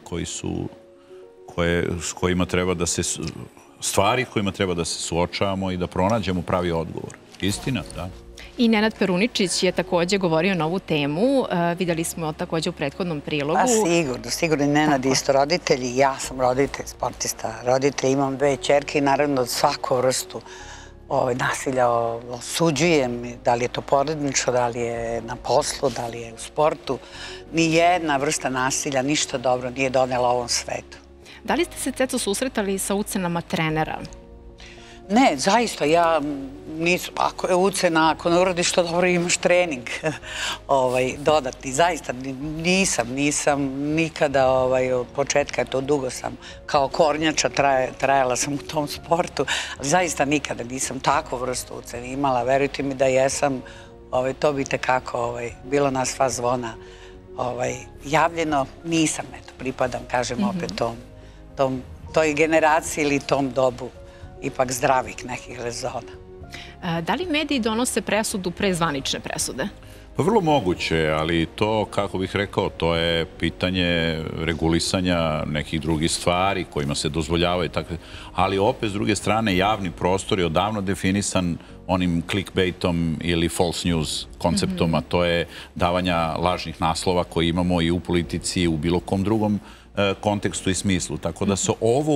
L: s kojima treba da se, stvari kojima treba da se suočavamo i da pronađemo pravi odgovor. Istina, da.
A: I Nenad Peruničić je takođe govorio na ovu temu. Videli smo takođe u prethodnom prilogu.
M: Sigurno. Nenad isto roditelj. Ja sam roditelj, sportista. Roditelj, imam 2 ćerke i naravno svaku vrstu nasilja osuđujem. Da li je to porodično, da li je na poslu, da li je u sportu. Nijedna vrsta nasilja ništa dobro nije donela ovom svetu.
A: Da li ste se, Ceco, susretali sa ucenama trenera?
M: Ne, zaista, ja nisam, ako je ucena, ako ne uradiš to dobro, imaš trening dodatni. Zaista nisam nikada od početka, to dugo sam kao kornjača, trajala sam u tom sportu, ali zaista nikada nisam takvu vrstu ucene imala. Verujte mi da jesam, to bi tekako bilo na sva zvona javljeno. Nisam, eto, pripadam, kažem opet toj generaciji ili tom dobu ipak zdravih nekih rezona.
A: Da li mediji donose presudu pre zvanične presude?
L: Pa vrlo moguće, ali to, kako bih rekao, to je pitanje regulisanja nekih drugih stvari kojima se dozvoljavaju. Ali opet, s druge strane, javni prostor je odavno definisan onim clickbaitom ili false news konceptom, a to je davanja lažnih naslova koje imamo i u politici i u bilo kom drugom kontekstu i smislu. Tako da se ovo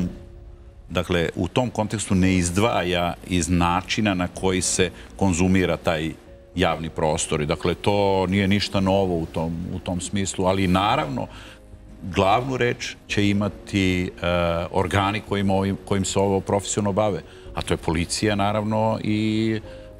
L: u tom kontekstu ne izdvaja iz načina na koji se konzumira taj javni prostor. Dakle, to nije ništa novo u tom smislu, ali naravno glavnu reč će imati organi kojim se ovo profesionalno bave, a to je policija naravno i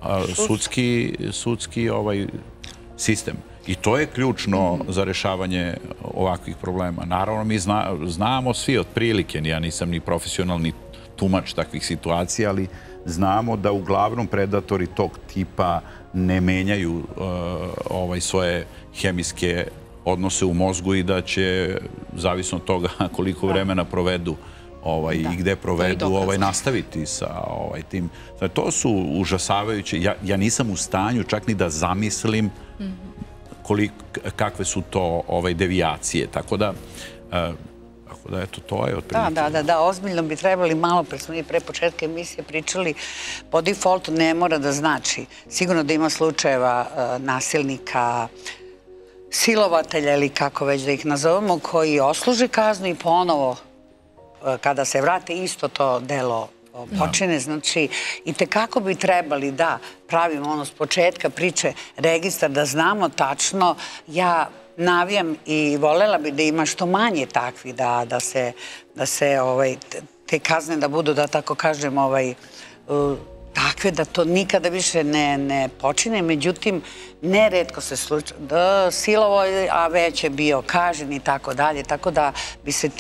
L: sudski sistem. I to je ključno za rešavanje ovakvih problema. Naravno, mi znamo svi otprilike, ja nisam ni profesionalni tumač takvih situacija, ali znamo da uglavnom predatori tog tipa ne menjaju svoje hemijske odnose u mozgu i da će, zavisno od toga koliko vremena provedu i gde provedu, nastaviti sa tim. To su užasavajuće. Ja nisam u stanju čak ni da zamislim kakve su to devijacije. Tako da, eto, to je otprilike.
M: Da, ozbiljno bi trebali, malo pre početka emisije pričali, po defaultu ne mora da znači. Sigurno da ima slučajeva nasilnika, silovatelja ili kako već da ih nazovemo, koji osluže kaznu i ponovo, kada se vrate, isto to delo počine. Znači, i tekako bi trebali da pravimo s početka priče registar, da znamo tačno. Ja navijam i volela bi da ima što manje takvi, da se te kazne da budu, da tako kažem, takve da to nikada više ne počine. Međutim, neretko se slučaj da silovo, a već je bio kažen i tako dalje. Tako da bi se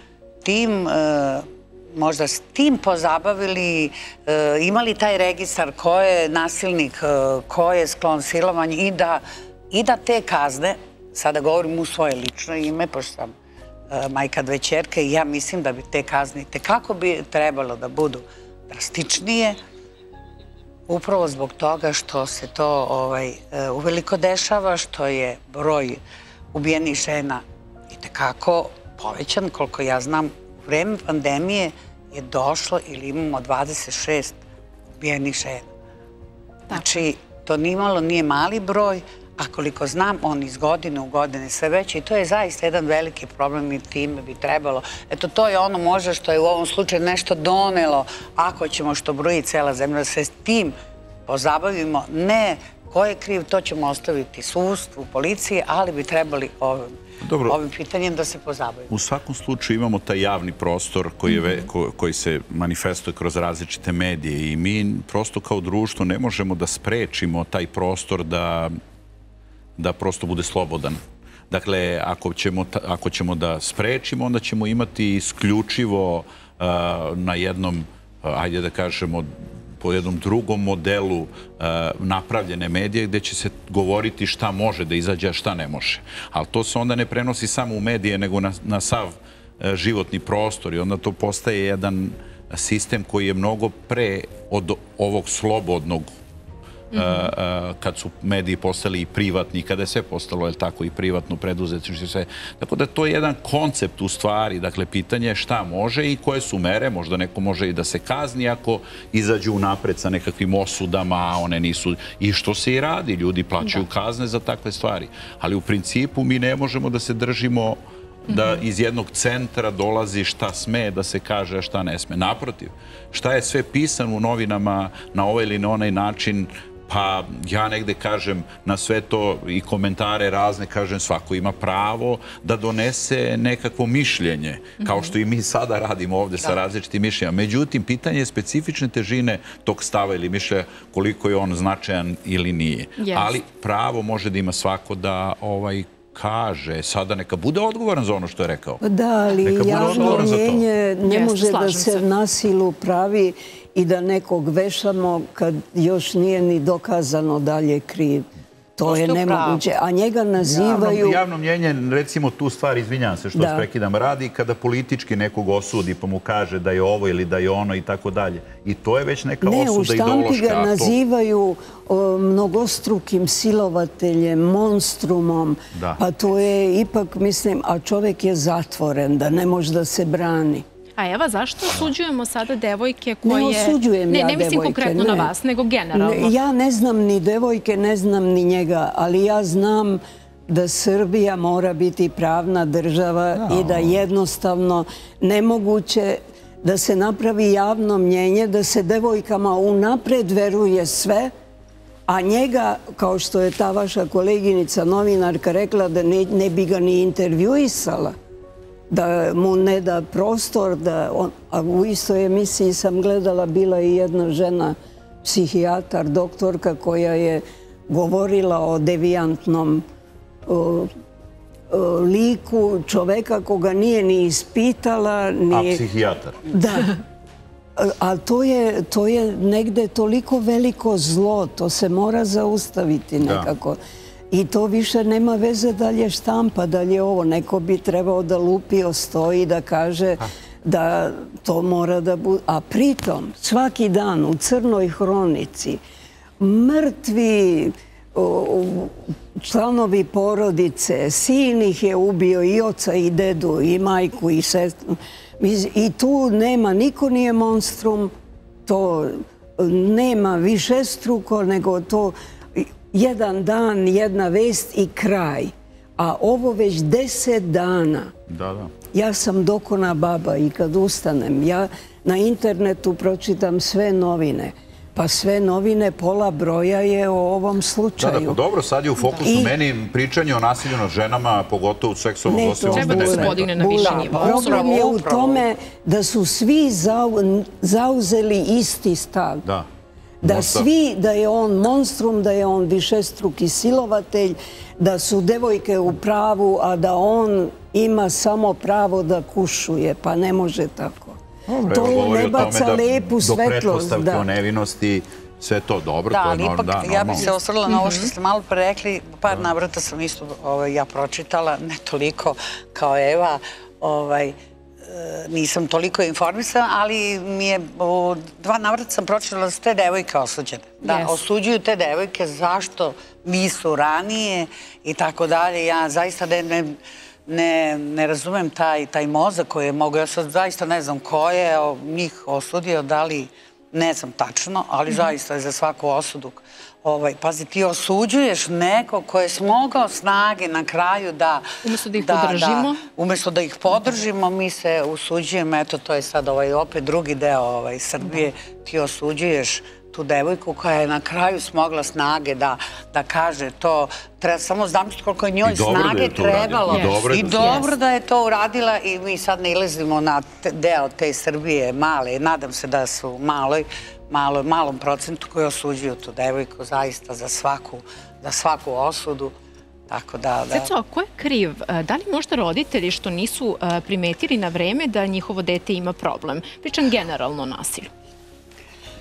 M: možda s tim pozabavili, imali taj registar ko je nasilnik, ko je sklon silovanju i da te kazne, sada govorim u svoje lično ime, pošto sam majka 2 ćerke, i ja mislim da bi te kazne tekako bi trebalo da budu drastičnije, upravo zbog toga što se to uveliko dešava, što je broj ubijenih žena i tekako povećan. Koliko ja znam, u vreme pandemije je došlo ili imamo 26 ubijenih žena. Znači, to nimalo nije mali broj, a koliko znam, on iz godine u godine sve veće i to je zaista jedan veliki problem i time bi trebalo. Eto, to je ono možda što je u ovom slučaju nešto donelo, ako ćemo što broji cela zemlja, da se s tim pozabavimo. Ne, ko je kriv, to ćemo ostaviti sudstvu, policiji, ali bi trebali ovim pitanjem da se pozabavimo.
L: U svakom slučaju imamo taj javni prostor koji se manifestuje kroz različite medije i mi prosto kao društvo ne možemo da sprečimo taj prostor da prosto bude slobodan. Dakle, ako ćemo da sprečimo, onda ćemo imati isključivo na jednom, ajde da kažemo, po jednom drugom modelu napravljene medije gde će se govoriti šta može da izađe, a šta ne može. Ali to se onda ne prenosi samo u medije, nego na sav životni prostor i onda to postaje jedan sistem koji je mnogo pre od ovog slobodnog, kad su mediji postali i privatni, kada je sve postalo, je tako, i privatno preduzetništvo, sve. Tako da to je jedan koncept u stvari, dakle, pitanje je šta može i koje su mere, možda neko može i da se kazni ako izađu napred sa nekakvim osudama, a one nisu, i što se i radi, ljudi plaćaju kazne za takve stvari. Ali u principu mi ne možemo da se držimo da iz jednog centra dolazi šta sme da se kaže, a šta ne sme. Naprotiv, šta je sve pisano u novinama na ovaj ili na onaj način, pa ja negde kažem na sve to i komentare razne, kažem svako ima pravo da donese nekakvo mišljenje, kao što i mi sada radimo ovde sa različitim mišljenjama. Međutim, pitanje je specifične težine tog stava ili mišljenja, koliko je on značajan ili nije. Ali pravo može da ima svako da kaže, sada neka bude odgovoran za ono što je rekao.
K: Da, ali javno mnjenje ne može da se na silu pravi i da nekog vešamo kad još nije ni dokazano da li je kriv. To je nemoguće. A njega nazivaju...
L: Javno mnjenje, recimo tu stvar, izvinjam se što prekidam, radi kada politički nekog osudi pa mu kaže da je ovo ili da je ono i tako dalje. I to je već neka osuda ideološka.
K: Ne, u štampi ga nazivaju mnogostrukim silovateljem, monstrumom. Pa to je ipak, mislim, a čovek je zatvoren, da ne može da se brani.
A: A Eva, zašto osuđujemo sada devojke koje...
K: Ne osuđujem ja devojke,
A: ne mislim konkretno na vas, nego generalno.
K: Ja ne znam ni devojke, ne znam ni njega, ali ja znam da Srbija mora biti pravna država i da jednostavno nemoguće da se napravi javno mnjenje, da se devojkama unapred veruje sve, a njega, kao što je ta vaša koleginica novinarka rekla, da ne bi ga ni intervjuisala, da mu ne da prostor, a u istoj emisiji sam gledala, bila i jedna žena, psihijatar, doktorka, koja je govorila o devijantnom liku čoveka koga nije ni ispitala.
L: A psihijatar?
K: Da. A to je negde toliko veliko zlo, to se mora zaustaviti nekako. I to više nema veze da li je štampa, da li je ovo. Neko bi trebao da lupi o stoji, da kaže da to mora da bude. A pritom, svaki dan u Crnoj hronici, mrtvi članovi porodice, sin ih je ubio i oca i dedu i majku i sestru. I tu nema, niko nije monstrum, to nema višestruko, nego to jedan dan, jedna vest i kraj. A ovo već 10 dana. Ja sam dokona baba i kad ustanem, ja na internetu pročitam sve novine. Pa sve novine, pola broja je o ovom slučaju.
L: Da, dobro, sad je u fokusu meni pričanje o nasilju nad ženama, pogotovo u seksualnom zlostavljanju.
A: Treba da se podigne na više nivo.
K: Problem je u tome da su svi zauzeli isti stav. Da svi, da je on monstrum, da je on višestruki silovatelj, da su devojke u pravu, a da on ima samo pravo da kušuje, pa ne može tako. To ne baca lepu svetlost.
L: Do pretpostavke o nevinosti, sve to dobro, to je normalno.
M: Da, ali ipak ja bih se osvrla na ovo što ste malo pre rekli, par navrata sam isto ja pročitala, ne toliko kao Eva, nisam toliko informisana, ali mi je u 2 navrata sam pročitala da su te devojke osuđene. Da, osuđuju te devojke, zašto nisu ranije i tako dalje. Ja zaista ne razumem taj mozak koji je mogo. Ja sad zaista ne znam ko je njih osudio, da li, ne znam tačno, ali zaista je za svaku osudu. Pazi, ti osuđuješ neko koje je smogao snage na kraju da...
A: Umesto da ih podržimo.
M: Umesto da ih podržimo, mi se usuđujemo, eto, to je sad opet drugi deo Srbije, ti osuđuješ tu devojku koja je na kraju smogla snage da kaže to. Treba samo zamisliti koliko je njoj snage trebalo. I dobro da je to uradila i mi sad ne ilazimo na deo te Srbije male. Nadam se da su malom procentu koji osuđuju tu devojku zaista za svaku osudu.
A: Ceco, ko je kriv? Da li možda roditelji što nisu primetili na vreme da njihovo dete ima problem? Pričam generalno o nasilju.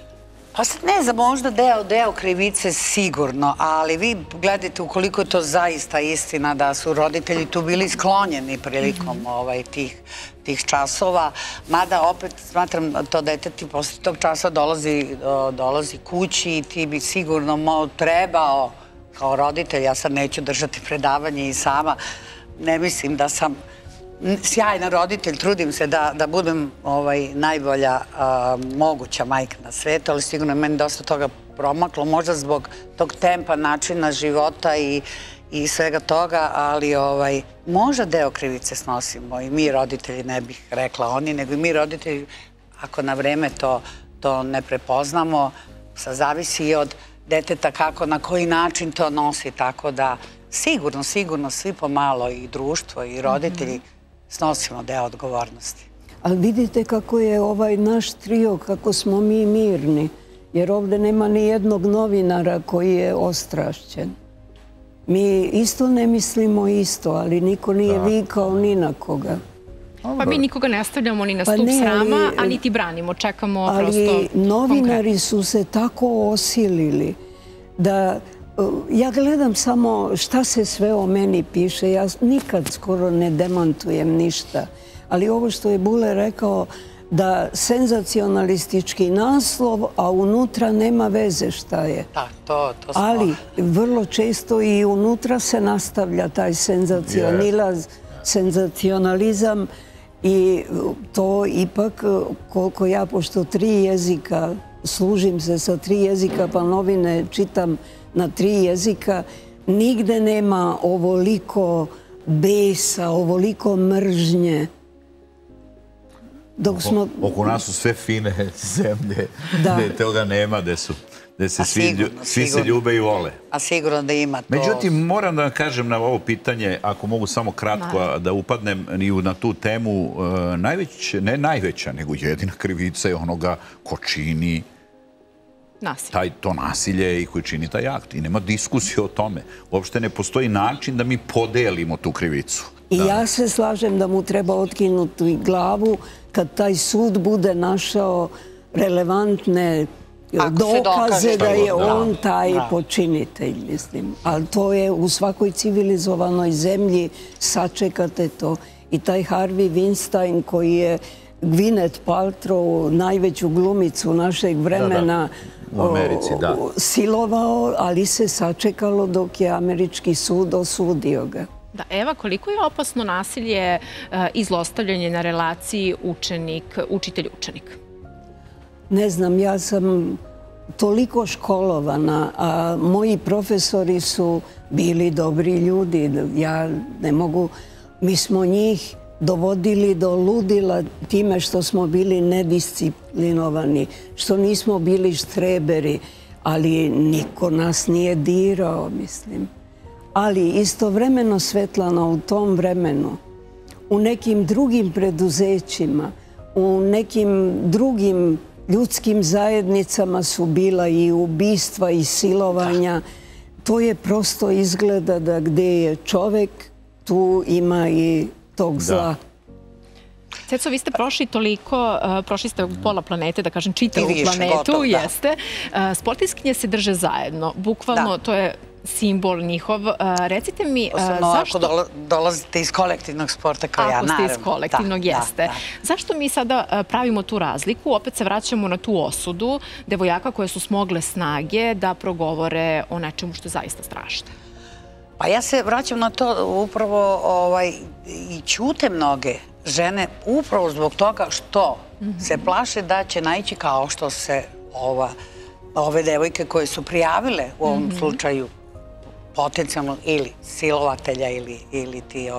M: Pa sad ne znam, možda deo krivice sigurno, ali vi gledajte ukoliko je to zaista istina da su roditelji tu bili sklonjeni prilikom tih časova, mada opet smatram to dete ti posle tog časa dolazi kući i ti bi sigurno trebao kao roditelj, ja sad neću držati predavanje i sama, ne mislim da sam sjajan roditelj, trudim se da budem najbolja moguća majka na svetu, ali sigurno je meni dosta toga promaklo, možda zbog tog tempa, načina života i svega toga, ali možda deo krivice snosimo i mi roditelji, ne bih rekla oni, nego i mi roditelji, ako na vreme to ne prepoznamo, sad zavisi i od deteta kako, na koji način to nosi, tako da sigurno svi pomalo i društvo i roditelji snosimo deo odgovornosti.
K: Ali vidite kako je ovaj naš trio, kako smo mi mirni, jer ovde nema ni jednog novinara koji je ostrašćen. Mi isto ne mislimo isto, ali niko nije vikao ni na koga.
A: Pa mi nikoga ne stavljamo ni na stup srama, a niti branimo, čekamo prosto konkretno.
K: Ali novinari su se tako osilili da ja gledam samo šta se sve o meni piše. Ja nikad skoro ne demantujem ništa. Ali ovo što je Bule rekao, da senzacionalistički naslov, a unutra nema veze šta je.
M: Da, to smo.
K: Ali vrlo često i unutra se nastavlja taj senzacionalizam i to ipak, koliko ja, pošto 3 jezika, služim se sa 3 jezika, pa novine čitam na 3 jezika, nigde nema ovoliko besa, ovoliko mržnje.
L: Oko nas su sve fine zemlje, gde toga nema, gde se svi se ljube i vole.
M: A sigurno da ima to.
L: Međutim, moram da vam kažem na ovo pitanje, ako mogu samo kratko da upadnem na tu temu, ne najveća, nego jedina krivica je onoga ko čini to nasilje i koji čini taj akt. I nema diskusije o tome. Uopšte ne postoji način da mi podelimo tu krivicu.
K: I ja se slažem da mu treba otkinuti glavu kad taj sud bude našao relevantne dokaze da je on taj počinitelj, mislim. Ali to je u svakoj civilizovanoj zemlji, sačekate to. I taj Harvey Weinstein koji je Gwyneth Paltrow, najveću glumicu našeg vremena, silovao, ali se sačekalo dok je američki sud osudio ga.
A: Da, Eva, koliko je opasno nasilje i zlostavljanje na relaciji učitelj-učenik?
K: Ne znam, ja sam toliko školovana, a moji profesori su bili dobri ljudi. Ja ne mogu, mi smo njih dovodili do ludila time što smo bili nedisciplinovani, što nismo bili štreberi, ali niko nas nije dirao, mislim. Ali istovremeno, Svetlana, u tom vremenu, u nekim drugim preduzećima, u nekim drugim ljudskim zajednicama su bila i ubistva i silovanja. To je prosto izgleda da gde je čovek, tu ima i tog zla.
A: Ceco, vi ste prošli toliko, prošli ste pola planete, da kažem čitavu planetu, jeste. Sportistkinje se drže zajedno, bukvalno to je simbol njihov. Recite mi, zašto...
M: Ako dolazite iz kolektivnog sporta kao ja, naravno.
A: Ako ste iz kolektivnog, jeste. Zašto mi sada pravimo tu razliku? Opet se vraćamo na tu osudu devojaka koje su smogle snage da progovore o nečemu što je zaista strašno.
M: Pa ja se vraćam na to upravo i ćute mnoge žene upravo zbog toga što se plaše da će naići kao što se ove devojke koje su prijavile u ovom slučaju potencijalno ili silovatelja ili ti,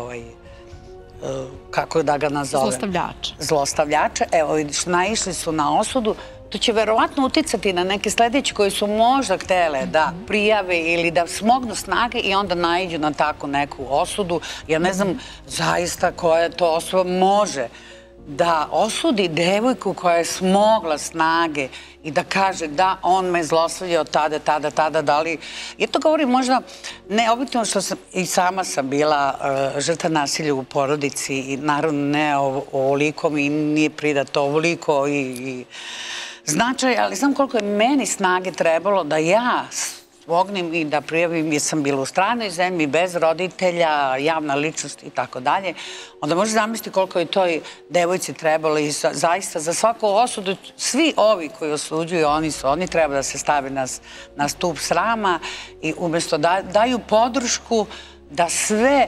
M: kako da ga nazovem? Zlostavljača. Evo, vidiš, naišli su na osudu. To će verovatno uticati na neke sledeće koji su možda htele da prijave ili da smognu snage i onda naiđu na takvu neku osudu. Ja ne znam zaista koja to osoba može da osudi devojku koja je smogla snage i da kaže da on me zlostavljao tada, da li... Ja to govorim možda neobično što sam, i sama sam bila žrtva nasilja u porodici i naravno ne ovoliko mi nije pridato ovoliko i značaj, ali znam koliko je meni snage trebalo da ja smognem i da prijavim, jer sam bila u stranoj zemlji, bez roditelja, javna ličnost i tako dalje. Onda možeš zamisliti koliko je toj devojci trebalo i zaista za svaku osudu, svi ovi koji osuđuju, oni treba da se stave na stup srama i umjesto daju podršku da sve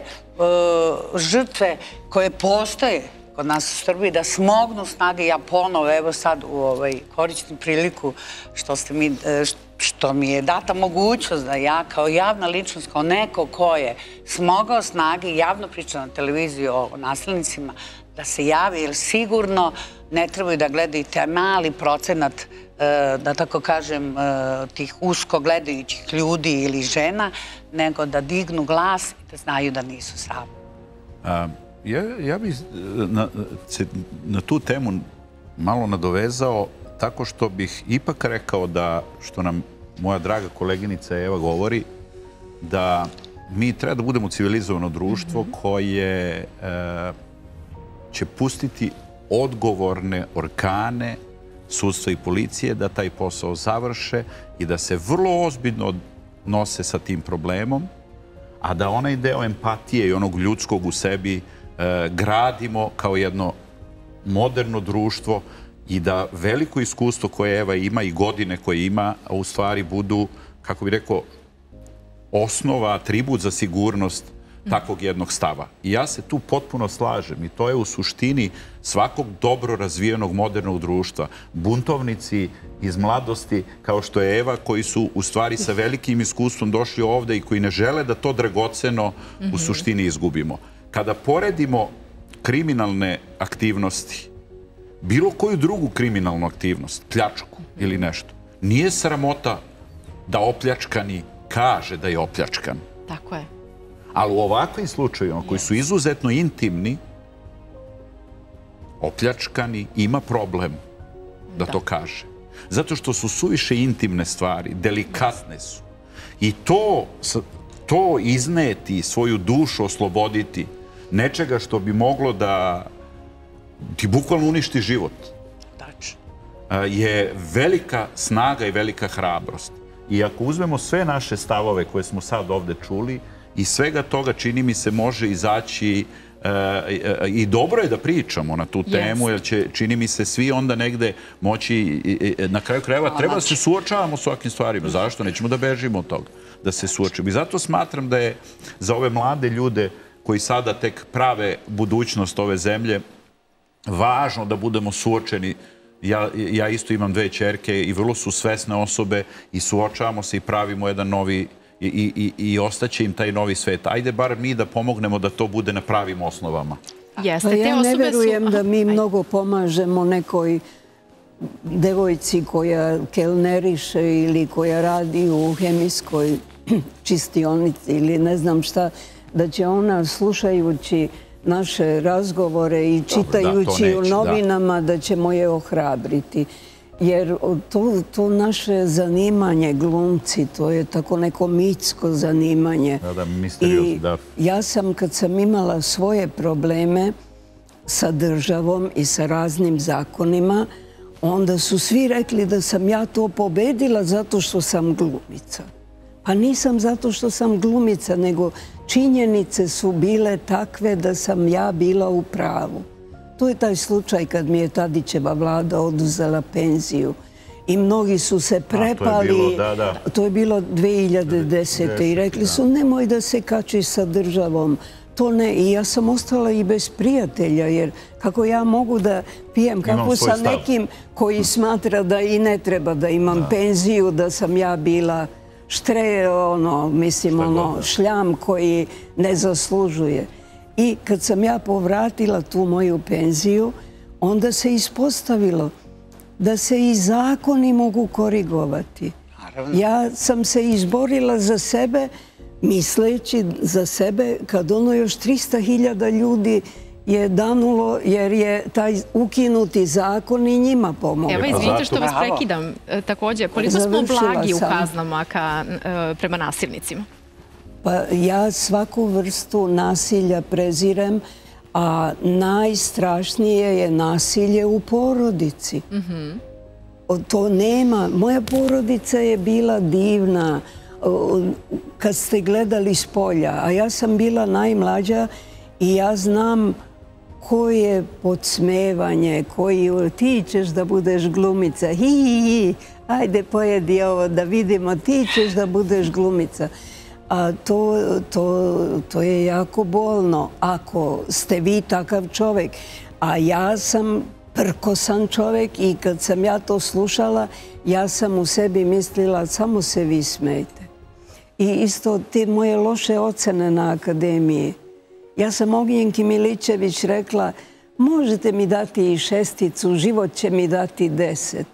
M: žrtve koje postoje kod nas u Srbiji, da smognu snage. Ja ponovo, evo sad koristim priliku što mi je data mogućnost da ja kao javna ličnost, kao neko ko je smogao snage i javno priča na televiziji o nasilnicima, da se javi, jer sigurno ne trebaju da gledaju taj mali procenat, da tako kažem, tih usko gledajućih ljudi ili žena, nego da dignu glas i da znaju da nisu sami.
L: Ja bih se na tu temu malo nadovezao tako što bih ipak rekao da, što nam moja draga koleginica Eva govori, da mi treba da budemo civilizovano društvo koje će pustiti odgovorne organe, sudstva i policije da taj posao završe i da se vrlo ozbiljno nose sa tim problemom, a da onaj deo empatije i onog ljudskog u sebi gradimo kao jedno moderno društvo i da veliko iskustvo koje Eva ima i godine koje ima, u stvari budu, kako bih rekao, osnova, atribut za sigurnost takvog jednog stava. I ja se tu potpuno slažem i to je u suštini svakog dobro razvijenog modernog društva. Buntovnici iz mladosti, kao što je Eva, koji su u stvari sa velikim iskustvom došli ovde i koji ne žele da to dragoceno u suštini izgubimo. Kada poredimo kriminalne aktivnosti, bilo koju drugu kriminalnu aktivnost, pljačku ili nešto, nije sramota da opljačkani kaže da je opljačkan.
A: Tako je.
L: Ali u ovakvim slučajima koji su izuzetno intimni, opljačkani ima problem da to kaže. Zato što su suviše intimne stvari, delikatne su. I to izneti, svoju dušu osloboditi nečega što bi moglo da ti bukvalno uništi život, je velika snaga i velika hrabrost. I ako uzmemo sve naše stavove koje smo sad ovde čuli, i svega toga, čini mi se, može izaći i dobro je da pričamo na tu temu, jer će, čini mi se, svi onda negde moći, na kraju krajeva, treba da se suočavamo s ovakvim stvarima. Zašto? Nećemo da bežimo od toga, da se suočimo. I zato smatram da je za ove mlade ljude koji sada tek prave budućnost ove zemlje važno da budemo suočeni. Ja isto imam 2 ćerke i vrlo su svesne osobe i suočavamo se i pravimo jedan novi i ostaće im taj novi svet. Ajde bar mi da pomognemo da to bude na pravim osnovama.
K: Ja ne verujem da mi mnogo pomažemo nekoj devojci koja kelneriše ili koja radi u hemijskoj čistionici ili ne znam šta, da će ona slušajući naše razgovore i čitajući u novinama da ćemo je ohrabriti. Jer to naše zanimanje, glumci, to je tako neko mitsko zanimanje. I ja sam, kad sam imala svoje probleme sa državom i sa raznim zakonima, onda su svi rekli da sam ja to pobedila zato što sam glumica. Pa nisam zato što sam glumica, nego činjenice su bile takve da sam ja bila u pravu. To je taj slučaj kad mi je Tadićeva vlada oduzela penziju i mnogi su se prepali. To je bilo 2010. i rekli su nemoj da se kačiš sa državom. To ne. I ja sam ostala i bez prijatelja, jer kako ja mogu da pijem kafu sa nekim koji smatra da i ne treba da imam penziju, da sam ja bila šljam koji ne zaslužuje. I kad sam ja povratila tu moju penziju, onda se ispostavilo da se i zakoni mogu korigovati. Ja sam se izborila za sebe, misleći za sebe, kad ono još 300.000 ljudi je danulo, jer je taj ukinuti zakon i njima pomogao.
A: Evo, izvinite što vas prekidam. Također, koliko smo blagi u kaznama prema nasilnicima?
K: Pa ja svaku vrstu nasilja prezirem, a najstrašnije je nasilje u porodici. To nema. Moja porodica je bila divna kad ste gledali s polja, a ja sam bila najmlađa i ja znam ko je podsmevanje, koji ti ćeš da budeš glumica, hi, ajde pojedi ovo da vidimo, ti ćeš da budeš glumica. A to je jako bolno ako ste vi takav čovek. A ja sam prkosan čovek i kad sam ja to slušala, ja sam u sebi mislila samo se vi smejte. I isto te moje loše ocene na akademiji. Ja sam Ognjenki Milićević rekla, možete mi dati i 6, život će mi dati 10.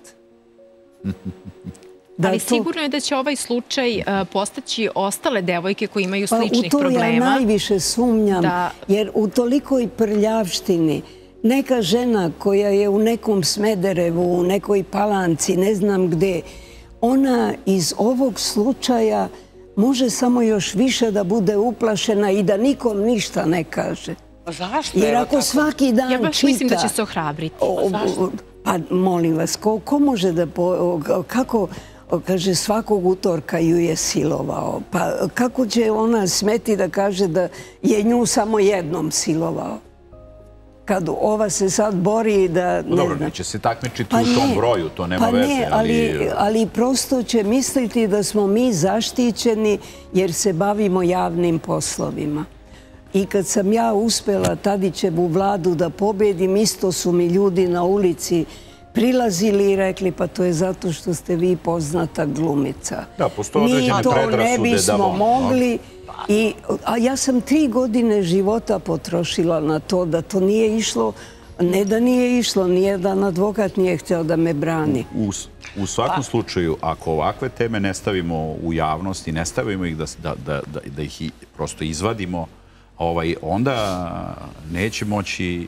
A: Ali sigurno je da će ovaj slučaj postaći ostale devojke koje imaju sličnih problema.
K: U to ja najviše sumnjam, jer u tolikoj prljavštini neka žena koja je u nekom Smederevu, u nekoj Palanci, ne znam gde, ona iz ovog slučaja može samo još više da bude uplašena i da nikom ništa ne kaže.
M: Zašto?
K: Jer ako svaki dan čita...
A: Ja baš mislim da će se ohrabriti.
K: Pa molim vas, ko može da... Kako... Kaže, svakog utorka ju je silovao. Pa kako će ona smeti da kaže da je nju samo jednom silovao? Kad ova se sad bori da...
L: Dobro, neće se takmičiti u tom broju, to nema veze.
K: Pa ne, ali prosto će misliti da smo mi zaštićeni jer se bavimo javnim poslovima. I kad sam ja uspela Tadićevu vladu da pobedim, isto su mi ljudi na ulici prilazili i rekli, pa to je zato što ste vi poznata glumica.
L: Da, postoje određene predrasude da
K: ne bismo mogli. A ja sam 3 godine života potrošila na to, da to nije išlo, ne da nije išlo, nijedan advokat nije htio da me brani.
L: U svakom slučaju, ako ovakve teme ne stavimo u javnost i ne stavimo ih da ih prosto izvadimo, onda neće moći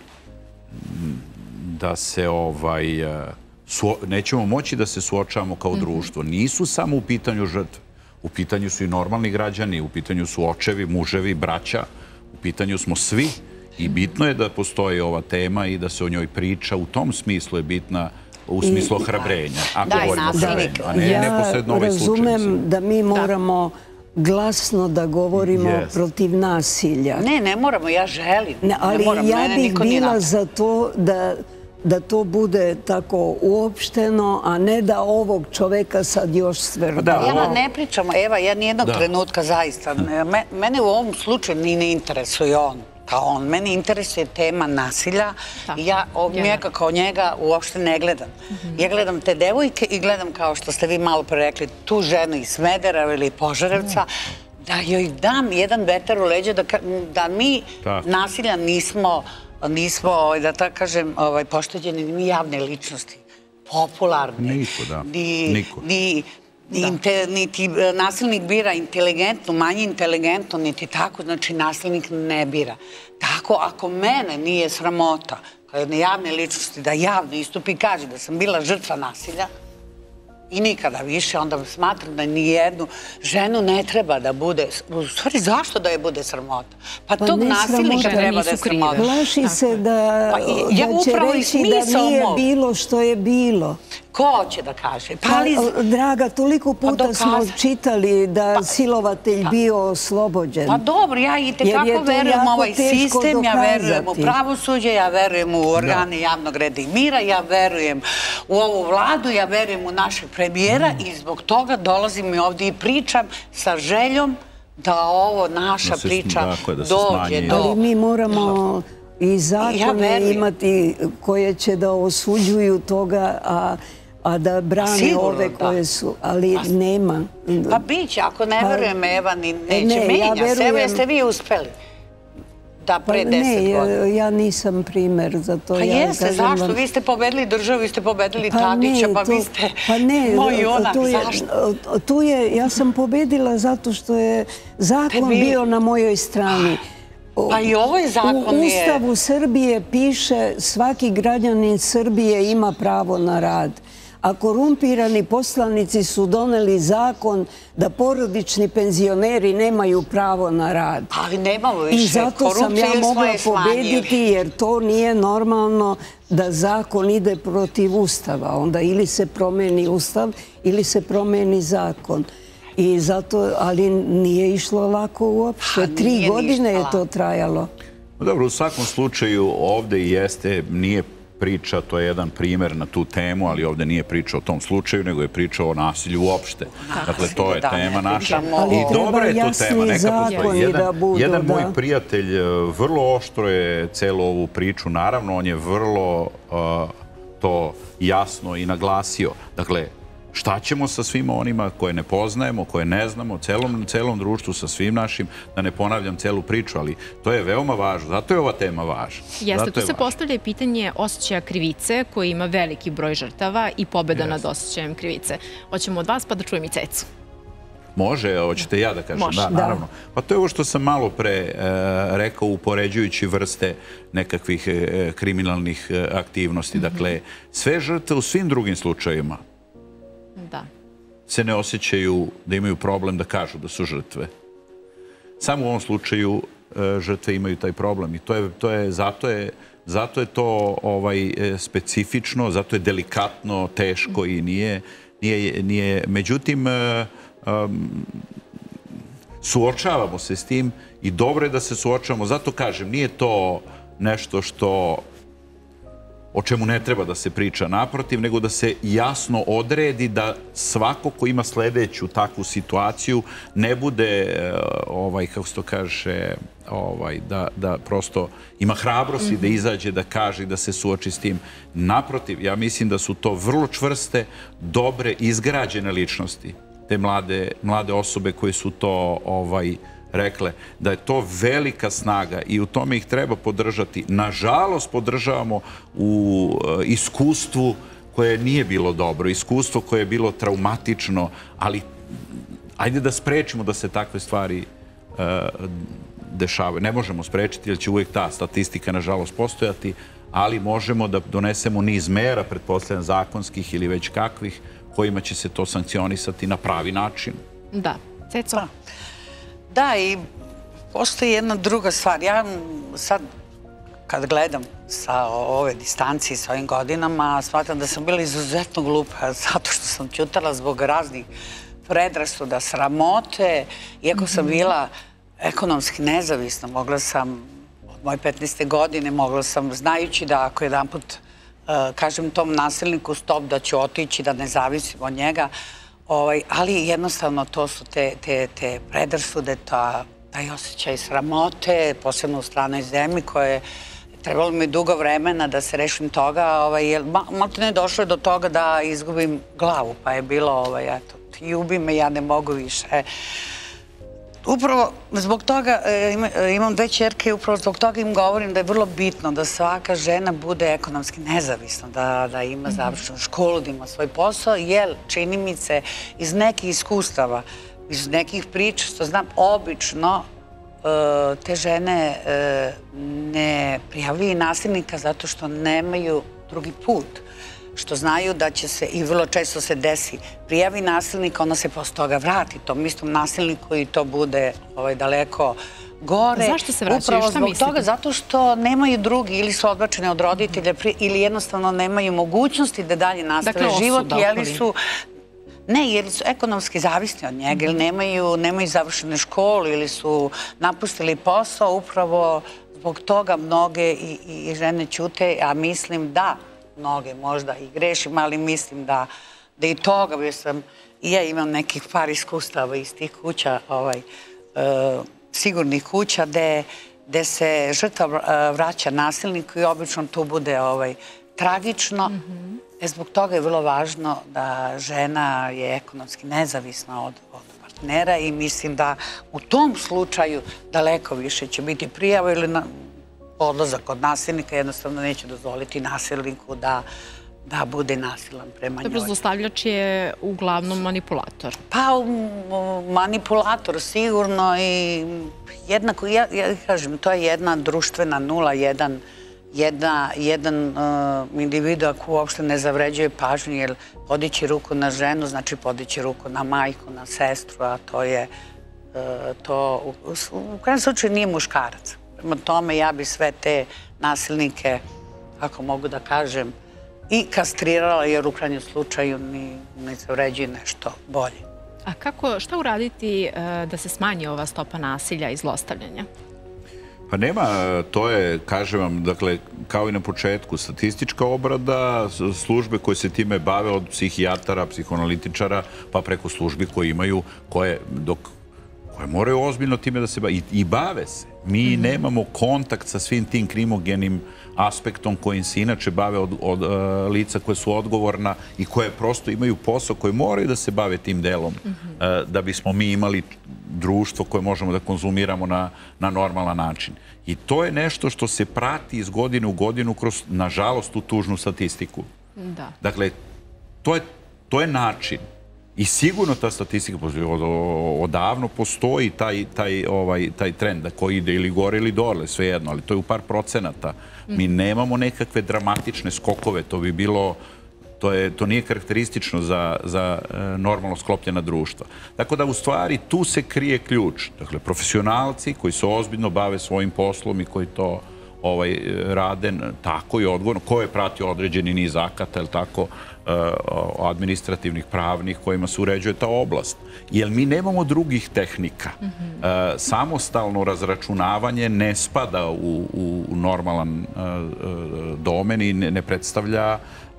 L: da se nećemo moći da se suočavamo kao društvo. Nisu samo u pitanju žrtve. U pitanju su i normalni građani, u pitanju su očevi, muževi, braća, u pitanju smo svi i bitno je da postoji ova tema i da se o njoj priča. U tom smislu je bitna, u smislu ohrabrenja. Ako govorimo o ohrabrenju, a ne neposredno ovaj slučaj.
K: Ja razumem da mi moramo glasno da govorimo protiv nasilja.
M: Ne moramo, ja želim.
K: Ali ja bih bila za to da to bude tako uopšteno, a ne da ovog čoveka sad još svrdamo.
M: Eva, ne pričamo. Eva, ja nijednog trenutka zaista. Mene u ovom slučaju ne interesuje on. Kao on. Mene interesuje tema nasilja i ja kao njega uopšte ne gledam. Ja gledam te devojke i gledam, kao što ste vi malo pre rekli, tu ženu iz Smedereva ili Požarevca, da joj dam jedan vetar u leđe, da mi nasilja nismo, da tako kažem, pošteđeni, ni javne ličnosti, popularne.
L: Niko, da.
M: Niti nasilnik bira inteligentno, manje inteligentno, niti tako, znači nasilnik ne bira. Tako, ako mene nije sramota, kao jedne javne ličnosti, da javno istupi i kaže da sam bila žrtva nasilja, i nikada više, onda smatram da nijednu ženu ne treba da bude, u stvari zašto da je bude sramota? Pa tog nasilnika treba da je sramota.
K: Plaši se da će reći da nije bilo što je bilo.
M: Ko će da kaže?
K: Draga, toliko puta smo čitali da silovatelj bio oslobođen.
M: Pa dobro, ja i tekako verujem u ovaj sistem, ja verujem u pravosuđe, ja verujem u organe javnog reda i mira, ja verujem u ovu vladu, ja verujem u našeg premijera i zbog toga dolazim i ovdje i pričam sa željom da ovo naša priča dođe do...
K: Ali mi moramo i zakone imati koje će da osuđuju toga, a da brane ove koje su, ali nema.
M: Pa biće, ako ne verujem, Eva neće menja se. Evo, jeste vi uspeli da pre 10 godina?
K: Ne, ja nisam primer za to.
M: Pa jeste, zašto? Vi ste pobedili državu, vi ste pobedili Tadića, pa vi ste moj junak, zašto?
K: Tu je, ja sam pobedila zato što je zakon bio na mojoj strani.
M: Pa i ovo je zakon
K: U Ustavu Srbije piše svaki građanin Srbije ima pravo na rad. A korumpirani poslanici su doneli zakon da porodični penzioneri nemaju pravo na rad.
M: Ali nemamo više.
K: I zato sam ja mogla pobediti, jer to nije normalno da zakon ide protiv Ustava. Onda ili se promeni Ustav ili se promeni zakon. I zato, ali nije išlo lako uopšte. 3 godine je to trajalo.
L: Dobro, u svakom slučaju ovde i jeste, nije priča, to je jedan primer na tu temu, ali ovde nije priča o tom slučaju, nego je priča o nasilju uopšte. Dakle, to je tema naša. I dobra je tu tema, neka postoji. Jedan moj prijatelj vrlo oštro je celu ovu priču, naravno, on je vrlo to jasno i naglasio. Dakle, šta ćemo sa svima onima koje ne poznajemo, koje ne znamo, celom društvu, sa svim našim, da ne ponavljam celu priču, ali to je veoma važno. Zato je ova tema važna.
A: Jeste, tu se postavlja pitanje osjećaja krivice, koji ima veliki broj žrtava i pobjeda nad osjećajem krivice. Hoćemo od vas pa da čujem i Cecu.
L: Može, hoćete ja da kažem? Da, naravno. Pa to je ovo što sam malo pre rekao, upoređujući vrste nekakvih kriminalnih aktivnosti. Dakle, sve žrtve u svim drugim slučajima se ne osjećaju da imaju problem da kažu da su žrtve. Samo u ovom slučaju žrtve imaju taj problem i zato je to specifično, zato je delikatno, teško i nije. Međutim, suočavamo se s tim i dobro je da se suočavamo. Zato kažem, nije to nešto o čemu ne treba da se priča naprotiv, nego da se jasno odredi da svako ko ima sledeću takvu situaciju ne bude, kako se to kaže, da prosto ima hrabrosti da izađe, da kaže i da se suoči s tim. Naprotiv, ja mislim da su to vrlo čvrste, dobre, izgrađene ličnosti, te mlade osobe koje su to rekle, da je to velika snaga i u tome ih treba podržati. Nažalost, podržavamo u iskustvu koje nije bilo dobro, iskustvo koje je bilo traumatično, ali ajde da sprečimo da se takve stvari dešavaju. Ne možemo sprečiti, jer će uvijek ta statistika, nažalost, postojati, ali možemo da donesemo niz mera, pretpostavljam zakonskih ili već kakvih, kojima će se to sankcionisati na pravi način.
A: Da. Ceco?
M: Da, i postoji jedna druga stvar. Ja sad, kad gledam sa ove distancije, sa ovim godinama, shvatam da sam bila izuzetno glupa zato što sam ćutala zbog raznih predrasuda, sramote. Iako sam bila ekonomski nezavisna, mogla sam, od moje 15. godine, mogla sam, znajući da ako jedan put kažem tom nasilniku stop, da ću otići, da ne zavisim od njega, ali jednostavno to su te predrasude, taj osjećaj sramote, posebno u stranoj zemlji, koje trebalo mi dugo vremena da se rešim toga, jer malo ne došlo je do toga da izgubim glavu, pa je bilo, eto, ti ubi me, ja ne mogu više. Upravo zbog toga, imam 2 ćerke i upravo zbog toga im govorim da je vrlo bitno da svaka žena bude ekonomski nezavisna, da ima završenu školu, da ima svoj posao, jer čini mi se iz nekih iskustava, iz nekih priča, što znam, obično te žene ne prijavljaju nasilnika zato što nemaju drugi put, što znaju da će se, i vrlo često se desi, prijavi nasilnika, ona se posle toga vrati tom istom nasilniku i to bude daleko gore.
A: Zašto se vraćaju?
M: Upravo
A: Šta mislite?
M: zbog toga, zato što nemaju drugi, ili su odbačene od roditelja, ili jednostavno nemaju mogućnosti da dalje nastave život, jer su... Ne, jer su ekonomski zavisni od njega, ili nemaju završene škole, ili su napustili posao, upravo zbog toga mnoge i žene ćute, a mislim da mnoge možda i grešim, ali mislim da i toga, jer sam i ja imam nekih par iskustava iz tih kuća, sigurnih kuća, gde se žrtva vraća nasilniku i obično to bude tragično. Zbog toga je vrlo važno da žena je ekonomski nezavisna od partnera i mislim da u tom slučaju daleko više će biti prijava ili odlazak od nasilnika, jednostavno neće dozvoliti nasilniku da bude nasilan prema njoj.
A: Dobro, zlostavljač je uglavnom manipulator.
M: Pa, manipulator sigurno i jednako, ja kažem, to je jedna društvena 0-1 jedan individu ako uopšte ne zavređuje pažnju, jer podići ruku na ženu znači podići ruku na majku, na sestru, a to u krajem slučaju nije muškarac. Prema tome ja bi sve te nasilnike, ako mogu da kažem, i kastrirala, jer u krajnjem slučaju ne zavređuje nešto bolje.
A: A šta uraditi da se smanji ova stopa nasilja i zlostavljanja?
L: Pa nema, to je, kažem vam, dakle, kao i na početku, statistička obrada, službe koje se time bave od psihijatara, psihoanalitičara, pa preko službi koje imaju, koje moraju ozbiljno time da se bave i bave se. Mi nemamo kontakt sa svim tim krimogenim aspektom kojim se inače bave od lica koje su odgovorna i koje prosto imaju posao, koje moraju da se bave tim delom da bismo mi imali društvo koje možemo da konzumiramo na normalan način. I to je nešto što se prati iz godine u godinu kroz, nažalost, tu tužnu statistiku. Dakle, to je način. I sigurno ta statistika odavno postoji taj trend koji ide ili gore ili dole, svejedno, ali to je u par procenata. Mi nemamo nekakve dramatične skokove, to bi bilo, to nije karakteristično za normalno sklopljena društva. Tako da u stvari tu se krije ključ. Dakle, profesionalci koji se ozbiljno bave svojim poslom i koji to rade tako i odgovorno, ko je pratio određeni niz akata, tako, administrativnih, pravnih, kojima se uređuje ta oblast. Jer mi nemamo drugih tehnika. Samostalno razračunavanje ne spada u normalan domen i ne predstavlja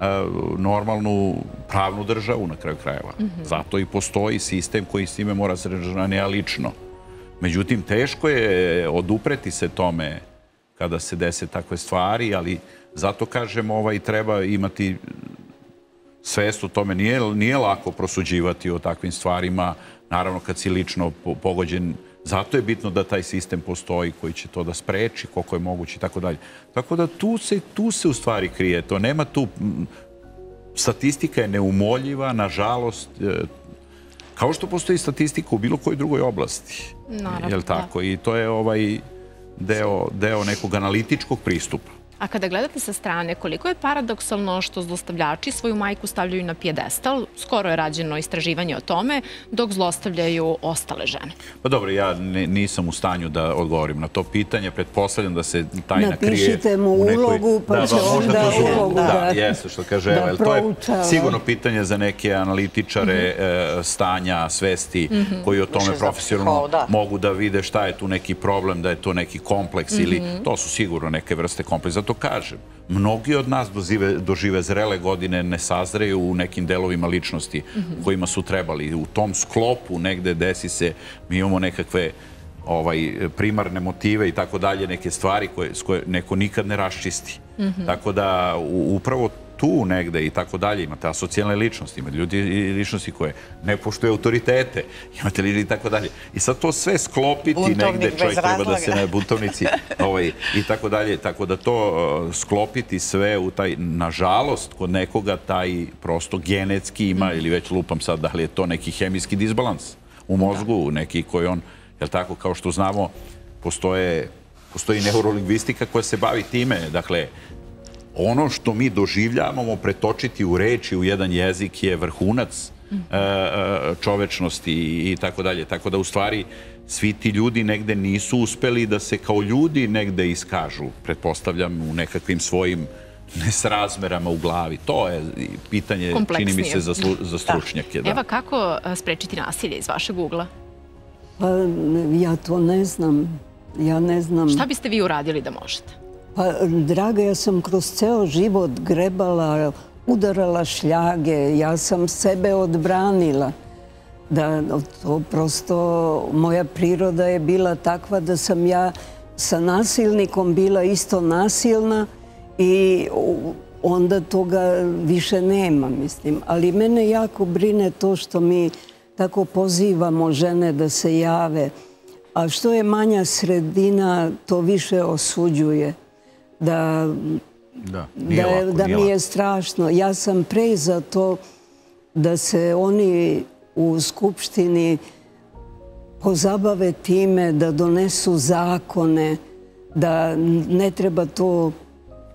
L: normalnu pravnu državu na kraju krajeva. Zato i postoji sistem koji s time mora se računati lično. Međutim, teško je odupreti se tome kada se dese takve stvari, ali zato kažem, treba imati svest o tome. Nije lako prosuđivati o takvim stvarima, naravno kad si lično pogođen. Zato je bitno da taj sistem postoji koji će to da spreči, koliko je moguće i tako dalje. Tako da tu se u stvari krije to. Nema tu, statistika je neumoljiva, nažalost, kao što postoji statistika u bilo kojoj drugoj oblasti. Naravno, da. I to je deo nekog analitičkog pristupa.
A: A kada gledate sa strane, koliko je paradoksalno što zlostavljači svoju majku stavljaju na pijedestal, skoro je rađeno istraživanje o tome, dok zlostavljaju ostale žene?
L: Pa dobro, ja nisam u stanju da odgovorim na to pitanje, pretpostavljam da se tajna krije...
K: Napišite mu ulogu, pa će onda ulogu
L: da jeste, što kaže Eva. To je sigurno pitanje za neke analitičare stanja, svesti, koji o tome profesionalno mogu da vide šta je tu neki problem, da je to neki kompleks ili to su sigurno neke vrste kompleksa. To kažem, mnogi od nas dožive zrele godine, ne sazreju u nekim delovima ličnosti kojima su trebali. U tom sklopu negde desi se, mi imamo nekakve primarne motive i tako dalje, neke stvari koje neko nikad ne raščisti. Tako da upravo tu negde i tako dalje imate asocijalne ličnosti, imate ljudi i ličnosti koje ne poštuju autoritete, imate ljudi i tako dalje. I sad to sve sklopiti negde, čovjek treba da se ne buntovnici i tako dalje. Tako da to sklopiti sve u taj, nažalost, kod nekoga taj prosto genetski ima, ili već lupam sad da li je to neki hemijski disbalans u mozgu, neki koji on, jel tako, kao što znamo, postoji neurolingvistika koja se bavi time, dakle, ono što mi doživljavamo pretočiti u reči, u jedan jezik je vrhunac čovečnosti i tako dalje. Tako da u stvari svi ti ljudi negde nisu uspeli da se kao ljudi negde iskažu, pretpostavljam, u nekakvim svojim nesrazmerama u glavi. To je pitanje, čini mi se, za stručnjake.
A: Eva, kako sprečiti nasilje iz vašeg ugla?
K: Pa ja to ne znam. Ja ne znam.
A: Šta biste vi uradili da možete?
K: Pa, draga, ja sam kroz ceo život grebala, udarala šljage, ja sam sebe odbranila. Da, to prosto, moja priroda je bila takva da sam ja sa nasilnikom bila isto nasilna i onda toga više nema, mislim. Ali mene jako brine to što mi tako pozivamo žene da se jave. A što je manja sredina, to više osuđuje. Da mi je strašno. Ja sam pre za to da se oni u Skupštini pozabave time, da donesu zakone, da ne treba to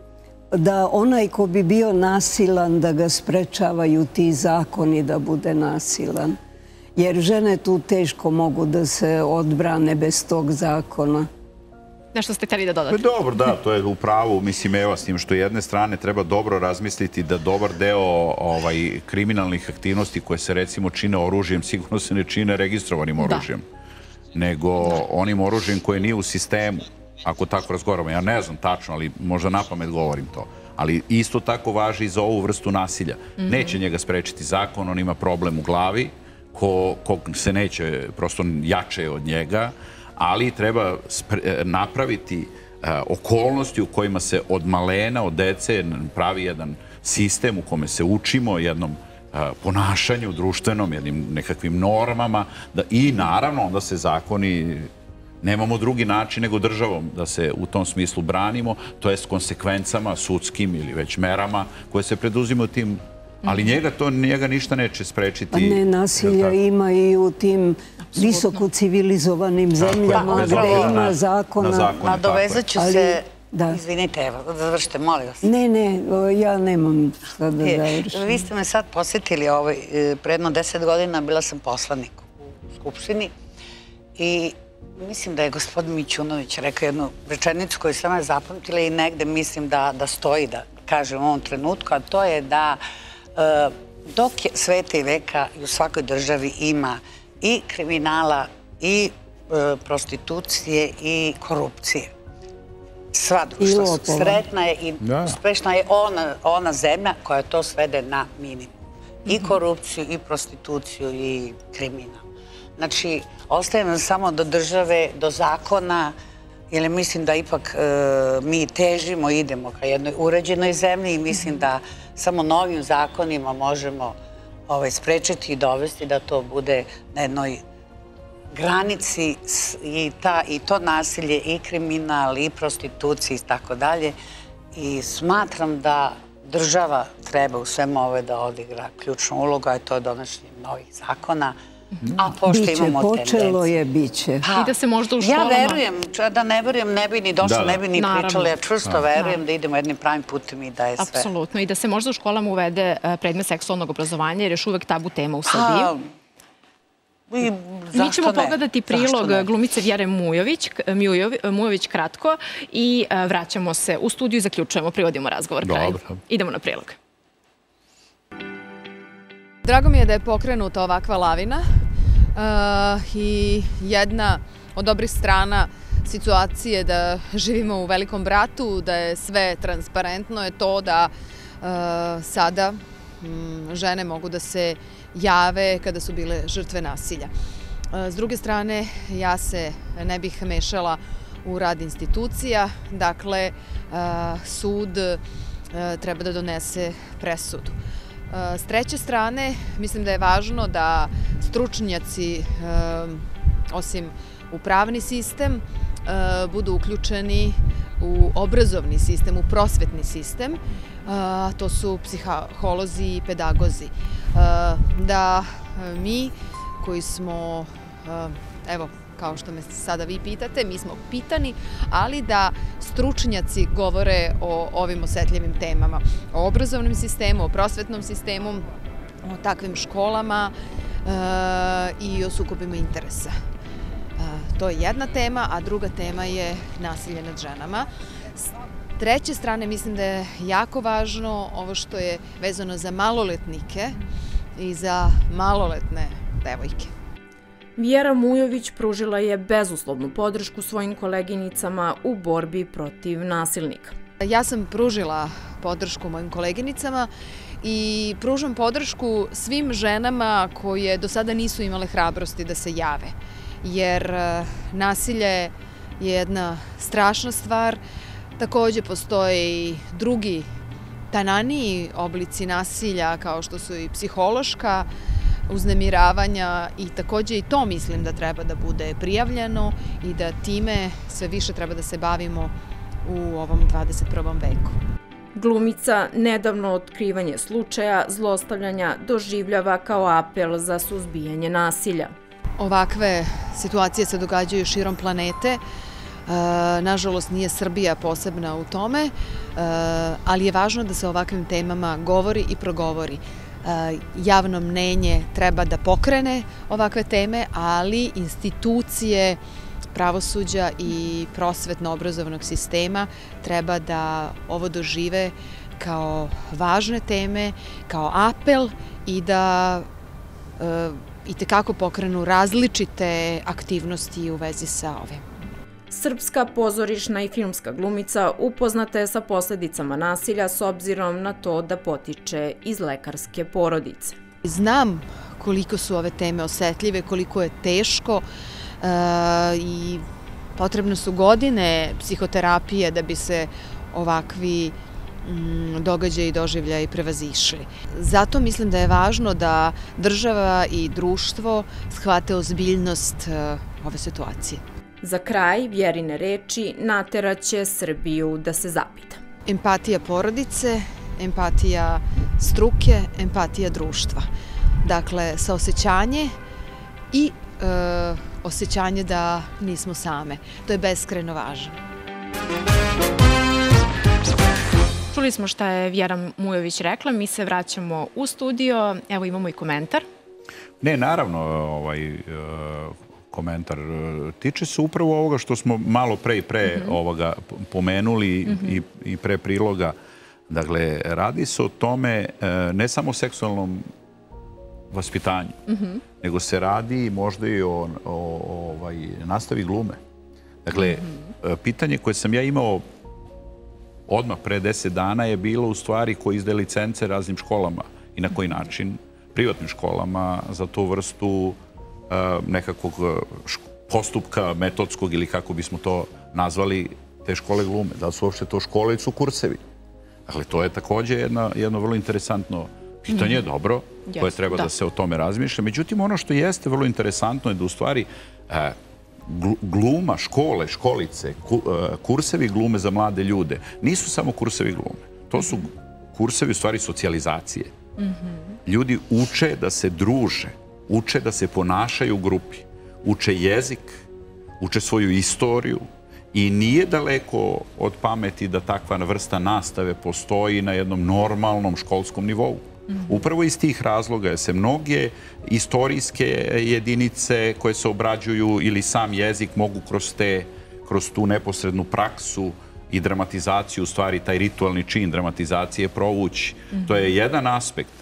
K: da onaj ko bi bio nasilan, da ga sprečavaju ti zakoni da bude nasilan. Jer žene tu teško mogu da se odbrane bez tog zakona.
A: Nešto ste htjeli da dodate?
L: Dobro, da, to je u pravu, mislim, evo, s tim što jedne strane treba dobro razmisliti da dobar deo kriminalnih aktivnosti koje se recimo čine oružjem, sigurno se ne čine registrovanim oružjem, nego onim oružjem koje nije u sistemu, ako tako razgovaramo. Ja ne znam tačno, ali možda na pamet govorim to. Ali isto tako važi i za ovu vrstu nasilja. Neće njega sprečiti zakon, on ima problem u glavi, ko se neće prosto jače od njega, ali treba napraviti okolnosti u kojima se od malena, od dece pravi jedan sistem u kome se učimo jednom ponašanju društvenom, jednim nekakvim normama i naravno onda se zakoni, nemamo drugi način nego državom da se u tom smislu branimo, to je s konsekvencama sudskim ili već merama koje se preduzimaju tim, ali njega ništa neće sprečiti.
K: Pa ne, nasilja ima i u tim visoko civilizovanim zemljama gde ima zakona.
M: Nadovezat ću se, izvinite, evo, završite, molim vas.
K: Ne, ja nemam šta da završim.
M: Vi ste me sad posjetili, predno 10 godina bila sam poslanik u Skupštini i mislim da je gospodin Mićunović rekao jednu rečenicu koju sam ja zapamtila i negde mislim da stoji, da kažem u ovom trenutku, a to je da dok je sveta i veka i u svakoj državi ima i kriminala, i prostitucije, i korupcije. Sva društva su sretna je i uspešna je ona zemlja koja to svede na minimum. I korupciju, i prostituciju, i kriminal. Znači, ostaje nam samo do države, do zakona, jer mislim da ipak mi težimo, idemo ka jednoj uređenoj zemlji i mislim da samo novim zakonima možemo sprečiti i dovesti da to bude na jednoj granici i to nasilje, i kriminal, i prostitucija i tako dalje. I smatram da država treba u svemu ove da odigra ključnu ulogu, a to je donošenje novih zakona. A pošto imamo tendencije.
K: Počelo je, biće.
A: I da se možda u školama...
M: Ja verujem, da ne verujem, ne bi ni došlo, ne bi ni pričali. Ja čvrsto verujem da idemo jednim pravim putem i da je sve.
A: Apsolutno. I da se možda u školama uvede predmet seksualnog obrazovanja, jer je još uvek tabu tema u Srbiji. Mi ćemo pogledati prilog glumice Vjere Mujović kratko i vraćamo se u studiju i zaključujemo, privodimo razgovor kraju. Idemo na prilog.
P: Drago mi je da je pokrenuta ovakva lavina i jedna od dobrih strana situacije da živimo u velikom bratu, da je sve transparentno, je to da sada žene mogu da se jave kada su bile žrtve nasilja. S druge strane, ja se ne bih mešala u rad institucija, dakle, sud treba da donese presudu. S treće strane, mislim da je važno da stručnjaci, osim u pravni sistem, budu uključeni u obrazovni sistem, u prosvetni sistem, to su psiholozi i pedagozi. Da mi koji smo, evo, kao što me sada vi pitate, mi smo pitani, ali da stručnjaci govore o ovim osetljivim temama, o obrazovnom sistemu, o prosvetnom sistemu, o takvim školama i o sukobima interesa. To je jedna tema, a druga tema je nasilje nad ženama. S treće strane, mislim da je jako važno ovo što je vezano za maloletnike i za maloletne devojke.
F: Vjera Mujović pružila je bezuslovnu podršku svojim koleginicama u borbi protiv nasilnika.
P: Ja sam pružila podršku mojim koleginicama i pružam podršku svim ženama koje do sada nisu imale hrabrosti da se jave. Jer nasilje je jedna strašna stvar. Također postoje i drugi tananiji oblici nasilja kao što su i psihološka uznemiravanja i također i to mislim da treba da bude prijavljeno i da time sve više treba da se bavimo u ovom 21. veku.
F: Glumica nedavno otkrivanje slučaja zlostavljanja doživljava kao apel za suzbijanje nasilja.
P: Ovakve situacije se događaju širom planete. Nažalost, nije Srbija posebna u tome, ali je važno da se o ovakvim temama govori i progovori. Javno mnenje treba da pokrene ovakve teme, ali institucije pravosuđa i prosvetno-obrazovnog sistema treba da ovo dožive kao važne teme, kao apel i da itekako pokrenu različite aktivnosti u vezi sa ovim.
F: Srpska pozorišna i filmska glumica upoznata je sa posledicama nasilja s obzirom na to da potiče iz lekarske porodice.
P: Znam koliko su ove teme osetljive, koliko je teško i potrebne su godine psihoterapije da bi se ovakvi događaji i doživljaji prevazišli. Zato mislim da je važno da država i društvo shvate ozbiljnost ove situacije.
F: Za kraj, Vjerine reči nateraće Srbiju da se zapita.
P: Empatija porodice, empatija struke, empatija društva. Dakle, saosećanje i osjećanje da nismo same. To je beskrajno važno.
A: Čuli smo šta je Vjera Mujović rekla, mi se vraćamo u studio, evo imamo i komentar.
L: Ne, naravno, komentar tiče se upravo ovoga što smo malo pre ovoga pomenuli i pre priloga. Dakle, radi se o tome ne samo o seksualnom vaspitanju, nego se radi možda i o nastavi glume. Dakle, pitanje koje sam ja imao odmah pre 10 dana je bilo u stvari koji izdaje licence raznim školama i na koji način privatnim školama za tu vrstu nekakvog postupka metodskog ili kako bismo to nazvali te škole glume. Da li su uopšte to škole ili su kursevi? Dakle, to je takođe jedno vrlo interesantno pitanje, dobro, koje treba da se o tome razmišlja. Međutim, ono što jeste vrlo interesantno je da u stvari gluma, škole, školice, kursevi glume za mlade ljude nisu samo kursevi glume. To su kursevi u stvari socijalizacije. Ljudi uče da se druže, uče da se ponašaju u grupi, uče jezik, uče svoju istoriju i nije daleko od pameti da takva vrsta nastave postoji na jednom normalnom školskom nivou. Upravo iz tih razloga se mnoge istorijske jedinice koje se obrađuju ili sam jezik mogu kroz tu neposrednu praksu i dramatizaciju, u stvari taj ritualni čin dramatizacije provući. To je jedan aspekt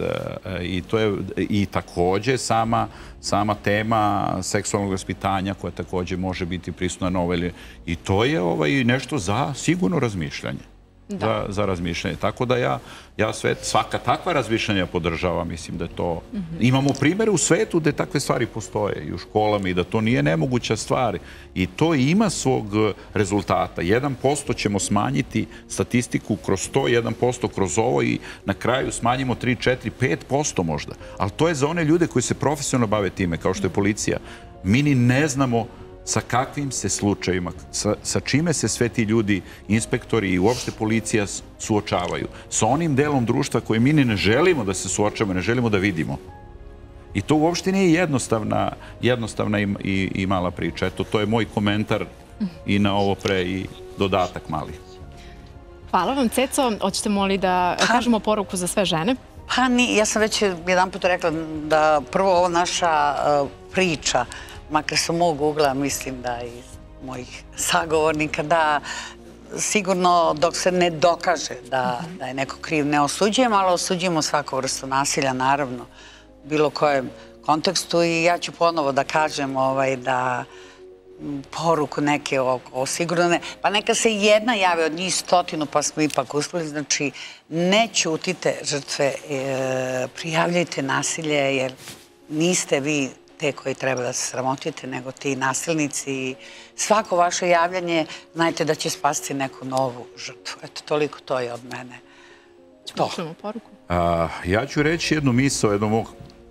L: i takođe sama tema seksualnog vaspitanja koja takođe može biti prisutna na ovaj. I to je nešto za sigurno razmišljanje. Za razmišljanje. Tako da ja svaka takva razmišljanja podržavam. Mislim da je to... Imamo primere u svetu gde takve stvari postoje i u školama i da to nije nemoguća stvar. I to ima svog rezultata. 1% ćemo smanjiti statistiku kroz to, 1% kroz ovo i na kraju smanjimo 3, 4, 5% možda. Ali to je za one ljude koji se profesionalno bave time, kao što je policija. Mi ni ne znamo sa kakvim se slučajima, sa čime se sve ti ljudi, inspektori i uopšte policija suočavaju. Sa onim delom društva koje mi ne želimo da se suočavamo, ne želimo da vidimo. I to uopšte nije jednostavna i mala priča. Eto, to je moj komentar i na ovo pre i dodatak mali.
A: Hvala vam, Ceco. Hoćete moli da kažemo poruku za sve žene?
M: Pa ni, ja sam već jedan put rekla da prvo ovo naša priča, makar sa mog ugla, mislim da i mojih sagovornika, da sigurno dok se ne dokaže da je neko kriv, ne osuđujemo, ali osuđujemo svaku vrstu nasilja, naravno, u bilo kojem kontekstu. I ja ću ponovo da kažem da poruku neke sigurno ne, pa neka se jedna jave od njih 100, pa smo ipak uspeli. Znači, ne ćutite žrtve, prijavljajte nasilje, jer niste vi te koji treba da se sramotite, nego ti nasilnici. I svako vaše javljanje, znajte da će spasiti neku novu žrtvu. Eto, toliko to je od mene.
A: Čujemo poruku.
L: Ja ću reći jednu misao jednog mog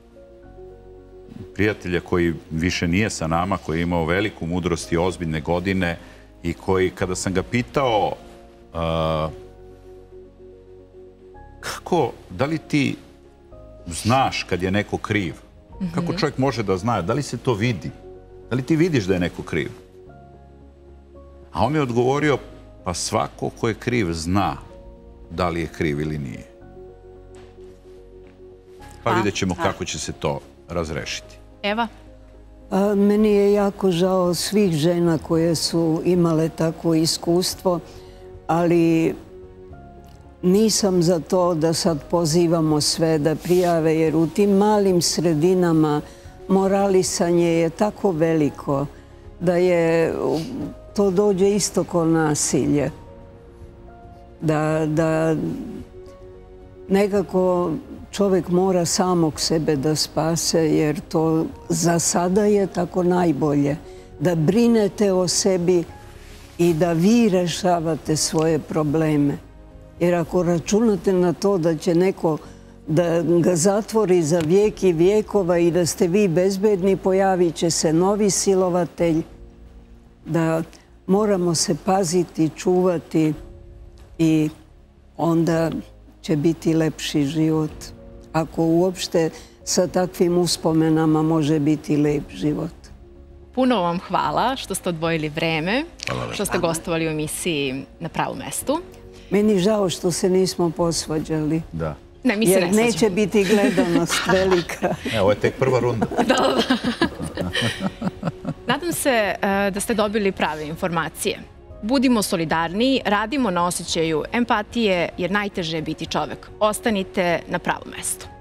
L: prijatelja koji više nije sa nama, koji je imao veliku mudrost i ozbiljne godine i koji, kada sam ga pitao kako, da li ti znaš kad je neko kriv? Kako čovjek može da zna? Da li se to vidi? Da li ti vidiš da je neko kriv? A on mi je odgovorio, pa svako ko je kriv zna da li je kriv ili nije. Pa vidjet ćemo kako će se to razrešiti.
A: Eva?
K: Meni je jako žao svih žena koje su imale takvo iskustvo, ali nisam za to da sad pozivamo sve da prijave, jer u tim malim sredinama moralisanje je tako veliko da je to dođe isto ko nasilje. Da nekako čovjek mora samog sebe da spase, jer to za sada je tako najbolje. Da brinete o sebi i da vi rešavate svoje probleme. Jer ako računate na to da će neko da ga zatvori za vijek i vijekova i da ste vi bezbedni, pojavit će se novi silovatelj. Da moramo se paziti, čuvati i onda će biti lepši život. Ako uopšte sa takvim uspomenama može biti lep život.
A: Puno vam hvala što ste odvojili vreme, što ste gostovali u emisiji Na pravom mestu.
K: Meni žao što se nismo posvađali.
L: Da.
A: Ne, mi se ne svađamo.
K: Jer neće biti gledanost velika.
L: Ovo je tek prva runda.
A: Da. Nadam se da ste dobili prave informacije. Budimo solidarniji, radimo na osjećaju empatije, jer najteže je biti čovek. Ostanite na pravom mestu.